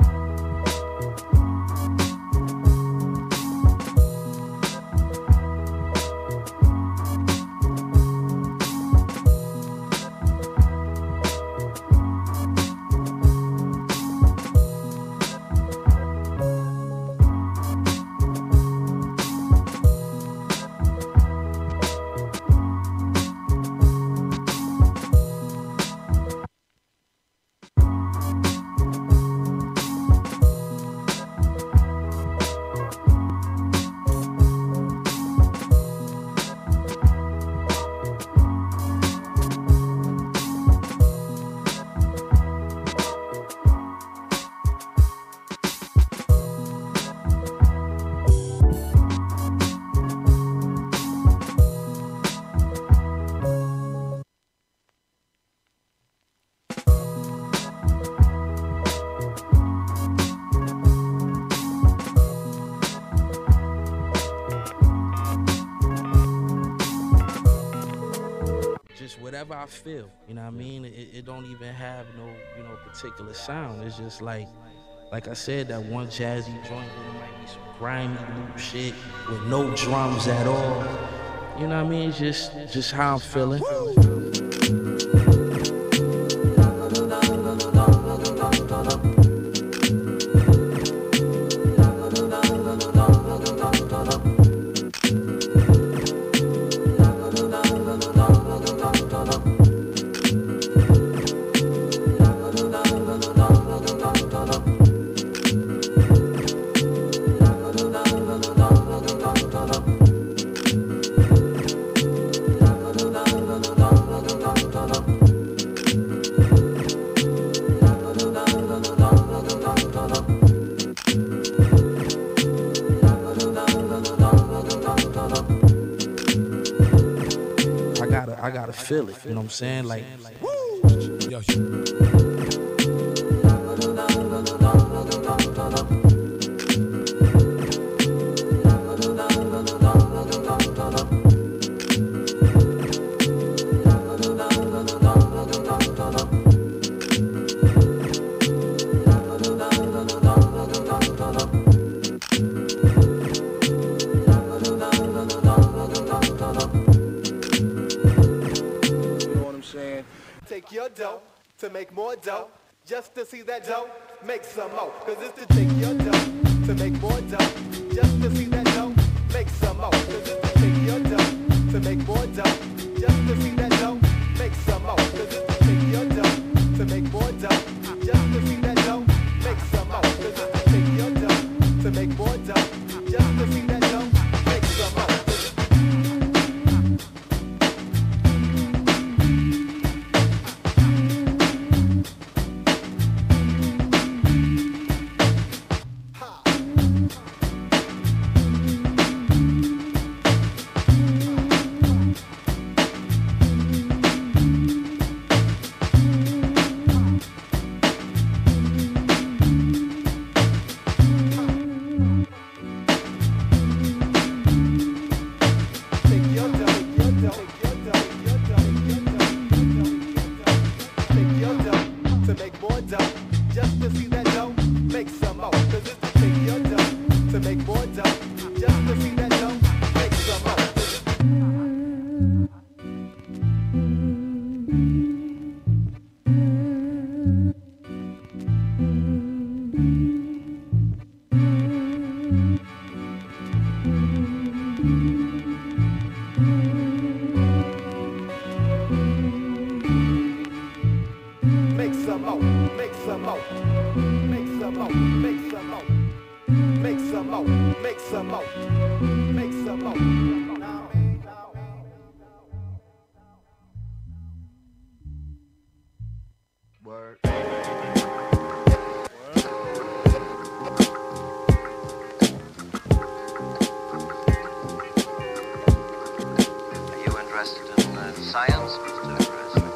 Whatever I feel, you know what I mean? It don't even have no, particular sound. It's just like I said, that one jazzy joint where there might be some grimy loop shit with no drums at all. You know what I mean? It's just how I'm feeling. I gotta feel it, you know what I'm saying? Like, woo! Yo, take your dough to make more dough, just to see that dough, make some more. Cause it's to take your dough to make more dough, just to see that dough, make some more. Cause it's to take your dough to make more dough, just to see that dough, make some more. Cause it's to take your dough to make more dough, just to see that dough, make some more. Cause it's to take your dough to make more dough, just to see that dough, make some more. more, make some more, make some more, make some more, make some more, make some more, make some more. Word. Are you interested in science, Mr. President?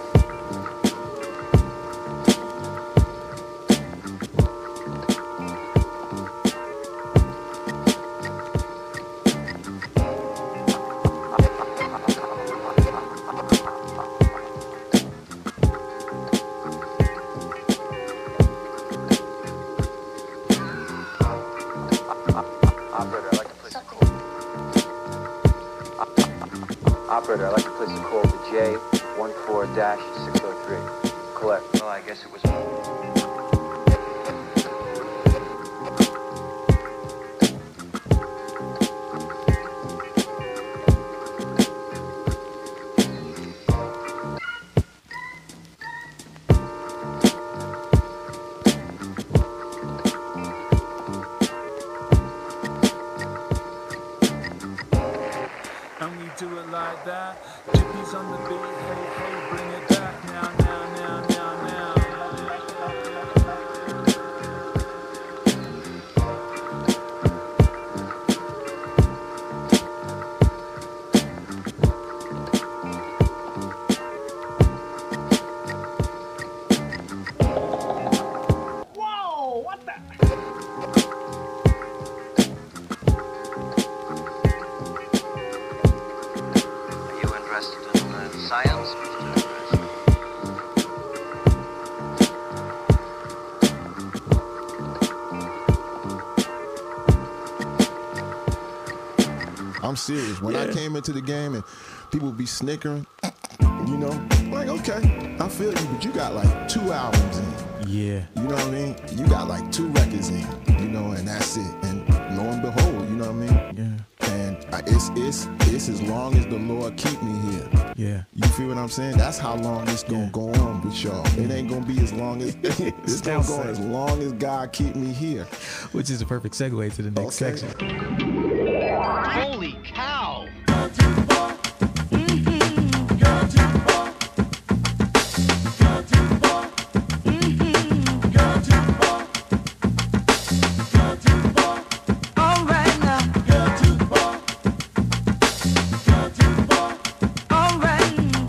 Operator, I'd like to place a call to J14-603. Collect. Well, I guess it was. And we do it like that. Jippy's on the beat, hey, hey, bring it back now, now, now, now, now. Whoa, what the? Are you interested in science, Mr. President? I'm serious. When I came into the game and people be snickering, you know, like, okay, I feel you, but you got like 2 albums in. Yeah. You know what I mean? You got like 2 records in, you know, and that's it. And lo and behold, you know what I mean? Yeah. And it's as long as the Lord keep me here. Yeah. You feel what I'm saying? That's how long it's gonna go on with y'all. It ain't gonna be as long as it's gonna go as long as God keep me here. Which is a perfect segue to the next section. Holy cow! All right now. All right.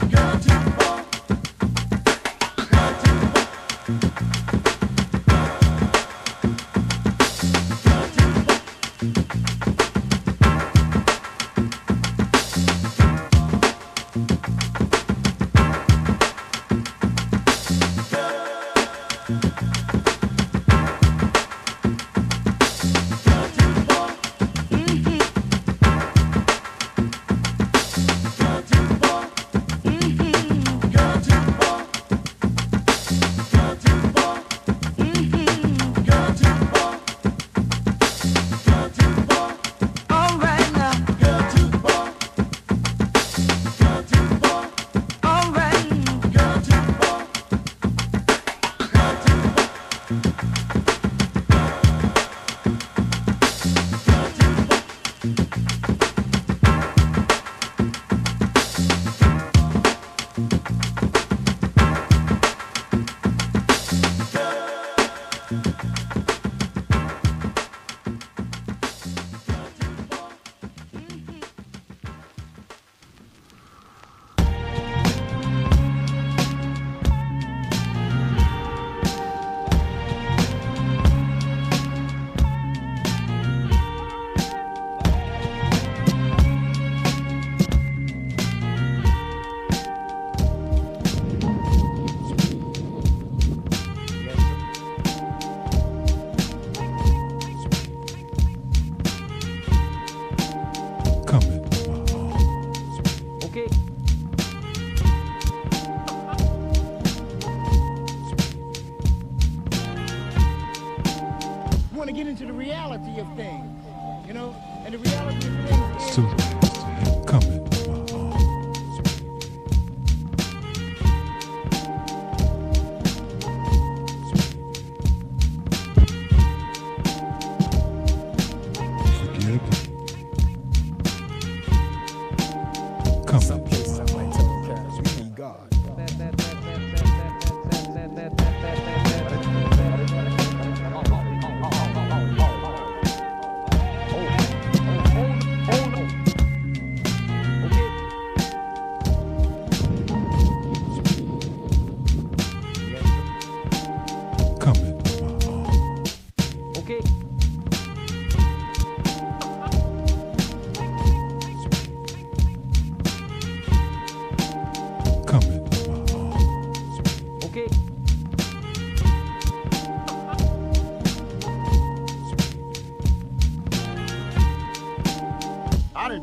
into the reality of things, you know? And the reality of things is... coming.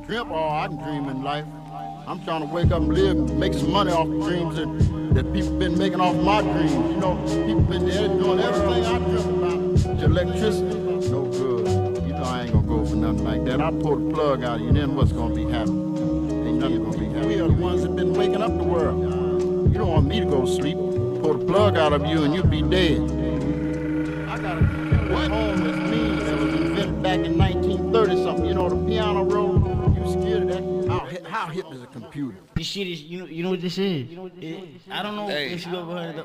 dreamt all I can dream in life. I'm trying to wake up and live and make some money off the dreams that people been making off my dreams. You know, people been doing everything I dreamt about. Electricity, no good. You know I ain't gonna go for nothing like that. I'll pull the plug out of you, then what's gonna be happening? Ain't nothing gonna be happening. We are the ones that been waking up the world. You don't want me to go to sleep. Pull the plug out of you and you'll be dead. I got a computer at home that's mean that was invented back in 1930 something. You know the piano roll? You scared of that? How hip is a computer? This shit is, you know what this is? I don't know if you ever heard of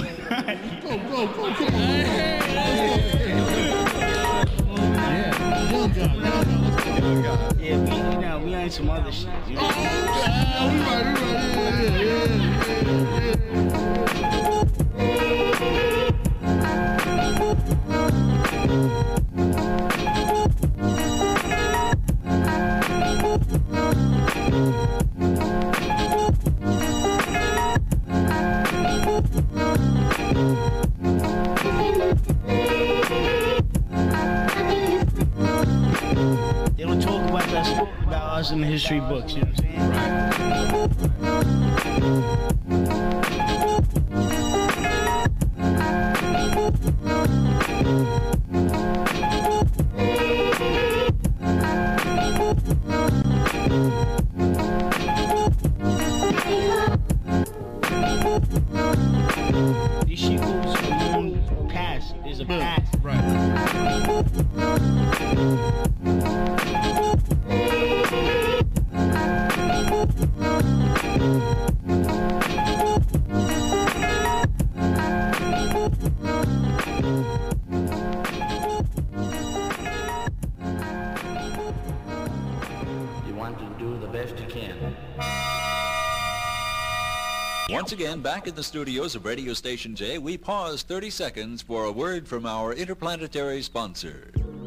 Yeah, we ain't some other shit. You know? They don't talk about that about us in the history books, you know what I'm saying? This shit goes from past. There's a past. You want to do the best you can. Once again, back in the studios of Radio Station J, we pause 30 seconds for a word from our interplanetary sponsor.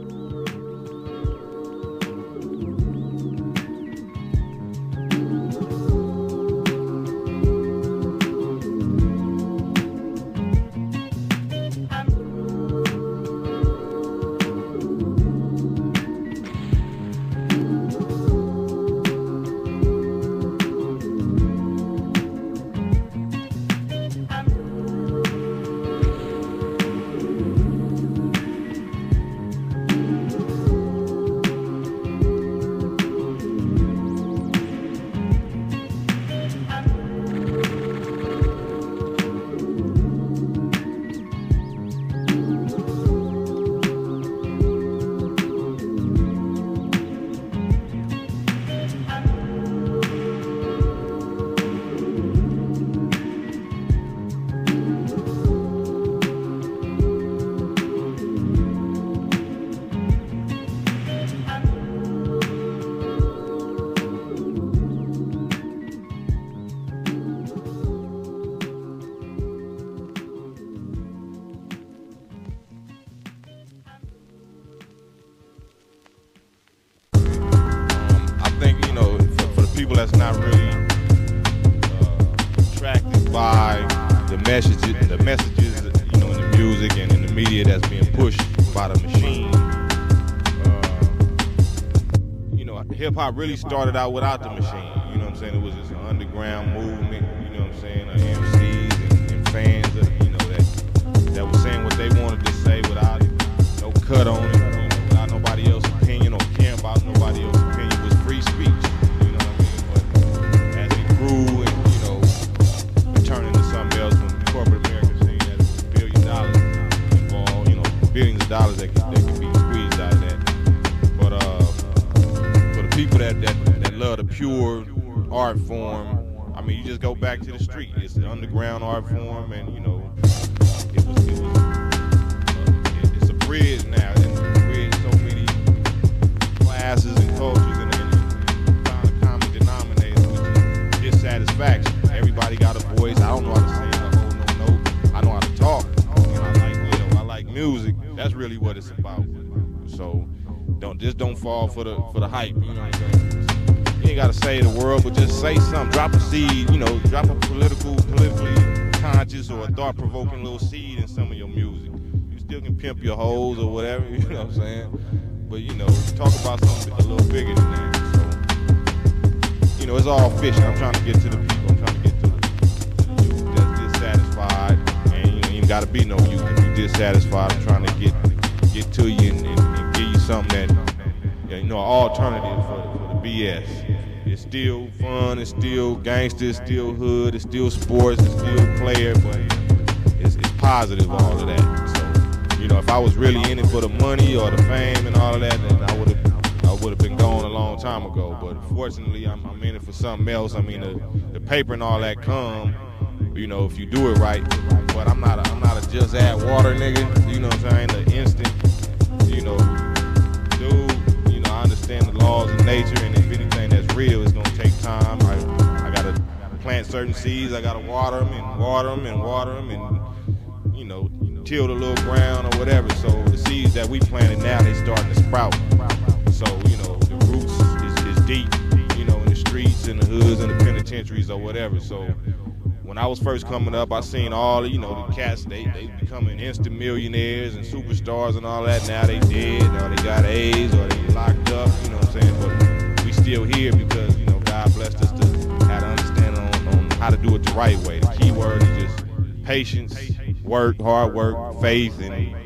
People that's not really attracted by the messages, you know, in the music and in the media that's being pushed by the machine. You know, hip hop really started out without the machine. You know what I'm saying? It was just an underground movement. You know what I'm saying? MCs and fans, you know, that was saying what they wanted to say without no cut on it. You know, without nobody else's opinion or caring about nobody else's opinion. It was free speech. And, you know, turning to something else from corporate America, saying that there's $1 billion involved, you know, billions of dollars that can be squeezed out of that. But for the people that love the pure art form, I mean, you just go back to the street. It's the underground art form, and you know, it's a bridge now, and it's a bridge so many classes and cultures, and find a common denominator, which is dissatisfaction. Everybody got a voice. I don't know how to sing or hold no note. I know how to talk, and I like music. That's really what it's about. So don't fall for the hype. You know what I'm saying? You ain't gotta say the world, but just say something. Drop a seed. You know, drop a politically conscious or a thought-provoking little seed in some of your music. You still can pimp your hoes or whatever. You know what I'm saying? But you know, talk about something a little bigger than that. So you know, it's all fishing. I'm trying to get to the people. I'm trying to get to the youth that's dissatisfied. And you know, you ain't gotta be no youth if you're dissatisfied. I'm trying to get to you and give you something that, you know, an alternative for the BS. It's still fun, it's still gangster, it's still hood, it's still sports, it's still player, but it's positive, all of that. So, you know, if I was really in it for the money or the fame and all of that, then I would have been gone a long time ago. But fortunately, I'm in it for something else. I mean, the paper and all that come, you know, if you do it right. But I'm not a just add water nigga. You know what I'm saying? The instant, you know, dude. You know, I understand the laws of nature, and if anything that's real, it's gonna take time. I gotta plant certain seeds. I gotta water them and water them and water them, and you know, till the little ground or whatever. So the seeds that we planted now, they starting to sprout. So you know, the roots is deep. You know, in the streets, in the hoods, in the penitentiaries or whatever. So when I was first coming up, I seen all, you know, the cats, they becoming instant millionaires and superstars and all that. Now they dead, or they got AIDS, or they locked up, you know what I'm saying? But we still here because, you know, God blessed us to have an understanding on how to do it the right way. The key word is just patience, work, hard work, faith,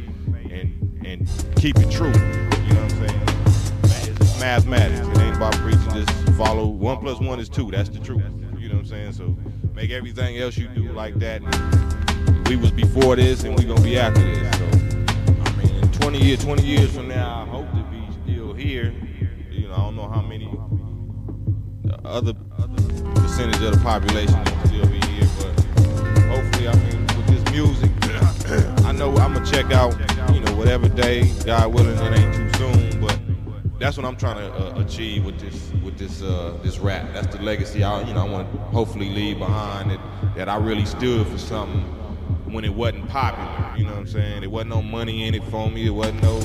and keep it true. You know what I'm saying? It's mathematics. It ain't about preaching, just follow 1 + 1 is 2. That's the truth. You know what I'm saying? So make everything else you do like that. We was before this, and we gonna be after this. So, I mean, in 20 years from now, I hope to be still here. You know, I don't know how many other percentage of the population will still be here, but hopefully, I mean, with this music, I know I'm gonna check out, you know, whatever day, God willing, it ain't too soon, but that's what I'm trying to achieve with this rap. That's the legacy I want to hopefully leave behind, that I really stood for something when it wasn't popular. You know what I'm saying? There wasn't no money in it for me. There wasn't no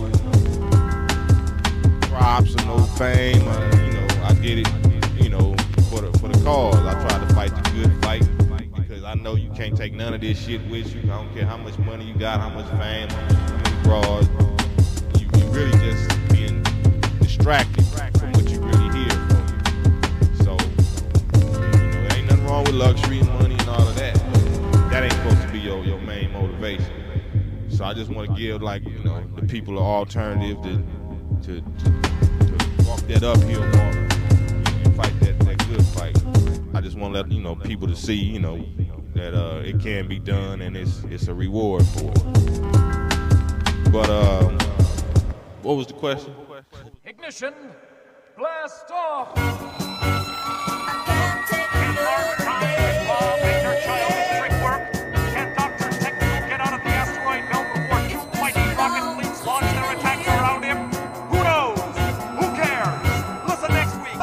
props or no fame. You know, I did it, you know, for the cause. I tried to fight the good fight because I know you can't take none of this shit with you. I don't care how much money you got, how much fame, how many bras. You really just being distracted from what you really here for. So, you know, there ain't nothing wrong with luxury and money and all of that. That ain't supposed to be your main motivation. So I just want to give, like, you know, the people an alternative to walk that uphill walk and fight that good fight. I just want to let, you know, people to see, you know, that it can be done and it's a reward for it. But what was the question? Ignition, blast off! Make your child trick work. Can Dr. Technical get out of the asteroid belt before two mighty rocket fleets launch their attacks around him? Who knows? Who cares? Listen next week.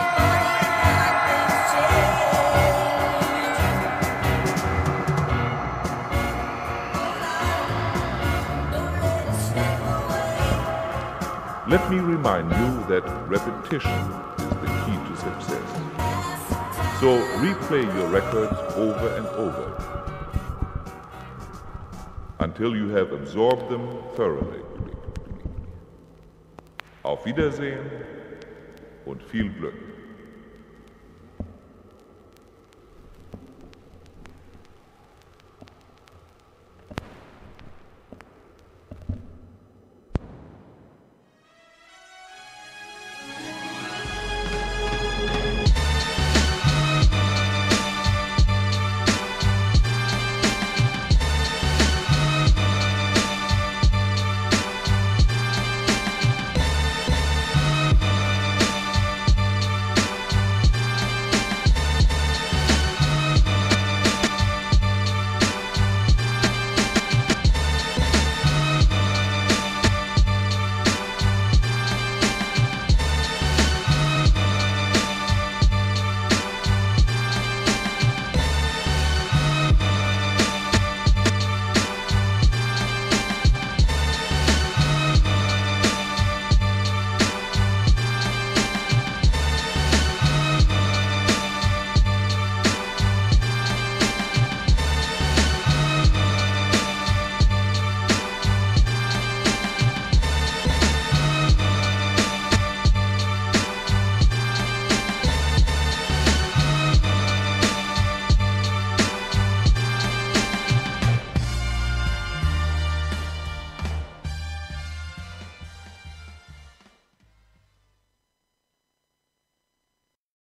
Let me remind you that repetition is the key to success. So replay your records over and over until you have absorbed them thoroughly. Auf Wiedersehen und viel Glück.